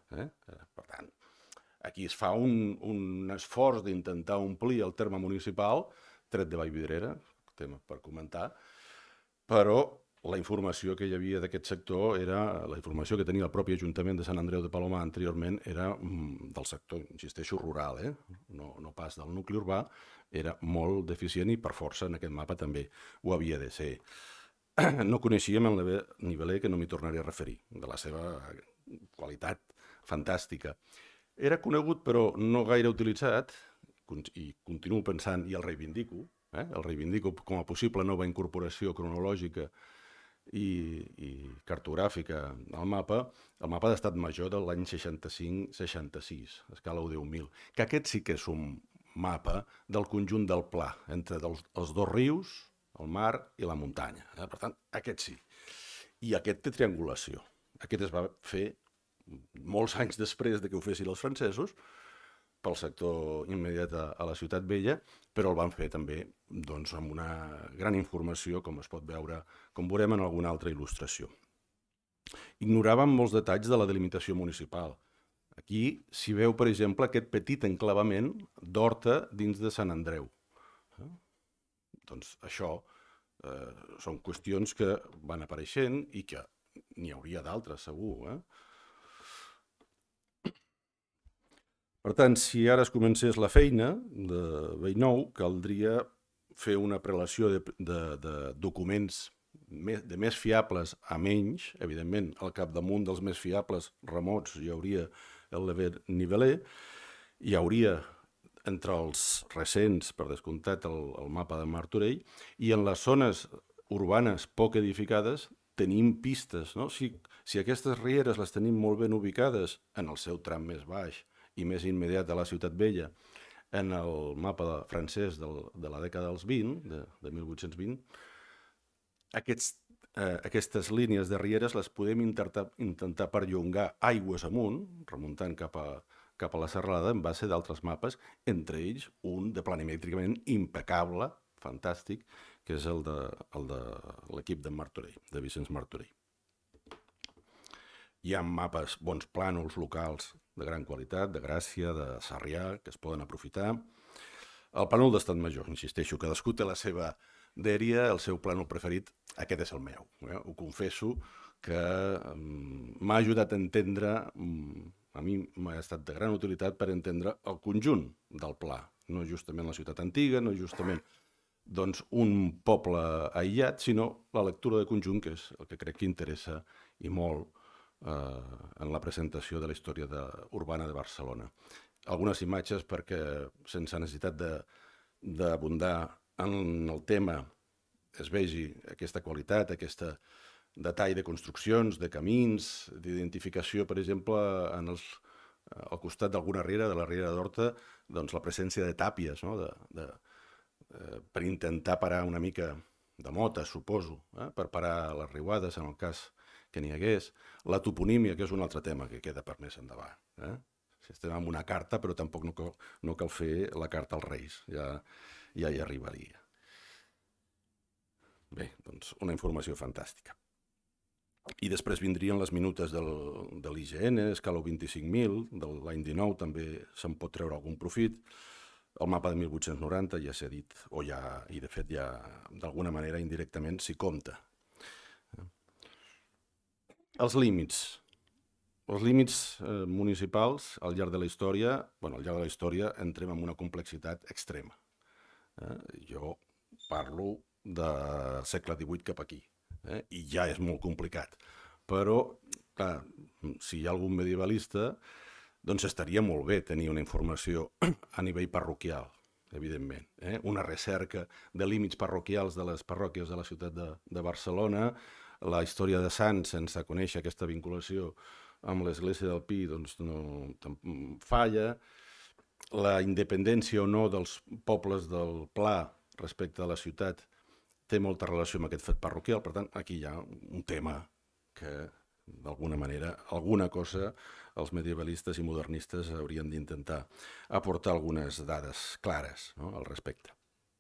Per tant, aquí es fa un esforç d'intentar omplir el terme municipal, tret de Vallvidrera, tema per comentar, però la informació que hi havia d'aquest sector era, la informació que tenia el propi Ajuntament de Sant Andreu de Palomar anteriorment era del sector, insisteixo, rural, no pas del nucli urbà, era molt deficient i per força en aquest mapa també ho havia de ser. No coneixíem el niveler, que no m'hi tornaré a referir, de la seva qualitat fantàstica. Era conegut però no gaire utilitzat, i continuo pensant i el reivindico com a possible nova incorporació cronològica i cartogràfica al mapa, el mapa d'estat major de l'any 65-66, escala 10.000, que aquest sí que és un mapa del conjunt del pla, entre els 2 rius, el mar i la muntanya. Per tant, aquest sí. I aquest té triangulació. Aquest es va fer molts anys després de que ho fessin els francesos, pel sector immediat a la Ciutat Vella, però el van fer també amb una gran informació, com es pot veure, com veurem en alguna altra il·lustració. Ignoràvem molts detalls de la delimitació municipal. Aquí s'hi veu, per exemple, aquest petit enclavament d'Horta dins de Sant Andreu. Doncs això són qüestions que van apareixent i que n'hi hauria d'altres, segur. Per tant, si ara es comencés la feina de bell nou, caldria fer una prelació de documents de més fiables a menys. Evidentment, al capdamunt dels més fiables remots hi hauria el niveler, hi hauria entre els recents, per descomptat, el mapa de Martorell, i en les zones urbanes poc edificades tenim pistes. Si aquestes rieres les tenim molt ben ubicades en el seu tram més baix i més immediat a la Ciutat Vella, en el mapa francès de la dècada dels 20, de 1820, aquestes línies de rieres les podem intentar perllongar aigües amunt, remuntant cap a la serralada, en base d'altres mapes, entre ells un de planimètricament impecable, fantàstic, que és el de l'equip de Martorell, de Vicenç Martorell. Hi ha mapes, bons plànols locals de gran qualitat, de Gràcia, de Sarrià, que es poden aprofitar. El plànol d'Estat Major, insisteixo, cadascú té la seva Dèria, el seu plànol preferit, aquest és el meu. Ho confesso, que m'ha ajudat a entendre, a mi m'ha estat de gran utilitat per entendre el conjunt del pla, no justament la ciutat antiga, no justament doncs, un poble aïllat, sinó la lectura de conjunt, que és el que crec que interessa i molt en la presentació de la història urbana de Barcelona. Algunes imatges perquè, sense necessitat d'abundar en el tema, es vegi aquesta qualitat, aquest detall de construccions, de camins, d'identificació, per exemple, al costat d'alguna riera, de la riera d'Horta, doncs la presència de tàpies, no? Per intentar parar una mica de mota, suposo, per parar les riuades, en el cas que n'hi hagués. La toponímia, que és un altre tema que queda per més endavant. Si estem amb una carta, però tampoc no cal fer la carta als Reis, ja hi arribaria. Bé, doncs una informació fantàstica. I després vindrien les minutes de l'IGN, escala 25.000, de l'any 19 també se'n pot treure algun profit. El mapa de 1890 ja s'ha dit, i de fet ja d'alguna manera indirectament s'hi compta. Els límits. Els límits municipals al llarg de la història, entrem en una complexitat extrema. Jo parlo del segle XVIII cap aquí, i ja és molt complicat. Però, clar, si hi ha algun medievalista, doncs estaria molt bé tenir una informació a nivell parroquial, evidentment. Una recerca de límits parroquials de les parròquies de la ciutat de Barcelona, la història de Sants, sense conèixer aquesta vinculació amb l'església del Pi, doncs no falla. La independència o no dels pobles del Pla respecte a la ciutat té molta relació amb aquest fet parroquial, per tant, aquí hi ha un tema que, d'alguna manera, alguna cosa els medievalistes i modernistes haurien d'intentar aportar algunes dades clares al respecte.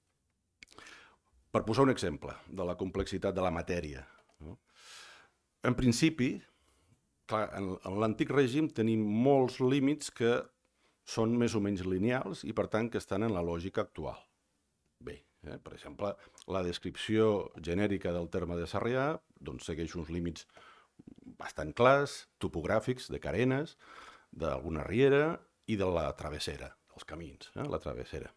Per posar un exemple de la complexitat de la matèria, en principi, clar, en l'antic règim tenim molts límits que són més o menys lineals i, per tant, que estan en la lògica actual. Bé, per exemple, la descripció genèrica del terme de Sarrià doncs, segueix uns límits bastant clars, topogràfics, de carenes, d'alguna riera i de la travessera, dels camins, la travessera.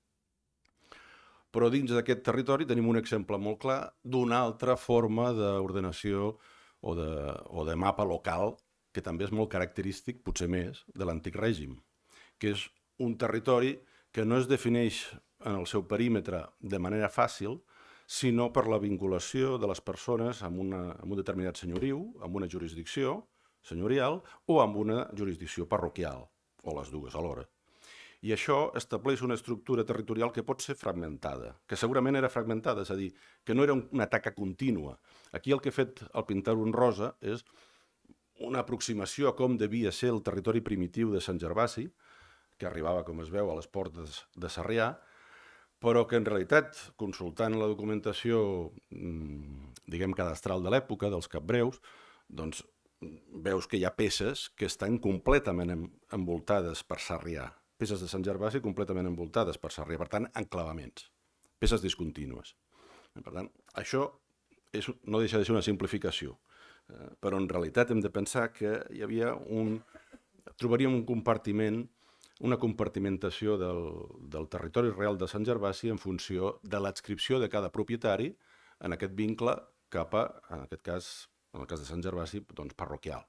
Però dins d'aquest territori tenim un exemple molt clar d'una altra forma d'ordenació o de mapa local que també és molt característic, potser més, de l'antic règim, que és un territori que no es defineix en el seu perímetre de manera fàcil, sinó per la vinculació de les persones amb un determinat senyoriu, amb una jurisdicció senyorial o amb una jurisdicció parroquial, o les dues alhora. I això estableix una estructura territorial que pot ser fragmentada, que segurament era fragmentada, és a dir, que no era una taca contínua. Aquí el que ha fet el Pintat Rosa és una aproximació a com devia ser el territori primitiu de Sant Gervasi, que arribava, com es veu, a les portes de Sarrià, però que en realitat, consultant la documentació, diguem, cadastral de l'època, dels capbreus, doncs veus que hi ha peces que estan completament envoltades per Sarrià, peces de Sant Gervasi completament envoltades per Sarrià, per tant, enclavaments, peces discontínues. Per tant, això no deixa de ser una simplificació, però en realitat hem de pensar que hi havia trobaríem un compartiment, una compartimentació del territori real de Sant Gervasi en funció de l'adscripció de cada propietari en aquest vincle cap a, en aquest cas, en el cas de Sant Gervasi, doncs parroquial.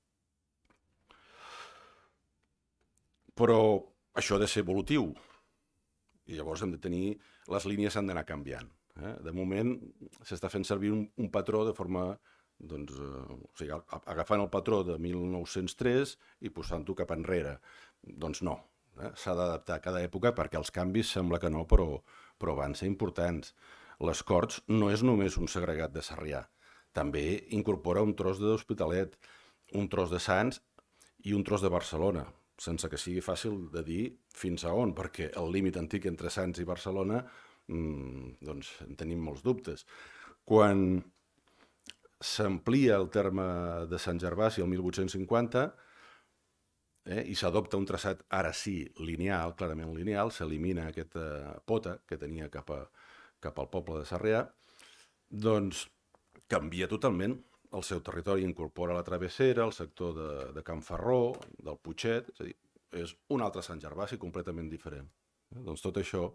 Però això ha de ser evolutiu i llavors hem de tenir, les línies han d'anar canviant. De moment s'està fent servir un patró de forma, doncs, o sigui, agafant el patró de 1903 i posant-ho cap enrere. Doncs no, s'ha d'adaptar a cada època perquè els canvis sembla que no, però van ser importants. Les Corts no és només un segregat de Sarrià, també incorpora un tros de l'Hospitalet, un tros de Sants i un tros de Barcelona, sense que sigui fàcil de dir fins a on, perquè el límit antic entre Sants i Barcelona doncs en tenim molts dubtes. Quan s'amplia el terme de Sant Gervasi el 1850 i s'adopta un traçat, ara sí, lineal, clarament lineal, s'elimina aquesta pota que tenia cap cap al poble de Sarrià, doncs canvia totalment el seu territori, incorpora la travessera, el sector de Can Ferró, del Putxet, és a dir, és un altre Sant Gervasi completament diferent. Doncs tot això,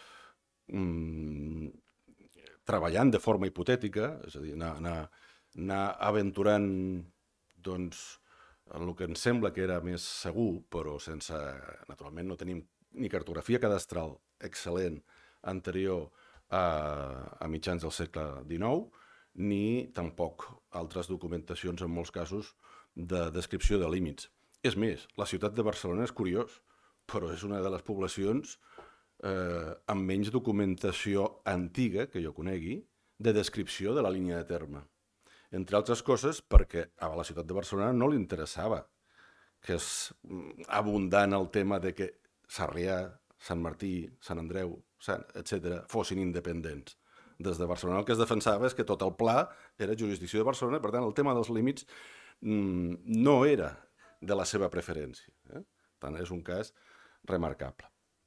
treballant de forma hipotètica, és a dir, anar aventurant doncs, en el que ens sembla que era més segur, però sense... Naturalment no tenim ni cartografia cadastral excel·lent anterior a mitjans del segle XIX, ni tampoc altres documentacions, en molts casos, de descripció de límits. És més, la ciutat de Barcelona és curiós, però és una de les poblacions amb menys documentació antiga, que jo conegui, de descripció de la línia de terme. Entre altres coses, perquè a la ciutat de Barcelona no li interessava que és abundant el tema de que Sarrià, Sant Martí, Sant Andreu, etc., fossin independents. Des de Barcelona el que es defensava és que tot el pla era jurisdicció de Barcelona, per tant el tema dels límits no era de la seva preferència. Per tant, és un cas remarcable.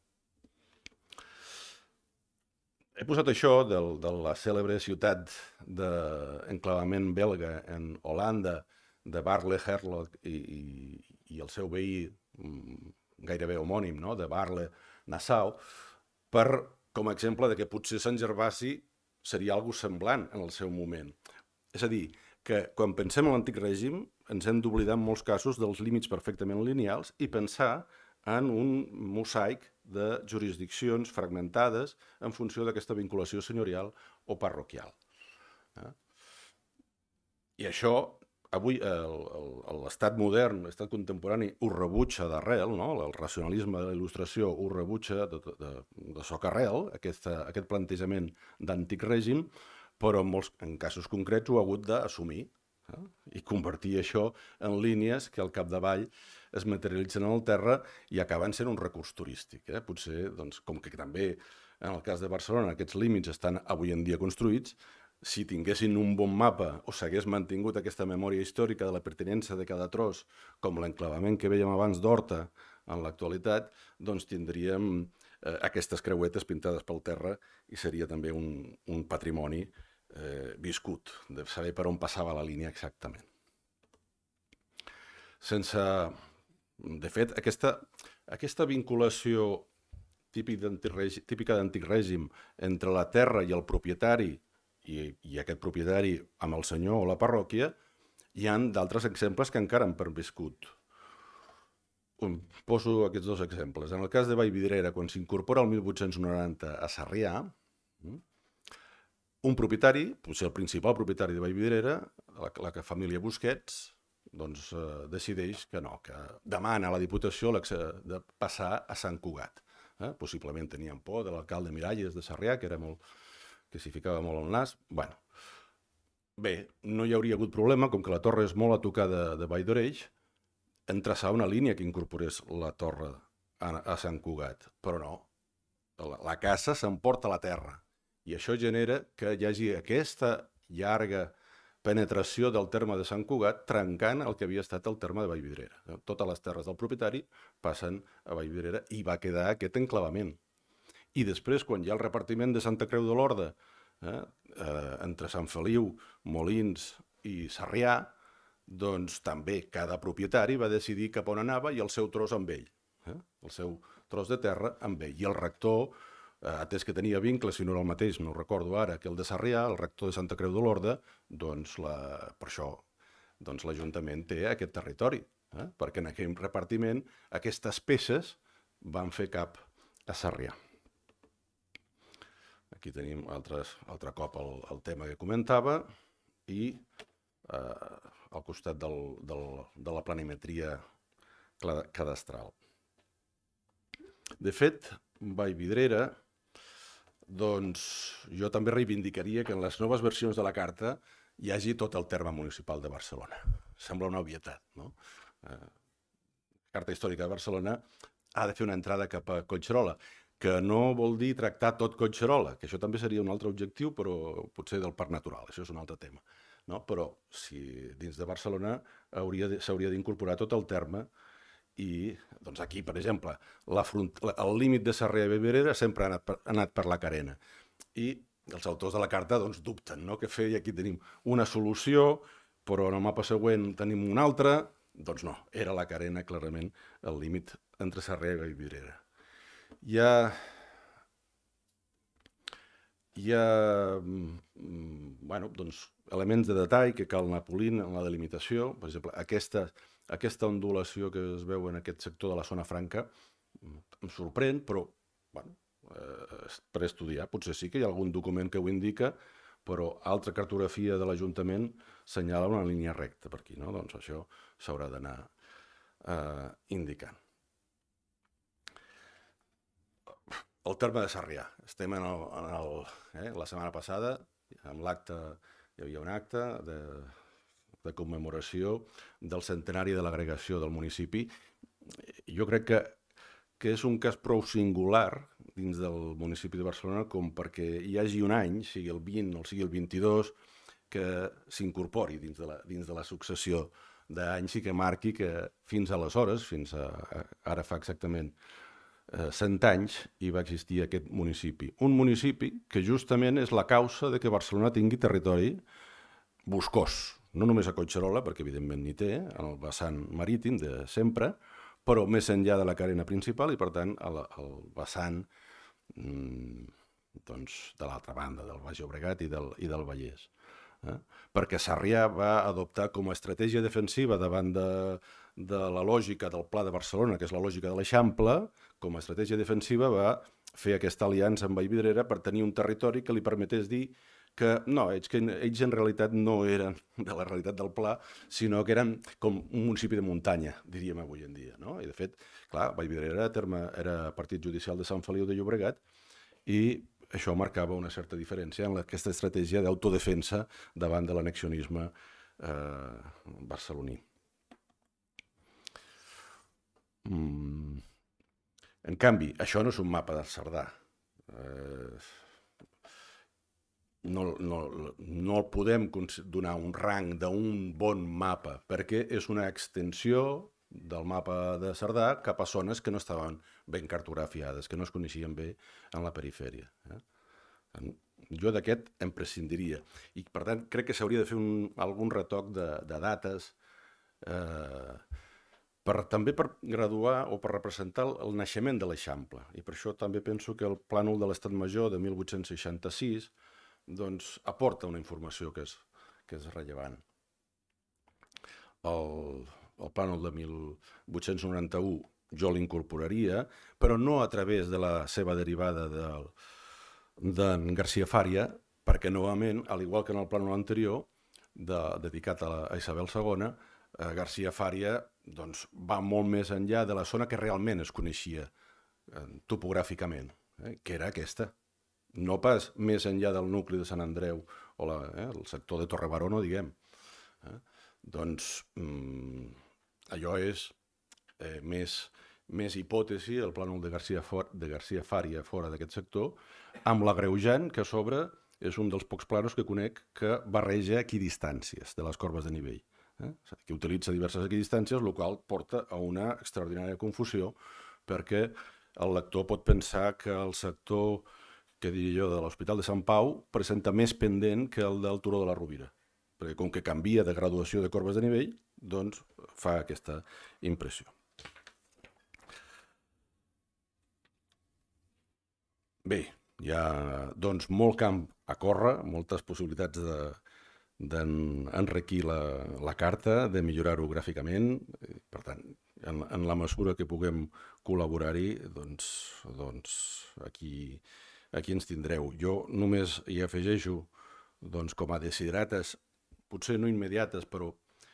He posat això de la cèlebre ciutat d'enclavament belga en Holanda, de Baarle-Hertog i el seu veí gairebé homònim, no? De Baarle-Nassau, com a exemple de que potser Sant Gervasi seria algo semblant en el seu moment. És a dir, que quan pensem en l'antic règim ens hem d'oblidar en molts casos dels límits perfectament lineals i pensar en un mosaic de jurisdiccions fragmentades en funció d'aquesta vinculació senyorial o parroquial. I això, avui, l'estat modern, l'estat contemporani, ho rebutja d'arrel, no? El racionalisme de la il·lustració ho rebutja de socarrel, aquest plantejament d'antic règim, però en casos concrets ho ha hagut d'assumir i convertir això en línies que al capdavall es materialitzen en el terra i acaben sent un recurs turístic. Potser, com que també en el cas de Barcelona aquests límits estan avui en dia construïts, si tinguessin un bon mapa o s'hagués mantingut aquesta memòria històrica de la pertinença de cada tros, com l'enclavament que vèiem abans d'Horta en l'actualitat, doncs tindríem aquestes creuetes pintades pel terra i seria també un patrimoni viscut, de saber per on passava la línia exactament. De fet, aquesta vinculació típica d'antic règim entre la terra i el propietari i aquest propietari amb el senyor o la parròquia, hi ha d'altres exemples que encara han perviscut. Poso aquests dos exemples. En el cas de Vallvidrera, quan s'incorpora el 1890 a Sarrià, un propietari, potser el principal propietari de Vallvidrera, la família Busquets, doncs decideix que no, que demana a la Diputació de passar a Sant Cugat. Possiblement tenien por de l'alcalde Miralles de Sarrià, que s'hi ficava molt al nas. Bé, no hi hauria hagut problema, com que la torre és molt a tocar de Vall d'Oreix, en traçar una línia que incorporés la torre a Sant Cugat. Però no, la casa s'emporta a la terra. I això genera que hi hagi aquesta llarga penetració del terme de Sant Cugat trencant el que havia estat el terme de Vallvidrera. Totes les terres del propietari passen a Vallvidrera i va quedar aquest enclavament. I després, quan hi ha el repartiment de Santa Creu de l'Orde entre Sant Feliu, Molins i Sarrià, doncs també cada propietari va decidir cap on anava i el seu tros amb ell, el seu tros de terra amb ell. I el rector, atès que tenia vincles, si no era el mateix, no ho recordo ara, que el de Sarrià, el rector de Santa Creu de l'Orde, doncs per això l'Ajuntament té aquest territori, perquè en aquell repartiment aquestes peces van fer cap a Sarrià. Aquí tenim altre cop el tema que comentava i al costat de la planimetria cadastral. De fet, Vallvidrera, doncs jo també reivindicaria que en les noves versions de la carta hi hagi tot el terme municipal de Barcelona. Sembla una obvietat, no? La Carta Històrica de Barcelona ha de fer una entrada cap a Collserola, que no vol dir tractar tot Collserola, que això també seria un altre objectiu, però potser del parc natural, això és un altre tema. Però si dins de Barcelona s'hauria d'incorporar tot el terme i doncs aquí, per exemple, el límit de Sarrià i Vallvidrera sempre ha anat per la Carena i els autors de la carta doncs, dubten, no? Què fer? I aquí tenim una solució, però en el mapa següent tenim una altra. Doncs no, era la carena clarament el límit entre Sarrià i Vallvidrera. Hi ha bueno, doncs, elements de detall que cal anar polint en la delimitació. Per exemple, aquesta ondulació que es veu en aquest sector de la zona franca em sorprèn, però bueno, per estudiar. Potser sí que hi ha algun document que ho indica, però altra cartografia de l'Ajuntament senyala una línia recta per aquí, no? Doncs això s'haurà d'anar indicant. El terme de Sarrià. Estem la setmana passada, amb l'acte, hi havia un acte de commemoració del centenari de l'agregació del municipi. Jo crec que és un cas prou singular dins del municipi de Barcelona com perquè hi hagi un any, sigui el 20 o sigui el 22, que s'incorpori dins de la successió d'anys i que marqui que fins aleshores, fins ara fa exactament 100 anys, hi va existir aquest municipi. Un municipi que justament és la causa de que Barcelona tingui territori boscós, no només a Collserola, perquè evidentment n'hi té, en el vessant marítim de sempre, però més enllà de la carena principal i, per tant, al vessant doncs, de l'altra banda, del Baix Llobregat i del Vallès. Perquè Sarrià va adoptar com a estratègia defensiva davant de la lògica del Pla de Barcelona, que és la lògica de l'Eixample, com a estratègia defensiva va fer aquesta aliança amb Vallvidrera per tenir un territori que li permetés dir que no, que ells en realitat no eren de la realitat del Pla, sinó que eren com un municipi de muntanya, diríem avui en dia. No? I de fet, clar, Vallvidrera era partit judicial de Sant Feliu de Llobregat i això marcava una certa diferència en aquesta estratègia d'autodefensa davant de l'annexionisme barceloní. En canvi, això no és un mapa del Cerdà. No el podem donar un rang d'un bon mapa, perquè és una extensió del mapa de Cerdà cap a zones que no estaven ben cartografiades, que no es coneixien bé en la perifèria. Jo d'aquest em prescindiria. I, per tant, crec que s'hauria de fer algun retoc de dates, també per graduar o per representar el naixement de l'Eixample. I per això també penso que el plànol de l'Estat Major de 1866 doncs, aporta una informació que és rellevant. El plànol de 1891 jo l'incorporaria, però no a través de la seva derivada d'en García Fària, perquè novament, al igual que en el plànol anterior, dedicat a Isabel II, García Fària va molt més enllà de la zona que realment es coneixia topogràficament, que era aquesta. No pas més enllà del nucli de Sant Andreu o el sector de Torrebaró, diguem. Doncs allò és més hipòtesi, el plànol de García Fària fora d'aquest sector, amb l'agreujant que a sobre és un dels pocs plànols que conec que barreja equidistàncies de les corbes de nivell. Que utilitza diverses equidistàncies, el qual porta a una extraordinària confusió, perquè el lector pot pensar que el sector, que diria jo, de l'Hospital de Sant Pau presenta més pendent que el del Turó de la Rovira, perquè com que canvia de graduació de corbes de nivell, doncs fa aquesta impressió. Bé, hi ha doncs molt camp a córrer, moltes possibilitats d'enriquir la carta, de millorar-ho gràficament. Per tant, en la mesura que puguem col·laborar-hi, doncs aquí ens tindreu. Jo només hi afegeixo com a desiderates, potser no immediates, però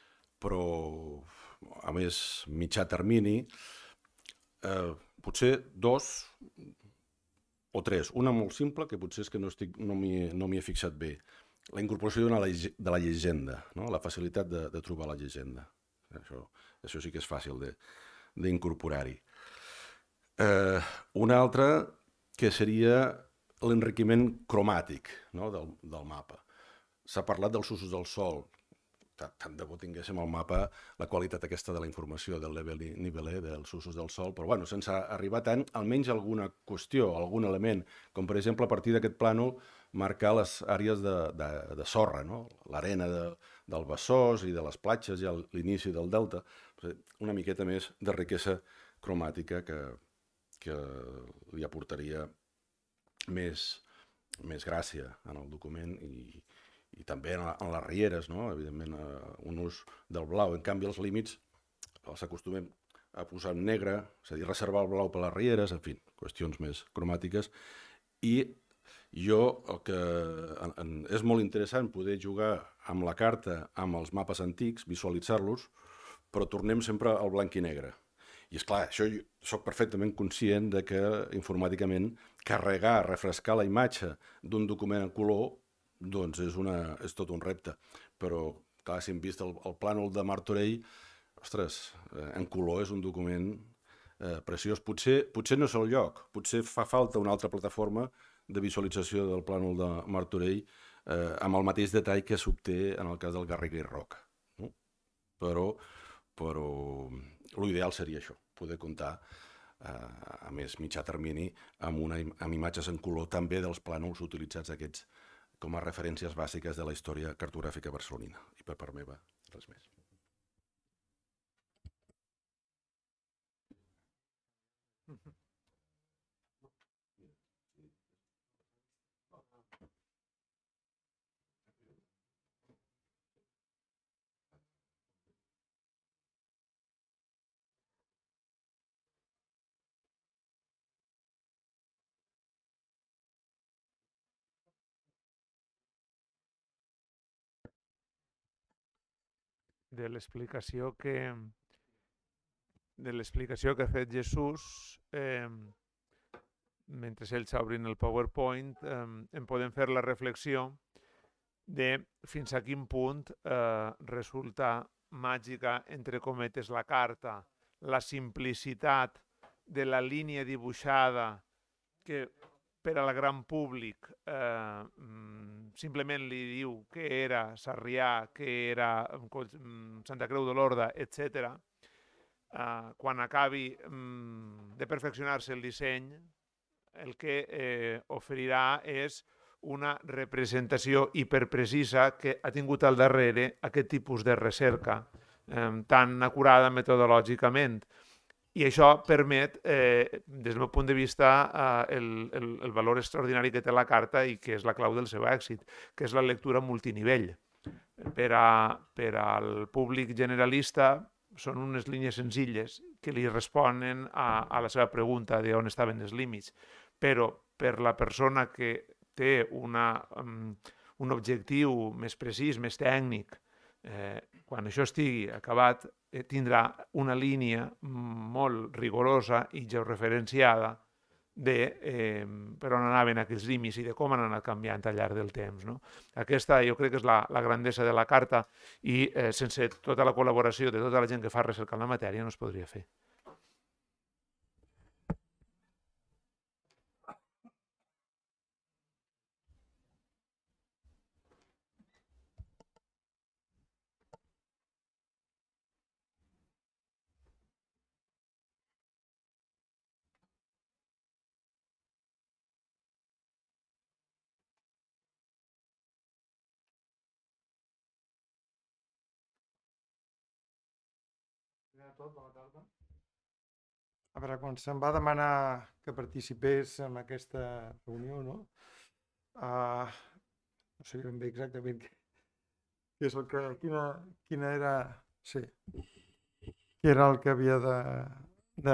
a més mitjà termini, potser 2 o 3. Una molt simple, que potser és que no m'hi he fixat bé. La incorporació de la llegenda, la facilitat de trobar la llegenda. Això sí que és fàcil d'incorporar-hi. Una altra que seria l'enriquiment cromàtic del mapa. S'ha parlat dels usos del sol. Tant de bo tinguéssim al mapa la qualitat aquesta de la informació, del niveler dels usos del sol, però sense arribar tant, almenys alguna qüestió, algun element, com per exemple a partir d'aquest plànol marcar les àrees de sorra, no? L'arena del Besòs i de les platges i l'inici del delta. Una miqueta més de riquesa cromàtica que li aportaria més gràcia en el document i també en les rieres, no? Evidentment, un ús del blau. En canvi, els límits els acostumem a posar en negre, és a dir, reservar el blau per les rieres, en fi, qüestions més cromàtiques. I és molt interessant poder jugar amb la carta, amb els mapes antics, visualitzar-los, però tornem sempre al blanc i negre. I és clar, això jo soc perfectament conscient de que informàticament carregar, refrescar la imatge d'un document en color doncs és tot un repte. Però, clar, si hem vist el plànol de Martorell, ostres, en color és un document preciós. Potser no és el lloc, potser fa falta una altra plataforma de visualització del plànol de Martorell amb el mateix detall que s'obté en el cas del Garriga i Roca. Però l'ideal seria això, poder comptar, a més mitjà termini, amb imatges en color també dels plànols utilitzats aquests com a referències bàsiques de la història cartogràfica barcelonina. I per part meva, res més. De l'explicació que ha fet Jesús, mentre ell s'ha obrint el PowerPoint, en podem fer la reflexió de fins a quin punt resulta màgica, entre cometes, la carta, la simplicitat de la línia dibuixada que per al gran públic simplement li diu que era Sarrià, que era Santa Creu d'Olorda, etc. Quan acabi de perfeccionar-se el disseny, el que oferirà és una representació hiperprecisa que ha tingut al darrere aquest tipus de recerca tan acurada metodològicament. I això permet, des del meu punt de vista, el valor extraordinari que té la carta i que és la clau del seu èxit, que és la lectura multinivell. Per al públic generalista són unes línies senzilles que li responen a la seva pregunta d'on estaven els límits, però per la persona que té un objectiu més precís, més tècnic, quan això estigui acabat, tindrà una línia molt rigorosa i georreferenciada de per on anaven aquells límits i de com han anat canviant al llarg del temps. Aquesta jo crec que és la grandesa de la carta i sense tota la col·laboració de tota la gent que fa recerca en la matèria no es podria fer. A veure, quan se'm va demanar que participés en aquesta reunió, no sé ben bé exactament què és el que, quina era, sí, què era el que havia de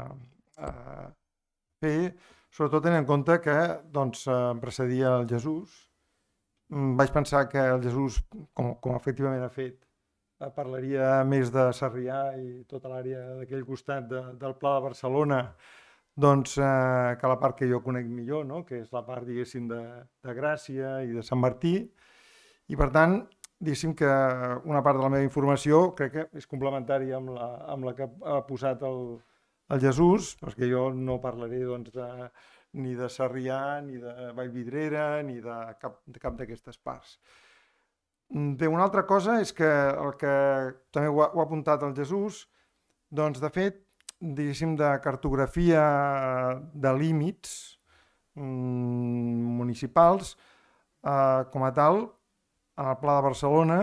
fer, sobretot tenint en compte que em precedia el Jesús. Vaig pensar que el Jesús, com efectivament ha fet, parlaria més de Sarrià i tota l'àrea d'aquell costat del Pla de Barcelona, que la part que jo conec millor, que és la part, diguéssim, de Gràcia i de Sant Martí. I, per tant, diguéssim que una part de la meva informació crec que és complementària amb la que ha posat el Jesús, perquè jo no parlaré ni de Sarrià, ni de Vallvidrera, ni de cap d'aquestes parts. Bé, una altra cosa és que el que també ho ha apuntat el Jesús, de fet, diguéssim, de cartografia de límits municipals, com a tal, en el Pla de Barcelona,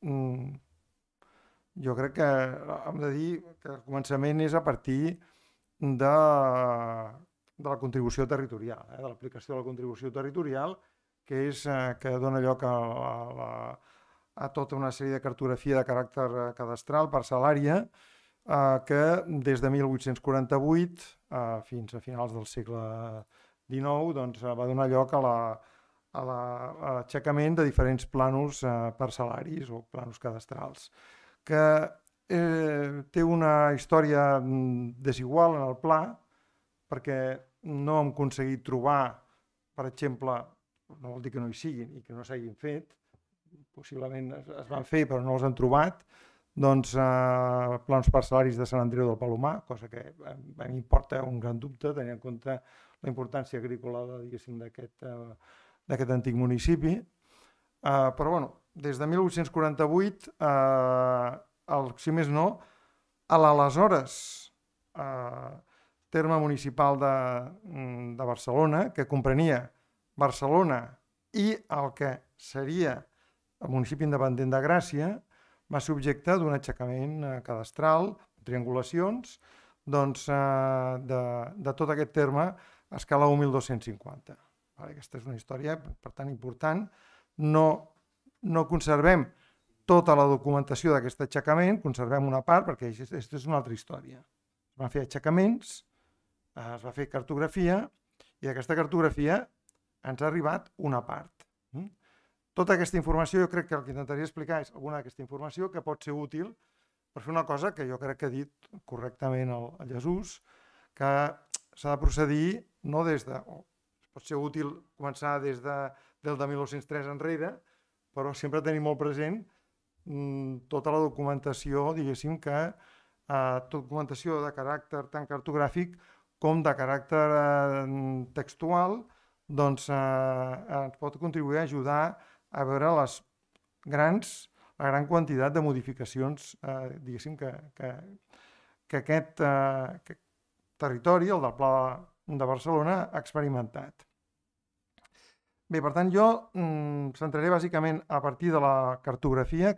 jo crec que hem de dir que el començament és a partir de la contribució territorial, de l'aplicació de la contribució territorial, que és que dona lloc a tota una sèrie de cartografia de caràcter cadastral, parcel·lària, que des de 1848 fins a finals del segle XIX doncs, va donar lloc a l'aixecament de diferents plànols parcel·laris o plànols cadastrals, que té una història desigual en el pla, perquè no hem aconseguit trobar, per exemple, no vol dir que no hi siguin i que no s'hagin fet, possiblement es van fer però no els han trobat, doncs plans parcel·laris de Sant Andreu del Palomar, cosa que a mi em porta un gran dubte, tenint en compte la importància agrícola d'aquest antic municipi. Però, bueno, des de 1848, si més no, a l'aleshores terme municipal de Barcelona, que comprenia Barcelona i el que seria el municipi independent de Gràcia, va ser objecte d'un aixecament cadastral, triangulacions, doncs, de tot aquest terme a escala 1.250. Aquesta és una història, per tant, important. No conservem tota la documentació d'aquest aixecament, conservem una part, perquè aquesta és una altra història. Es van fer aixecaments, es va fer cartografia, i d'aquesta cartografia ens ha arribat una part. Tota aquesta informació, jo crec que el que intentaria explicar és alguna d'aquesta informació que pot ser útil per fer una cosa que jo crec que ha dit correctament el Jesús, que s'ha de procedir no des de... Pot ser útil començar des del de 1903 enrere, però sempre tenir molt present tota la documentació, diguéssim que documentació de caràcter tant cartogràfic com de caràcter textual, doncs ens pot contribuir a ajudar a veure la gran quantitat de modificacions, diguéssim, que aquest territori, el del Pla de Barcelona, ha experimentat. Bé, per tant, jo centraré bàsicament a partir de la cartografia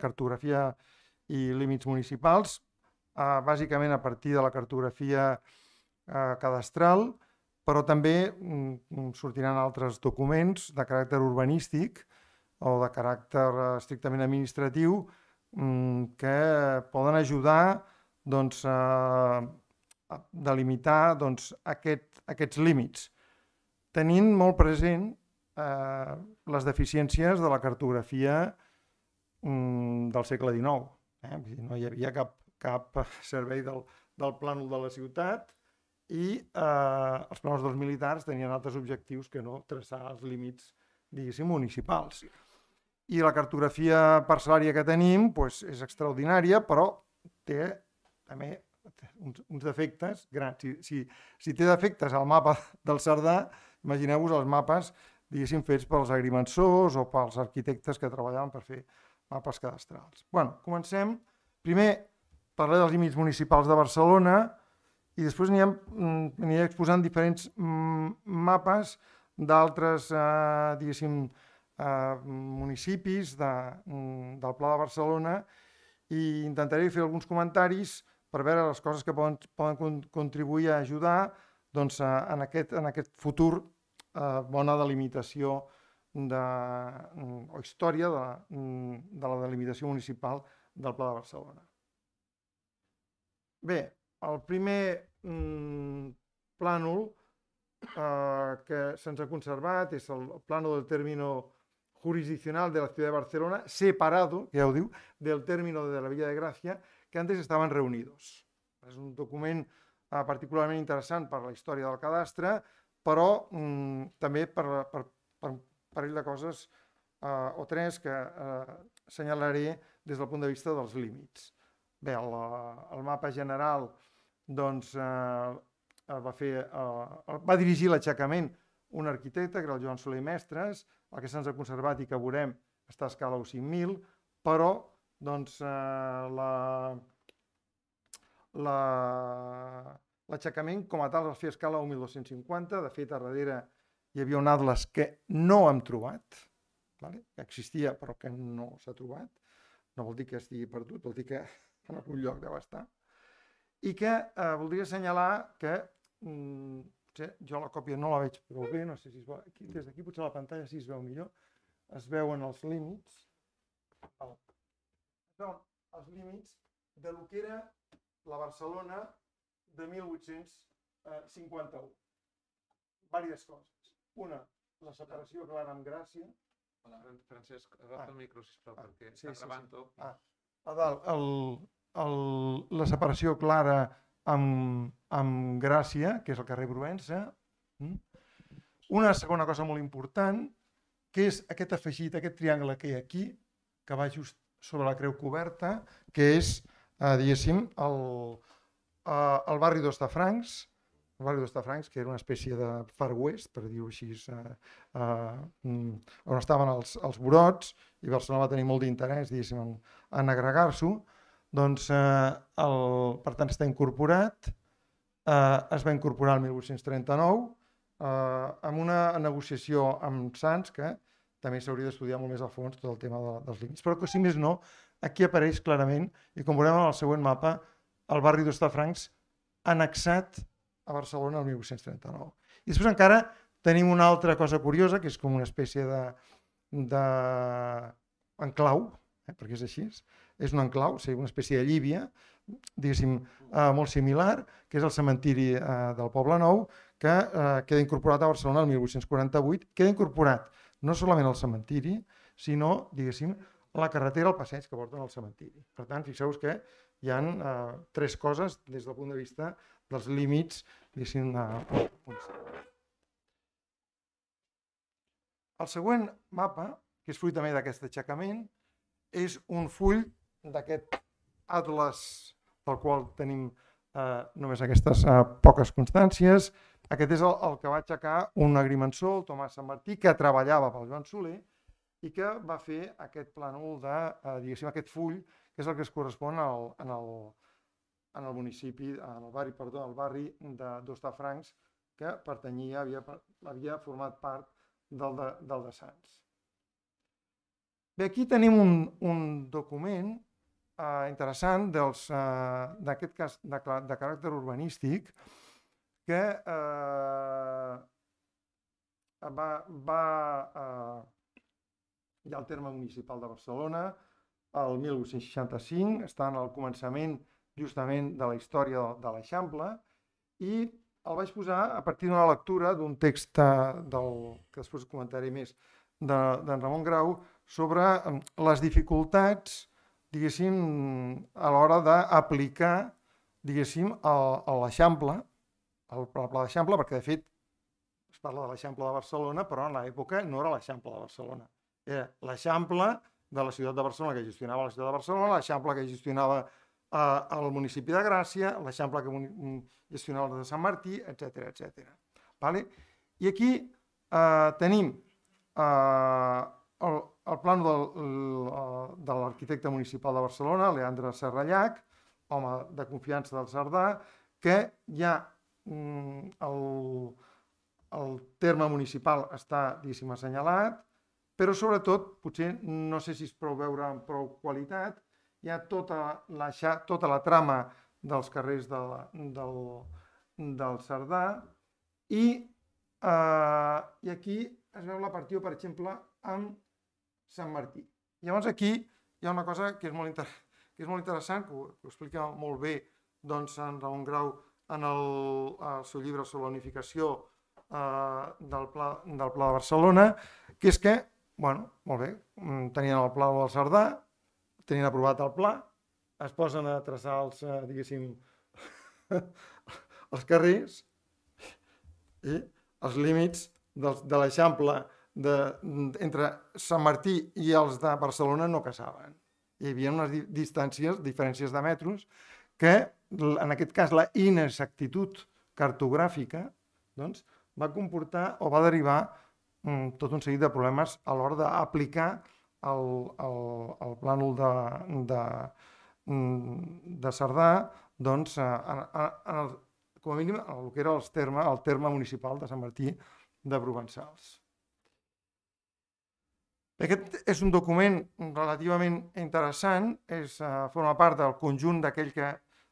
i límits municipals, bàsicament a partir de la cartografia cadastral, però també sortiran altres documents de caràcter urbanístic o de caràcter estrictament administratiu que poden ajudar a delimitar aquests límits, tenint molt present les deficiències de la cartografia del segle XIX. No hi havia cap servei del plànol de la ciutat i els plànols dels militars tenien altres objectius que no traçar els límits, diguéssim, municipals. I la cartografia parcel·lària que tenim és extraordinària, però té també uns defectes grans. Si té defectes al mapa del Cerdà, imagineu-vos els mapes, diguéssim, fets pels agrimensors o pels arquitectes que treballaven per fer mapes cadastrals. Bé, comencem. Primer parlaré dels límits municipals de Barcelona i després aniré exposant diferents mapes d'altres, diguéssim, municipis del Pla de Barcelona i intentaré fer alguns comentaris per veure les coses que poden contribuir a ajudar en aquest futur bona delimitació o història de la delimitació municipal del Pla de Barcelona. Bé, el primer plànol que se'ns ha conservat és el plànol del término jurisdiccional de la ciudad de Barcelona, separado, ja ho diu, del término de la Villa de Gracia, que antes estaven reunidos. És un document particularment interessant per la història del cadastre, però també per un parell de coses o tres que assenyalaré des del punt de vista dels límits. Bé, el mapa general va dirigir l'aixecament un arquitecte, que era el Joan Soler i Mestres. El que se'ns ha conservat i que veurem està a escala 5.000, però l'aixecament com a tal es feia a escala 1.250. De fet, a darrere hi havia un atles que no hem trobat, que existia però que no s'ha trobat, no vol dir que estigui perdut, vol dir que en algun lloc deu estar, i que voldria assenyalar que jo la còpia no la veig prou bé, no sé si es veu, des d'aquí potser a la pantalla sí es veu millor, es veuen els límits, de lo que era la Barcelona de 1851. Diverses coses. Una, la separació clara amb Gràcia. Francesc, agafa el micro, sisplau, perquè sí, està gravant-ho. A dalt, la separació clara amb Gràcia, que és el carrer Provença. Una segona cosa molt important, que és aquest afegit, aquest triangle que hi ha aquí, que va just sobre la creu coberta, que és, diguéssim, el barri d'Hostafrancs, que era una espècie de Far West, per dir-ho així, on estaven els brots, i Barcelona va tenir molt d'interès, diguéssim, en agregar-s'ho. Doncs, per tant, està incorporat, es va incorporar el 1839, amb una negociació amb Sants, que també s'hauria d'estudiar molt més a fons tot el tema dels límits. Però que, si més no, aquí apareix clarament, i com veurem en el següent mapa, el barri d'Hostafrancs annexat a Barcelona el 1839. I després encara tenim una altra cosa curiosa, que és com una espècie d'enclau, perquè és així, és un enclau, una espècie de Llívia, diguéssim, molt similar, que és el cementiri del Poble Nou, que queda incorporat a Barcelona el 1848, queda incorporat no solament al cementiri, sinó, diguéssim, la carretera, el passeig que porten al cementiri. Per tant, fixeu-vos que hi ha tres coses des del punt de vista dels límits, diguéssim, El següent mapa, que és fruit també d'aquest aixecament, és un full d'aquest atles del qual tenim només aquestes poques constàncies. Aquest és el que va aixecar un agrimensor, el Tomàs Sant Martí, que treballava pel Joan Soler i que va fer aquest plànol de, diguéssim, aquest full, que és el que es correspon en el municipi, al barri d'Hostafrancs, que pertanyia, havia format part del de Sants. Bé, aquí tenim un document interessant d'aquest cas de caràcter urbanístic que hi ha el terme municipal de Barcelona, el 1865, està en el començament justament de la història de l'Eixample, i el vaig posar a partir d'una lectura d'un text que després comentaré més, d'en Ramon Grau, sobre les dificultats, diguéssim, a l'hora d'aplicar, diguéssim, l'Eixample, el pla d'Eixample, perquè de fet es parla de l'Eixample de Barcelona, però en l'època no era l'Eixample de Barcelona. Era l'Eixample de la ciutat de Barcelona, que gestionava la ciutat de Barcelona, l'Eixample que gestionava el municipi de Gràcia, l'Eixample que gestionava el de Sant Martí, etc. I aquí tenim el plànol de l'arquitecte municipal de Barcelona, Leandre Serrallach, home de confiança del Cerdà, que ja el terme municipal està, diguéssim, assenyalat, però sobretot, potser no sé si es prou veure amb prou qualitat, hi ha tota la trama dels carrers del Cerdà i aquí es veu la partió, per exemple, amb Sant Martí. Llavors aquí hi ha una cosa que és molt interessant, que ho explica molt bé en Ramon Grau en el seu llibre sobre la unificació del Pla de Barcelona, que és que, bueno, molt bé, tenien el Pla del Cerdà, tenien aprovat el pla, es posen a traçar diguéssim, els carrers i els límits de l'Eixample entre Sant Martí i els de Barcelona no casaven. Hi havia unes diferències de metros que, en aquest cas, la inexactitud cartogràfica va comportar o va derivar tot un seguit de problemes a l'hora d'aplicar el plànol de Cerdà, com a mínim, el que era el terme municipal de Sant Martí de Provençals. Aquest és un document relativament interessant, forma part del conjunt d'aquell que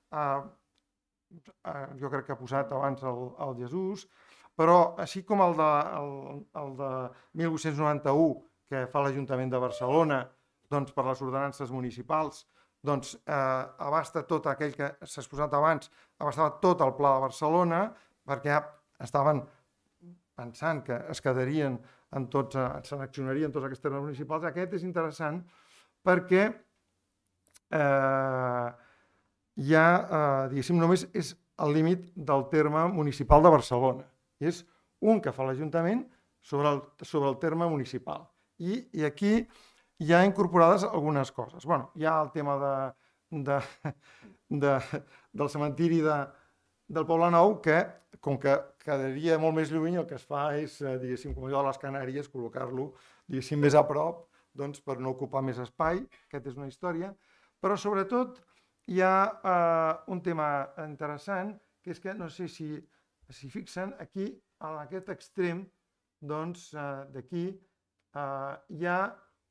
jo crec que ha posat abans el Jesús, però així com el de 1891 que fa l'Ajuntament de Barcelona per les ordenances municipals, abasta tot aquell que s'ha exposat abans, abastava tot el Pla de Barcelona, perquè estaven pensant que es quedarien seleccionarien tots aquests termes municipals. Aquest és interessant perquè ja, diguéssim, només és el límit del terme municipal de Barcelona. És un que fa l'Ajuntament sobre el terme municipal. I aquí hi ha incorporades algunes coses. Hi ha el tema del cementiri del Poble Nou, que com que quedaria molt més lluny, el que es fa és, diguéssim, com allò de les Canàries, col·locar-lo, diguéssim, més a prop, per no ocupar més espai. Aquesta és una història. Però, sobretot, hi ha un tema interessant, que és que, no sé si fixen, aquí, en aquest extrem, d'aquí, hi ha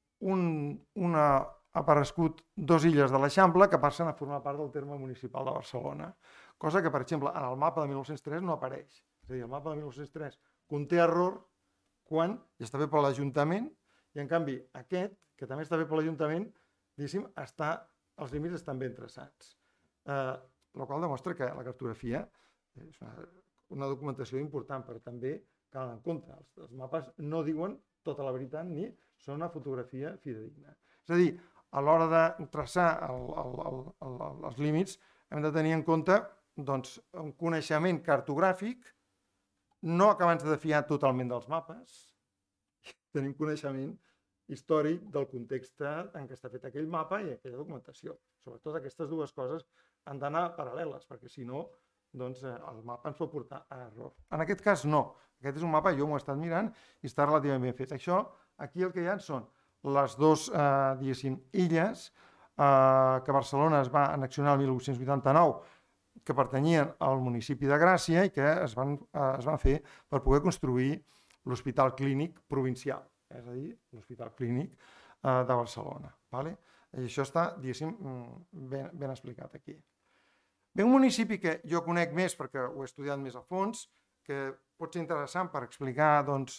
aparegut dues illes de l'Eixample que passen a formar part del terme municipal de Barcelona. Cosa que, per exemple, en el mapa de 1903 no apareix. És a dir, el mapa de 1903 conté error quan ja està fet per l'Ajuntament i, en canvi, aquest, que també està fet per l'Ajuntament, diguéssim, els límits estan ben traçats. La qual demostra que la cartografia és una documentació important, però també cal en compte. Els mapes no diuen tota la veritat ni són una fotografia fidedigna. És a dir, a l'hora de traçar els límits hem de tenir en compte un coneixement cartogràfic, no acabant de fiar totalment dels mapes, tenim coneixement històric del context en què està fet aquell mapa i aquella documentació. Sobretot aquestes dues coses han d'anar paral·leles, perquè si no, el mapa ens pot portar a error. En aquest cas no. Aquest és un mapa, jo m'ho he estat mirant i està relativament ben fet. Això, aquí el que hi ha són les dues, diguéssim, illes que Barcelona es va annexionar el 1889, que pertanyien al municipi de Gràcia i que es van fer per poder construir l'Hospital Clínic Provincial, és a dir, l'Hospital Clínic de Barcelona. I això està, diguéssim, ben explicat aquí. Bé, un municipi que jo conec més perquè ho he estudiat més a fons, que pot ser interessant per explicar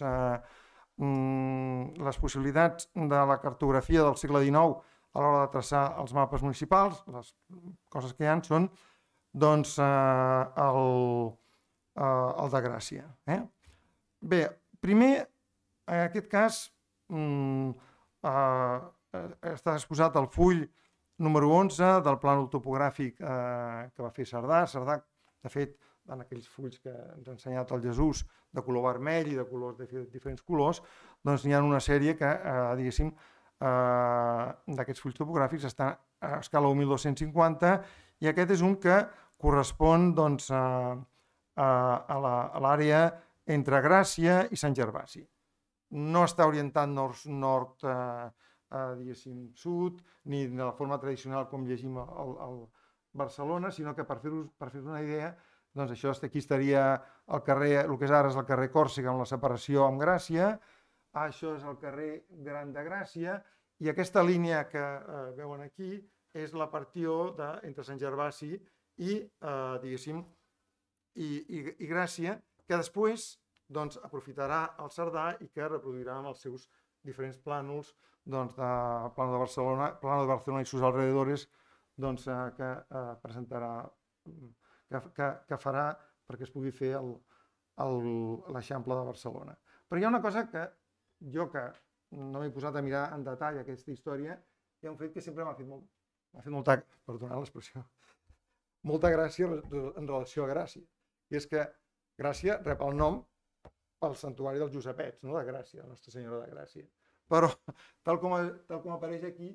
les possibilitats de la cartografia del segle XIX a l'hora de traçar els mapes municipals, les coses que hi ha són el de Gràcia. Bé, primer, en aquest cas, està exposat el full número 11 del plànol topogràfic que va fer Cerdà. Cerdà, de fet, en aquells fulls que ens ha ensenyat el Jesús, de color vermell i de diferents colors, doncs n'hi ha una sèrie que, diguéssim, d'aquests fulls topogràfics estan a escala 1250 i aquest és un que correspon a l'àrea entre Gràcia i Sant Gervasi. No està orientat nord, diguéssim, sud, ni de la forma tradicional com llegim al Barcelona, sinó que per fer-vos una idea, doncs això aquí estaria el carrer, el que és ara és el carrer Còrsega amb la separació amb Gràcia, això és el carrer Gran de Gràcia i aquesta línia que veuen aquí és la partió entre Sant Gervasi i, diguéssim, i Gràcia, que després aprofitarà el Cerdà i que reproduirà amb els seus diferents plànols, de Plano de Barcelona i sus alrededores, que presentarà, que farà perquè es pugui fer l'Eixample de Barcelona. Però hi ha una cosa que jo, que no m'he posat a mirar en detall aquesta història, hi ha un fet que sempre m'ha fet molta, perdoneu l'expressió, molta gràcia en relació a Gràcia. I és que Gràcia rep el nom pel santuari dels Josepets, de Gràcia, Nostra Senyora de Gràcia. Però, tal com apareix aquí,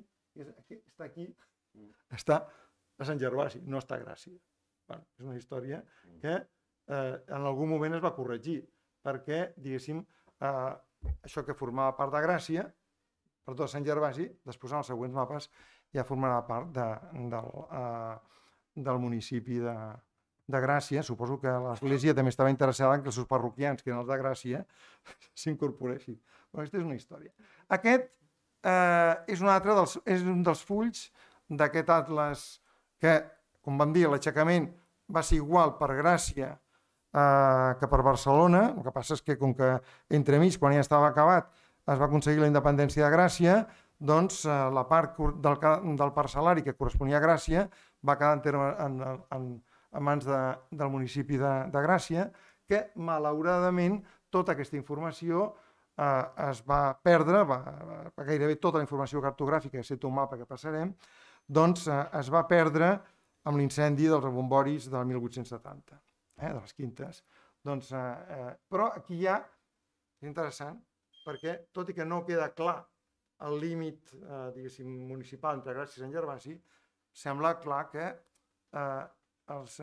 està a Sant Gervasi, no està a Gràcia. És una història que en algun moment es va corregir, perquè, diguéssim, això que formava part de Gràcia, per tot Sant Gervasi, després en els següents mapes ja formarà part del municipi de Gràcia. Suposo que l'Església també estava interessada en que els seus parroquians, que eren els de Gràcia, s'incorporessin. Però aquesta és una història. Aquest és un dels fulls d'aquest atles que, com vam dir, l'aixecament va ser igual per Gràcia que per Barcelona. El que passa és que, com que entremig, quan ja estava acabat, es va aconseguir la independència de Gràcia, doncs la part del parcel·lari que corresponia a Gràcia va quedar en mans del municipi de Gràcia, que malauradament tota aquesta informació es va perdre, gairebé tota la informació cartogràfica, excepte un mapa que passarem, doncs es va perdre amb l'incendi dels rebomboris del 1870, de les Quintes. Però aquí ja és interessant, perquè tot i que no queda clar el límit, diguéssim, municipal entre Gràcia i Sant Gervasi, sembla clar que els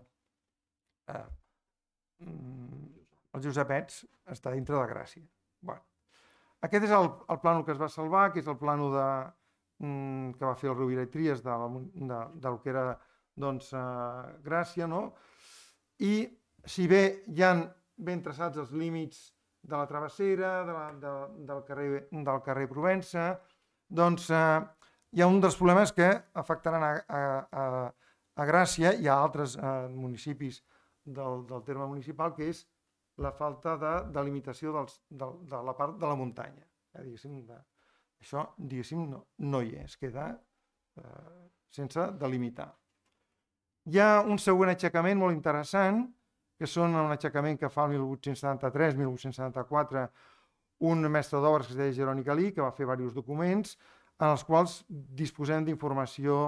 Josepets està dintre de Gràcia. Aquest és el plànol que es va salvar, que és el plànol que va fer el Rovira i Tries del que era Gràcia, no? I si bé hi han ben traçats els límits de la travessera, del carrer Provença, doncs hi ha un dels problemes que afectaran a Gràcia i a altres municipis del terme municipal, que és la falta de delimitació de la part de la muntanya. Això, diguéssim, no hi és, queda sense delimitar. Hi ha un següent aixecament molt interessant, que són un aixecament que fa el 1873-1874 un mestre d'obres que es deia Jeroni Galí, que va fer diversos documents en els quals disposem d'informació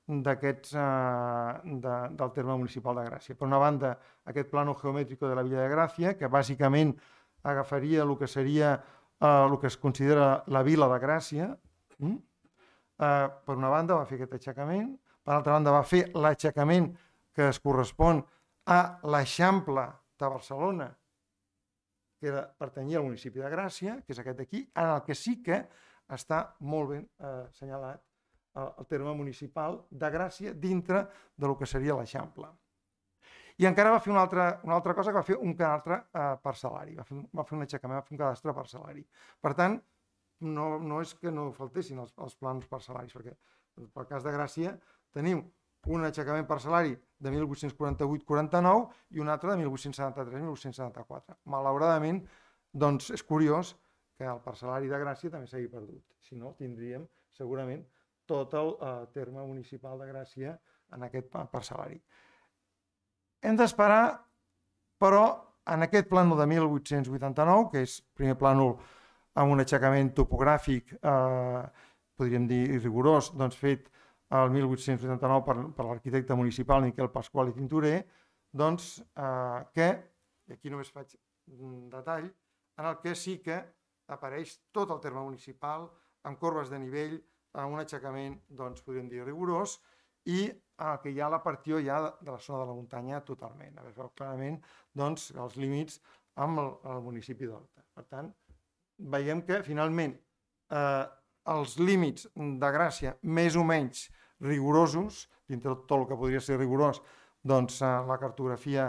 del terme municipal de Gràcia. Per una banda, aquest plano geomètrico de la Villa de Gràcia, que bàsicament agafaria el que seria el que es considera la Vila de Gràcia. Per una banda va fer aquest aixecament, per altra banda va fer l'aixecament que es correspon a l'Eixample de Barcelona, que pertanyia al municipi de Gràcia, que és aquest d'aquí, en el que sí que està molt ben assenyalat el terme municipal de Gràcia dintre del que seria l'Eixample. I encara va fer una altra cosa, que va fer un cadastre parcel·lari, va fer un aixecament, va fer un cadastre parcel·lari. Per tant, no és que no faltessin els plans parcel·laris, perquè pel cas de Gràcia tenim un aixecament parcel·lari de 1848-49 i un altre de 1873-1874. Malauradament, doncs és curiós que el parcel·lari de Gràcia també s'hagi perdut. Si no, tindríem segurament tot el terme municipal de Gràcia en aquest parcel·lari. Hem d'esperar, però, en aquest plànol de 1889, que és el primer plànol amb un aixecament topogràfic, podríem dir rigorós, doncs fet el 1889 per l'arquitecte municipal Miquel Pasqual i Tintorer, doncs que, i aquí només faig un detall, en el que sí que apareix tot el terme municipal amb corbes de nivell, amb un aixecament, doncs, podríem dir, rigorós, i en el que hi ha la partió ja de la zona de la muntanya totalment. Es veu clarament, doncs, els límits amb el municipi d'Horta. Per tant, veiem que, finalment, els límits de Gràcia més o menys rigorosos, dintre de tot el que podria ser rigorós, doncs la cartografia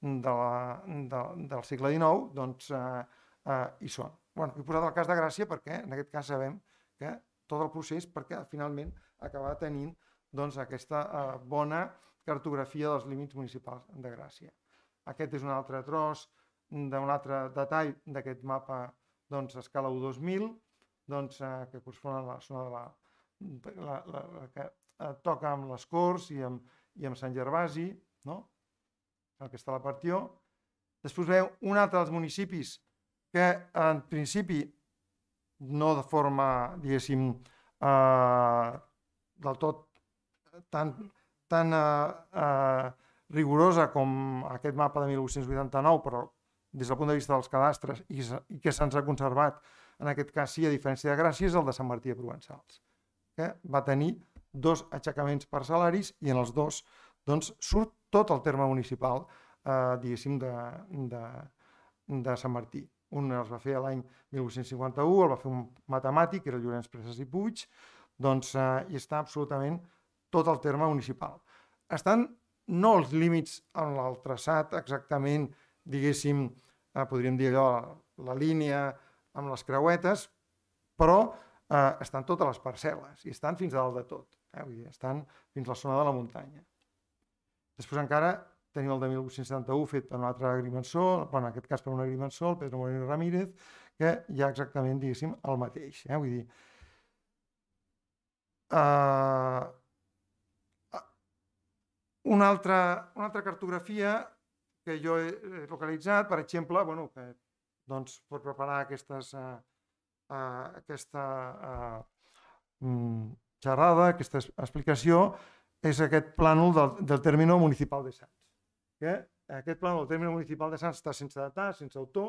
del segle XIX, doncs hi són. He posat el cas de Gràcia perquè en aquest cas sabem que tot el procés, perquè finalment acaba tenint aquesta bona cartografia dels límits municipals de Gràcia. Aquest és un altre tros d'un altre detall d'aquest mapa a escala 1:2000, que correspon a la zona que toca amb les Corts i amb Sant Gervasi, el que està a la partió. Després veu un altre dels municipis que en principi no de forma, diguéssim, del tot tan rigorosa com aquest mapa de 1889, però des del punt de vista dels cadastres i que se'ns ha conservat, en aquest cas sí, a diferència de Gràcia, és el de Sant Martí de Provençals, que va tenir 2 aixecaments parcel·laris i en els 2 surt tot el terme municipal, diguéssim, de Sant Martí. Un els va fer l'any 1851, el va fer un matemàtic, que era Llorenç Presas i Puig, i està absolutament tot el terme municipal. Estan no els límits en el traçat exactament, diguéssim, podríem dir allò, la línia amb les creuetes, però estan totes les parcel·les i estan fins a dalt de tot, vull dir, estan fins a la zona de la muntanya. Després encara tenim el de 1871 fet per un altre agrimensor, en aquest cas per un agrimensor, el Pedro Moreno Ramírez, que hi ha exactament, diguéssim, el mateix. Vull dir, una altra cartografia que jo he localitzat, per exemple, que doncs, pot preparar aquesta xerrada, aquesta explicació, és aquest plànol del término municipal de Sants. Aquest plànol del término municipal de Sants està sense datar, sense autor,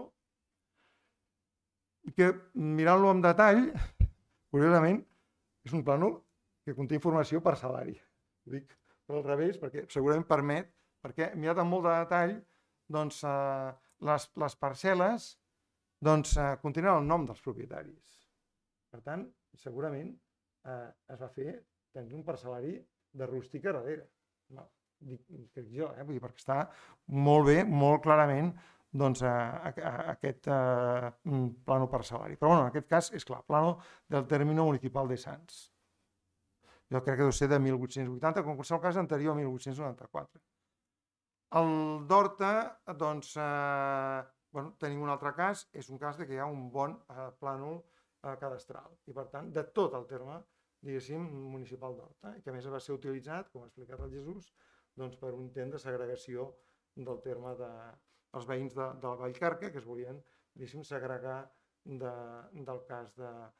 i que, mirant-lo amb detall, curiosament, és un plànol que conté informació parcel·lària. Ho dic al revés, perquè segurament permet, perquè mirat amb molt de detall, doncs, les parcel·les contenen el nom dels propietaris. Per tant, segurament es va fer tenir un parcel·lari de rústica darrere. Crec jo, perquè està molt bé, molt clarament, aquest plano parcel·lari. Però, en aquest cas, és clar, plano del término municipal de Sants. Jo crec que deu ser de 1880, com en qualsevol cas anterior a 1894. El d'Horta, doncs, tenim un altre cas, és un cas que hi ha un bon plànol cadastral i, per tant, de tot el terme, diguéssim, municipal d'Horta, i que a més va ser utilitzat, com ha explicat el Jesús, per un intent de segregació del terme dels veïns de la Vallcarca, que es volien, diguéssim, segregar del cas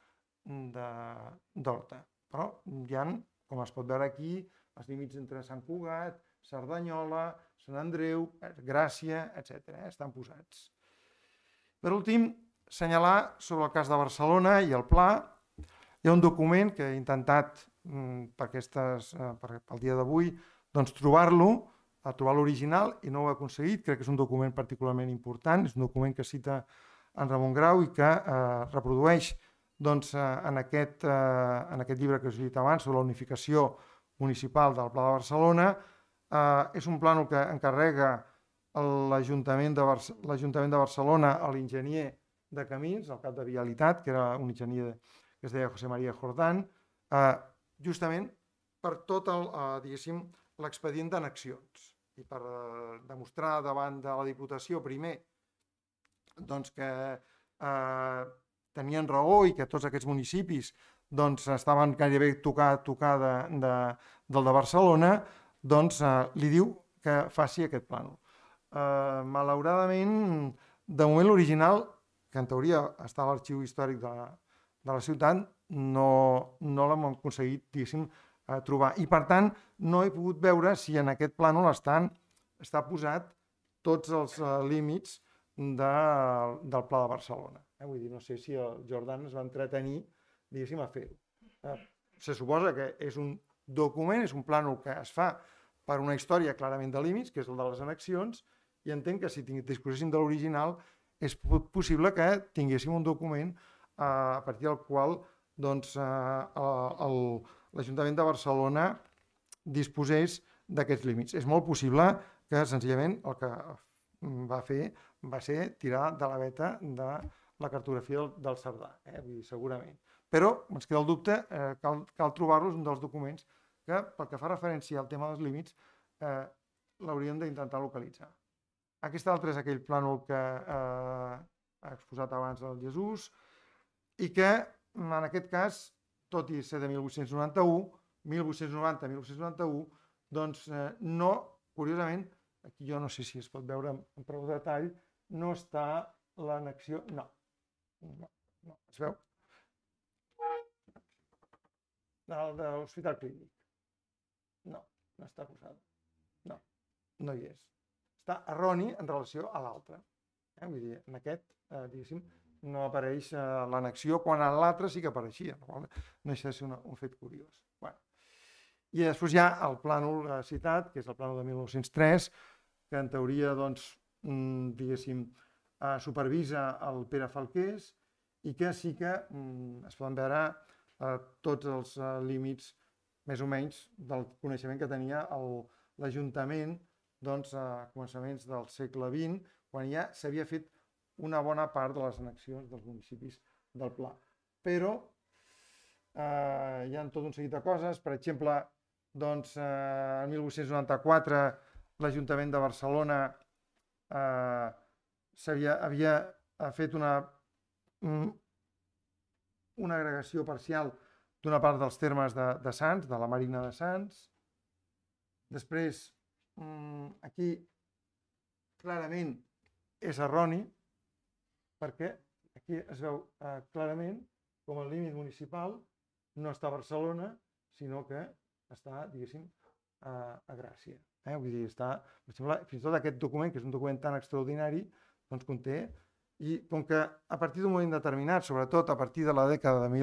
d'Horta. Però hi ha, com es pot veure aquí, els límits entre Sant Cugat, Cerdanyola, Sant Andreu, Gràcia, etc. Estan posats. Per últim, assenyalar sobre el cas de Barcelona i el pla. Hi ha un document que he intentat pel dia d'avui trobar-lo, trobar l'original, i no ho he aconseguit. Crec que és un document particularment important, és un document que cita en Ramon Grau i que reprodueix en aquest llibre que us he dit abans sobre la unificació municipal del Pla de Barcelona. És un plànol que encarrega l'Ajuntament de Barcelona a l'enginyer de camins, el cap de vialitat, que era un enginyer que es deia José María Jordán, justament per tot l'expedient d'annexions i per demostrar davant de la Diputació, primer, que tenien raó i que tots aquests municipis estaven gairebé tocar del de Barcelona, li diu que faci aquest plànol. Malauradament, de moment l'original, que en teoria està a l'arxiu històric de la ciutat, no l'hem aconseguit, diguéssim, trobar. I, per tant, no he pogut veure si en aquest plànol està posat tots els límits del Pla de Barcelona. Vull dir, no sé si el Jordan es va entretenir, diguéssim, a fer-ho. Se suposa que és un document, és un plànol que es fa per una història clarament de límits, que és el de les annexions, i entenc que si disposéssim de l'original és possible que tinguéssim un document a partir del qual l'Ajuntament de Barcelona disposés d'aquests límits. És molt possible que senzillament el que va fer va ser tirar de la veta de la cartografia del Cerdà, segurament. Però ens queda el dubte, cal trobar-los, un dels documents que, pel que fa referència al tema dels límits, l'hauríem d'intentar localitzar. Aquest altre és aquell plànol que ha exposat abans el Jesús i que, en aquest cas, tot i ser de 1891, 1890-1891, doncs no, curiosament, aquí jo no sé si es pot veure amb prou detall, no està l'annexió, no, es veu? De l'Hospital Clínic. No està posada. No hi és. Està erroni en relació a l'altre. Vull dir, en aquest, diguéssim, no apareix l'annexió, quan en l'altre sí que apareixia. No deixa de ser un fet curiós. I després hi ha el plànol citat, que és el plànol de 1903, que en teoria, diguéssim, supervisa el Pere Falqués i que sí que es poden veure tots els límits, més o menys, del coneixement que tenia l'Ajuntament a començaments del segle XX, quan ja s'havia fet una bona part de les annexions dels municipis del Pla. Però hi ha tot un seguit de coses. Per exemple, doncs, el 1894 l'Ajuntament de Barcelona havia fet una agregació parcial d'una part dels termes de Sants, de la Marina de Sants. Després, aquí clarament és erroni, perquè aquí es veu clarament com el límit municipal no està a Barcelona, sinó que està, diguéssim, a Gràcia. Vull dir, està, per exemple, fins i tot aquest document, que és un document tan extraordinari, doncs conté, i com que a partir d'un moment determinat, sobretot a partir de la dècada de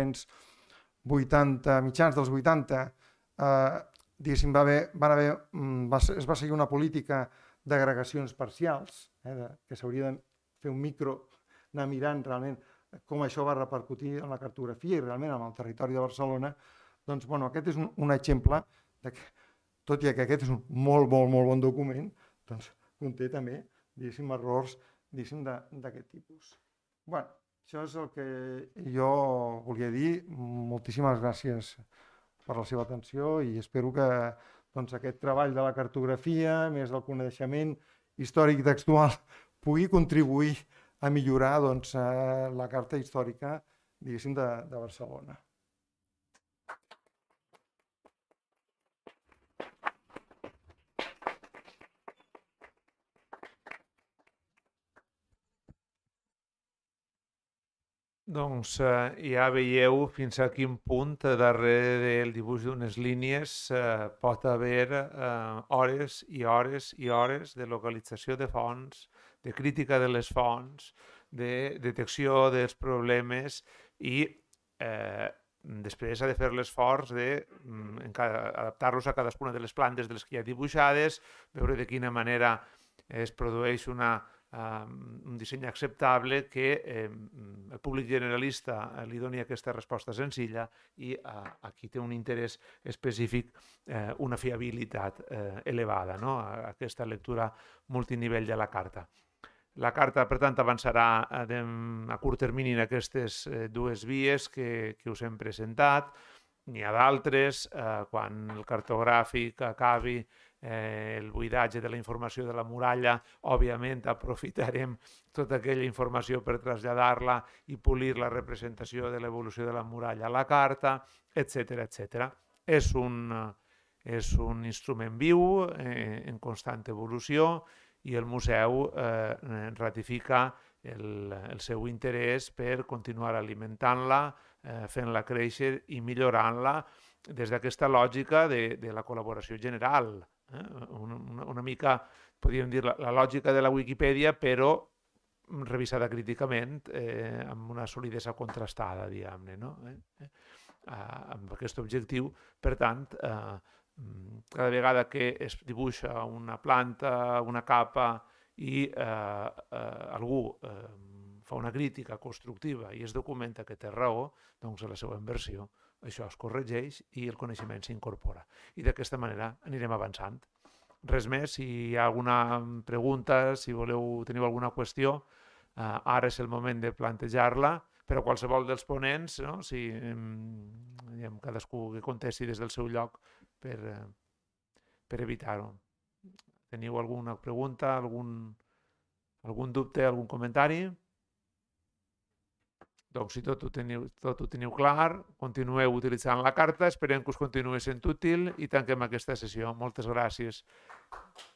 1880, mitjans dels 80, diguéssim, es va seguir una política d'agregacions parcials, que s'hauria de fer un micro, anar mirant realment com això va repercutir en la cartografia i realment en el territori de Barcelona. Doncs, bueno, aquest és un exemple, tot i que aquest és un molt bon document, doncs conté també, diguéssim, errors d'aquest tipus. Bueno, això és el que jo volia dir. Moltíssimes gràcies per la seva atenció i espero que aquest treball de la cartografia, més del coneixement històric textual, pugui contribuir a millorar la carta històrica, diguéssim, de Barcelona. Doncs ja veieu fins a quin punt darrere del dibuix d'unes línies pot haver hores i hores i hores de localització de fonts, de crítica de les fonts, de detecció dels problemes i després ha de fer l'esforç d'adaptar-los a cadascuna de les plantes de les que hi ha dibuixades, veure de quina manera es produeix un disseny acceptable que el públic generalista li doni aquesta resposta senzilla i aquí té un interès específic, una fiabilitat elevada, aquesta lectura multinivell de la carta. La carta, per tant, avançarà a curt termini en aquestes dues vies que us hem presentat. N'hi ha d'altres, quan el cartogràfic acabi el buidatge de la informació de la muralla, òbviament aprofitarem tota aquella informació per traslladar-la i polir la representació de l'evolució de la muralla a la carta, etc. És un instrument viu, en constant evolució, i el museu ratifica el seu interès per continuar alimentant-la, fent-la créixer i millorant-la des d'aquesta lògica de la col·laboració general. Una mica, podríem dir, la lògica de la Wikipedia, però revisada críticament, amb una solidesa contrastada, diguem-ne, amb aquest objectiu. Per tant, cada vegada que es dibuixa una planta, una capa, i algú fa una crítica constructiva i es documenta que té raó, doncs a la seva versió això es corregeix i el coneixement s'incorpora. I d'aquesta manera anirem avançant. Res més, si hi ha alguna pregunta, si teniu alguna qüestió, ara és el moment de plantejar-la, però qualsevol dels ponents, si cadascú que contesti des del seu lloc per evitar-ho. Teniu alguna pregunta, algun dubte, algun comentari? Doncs si tot ho teniu clar, continueu utilitzant la carta, esperem que us continuï sent útil i tanquem aquesta sessió. Moltes gràcies.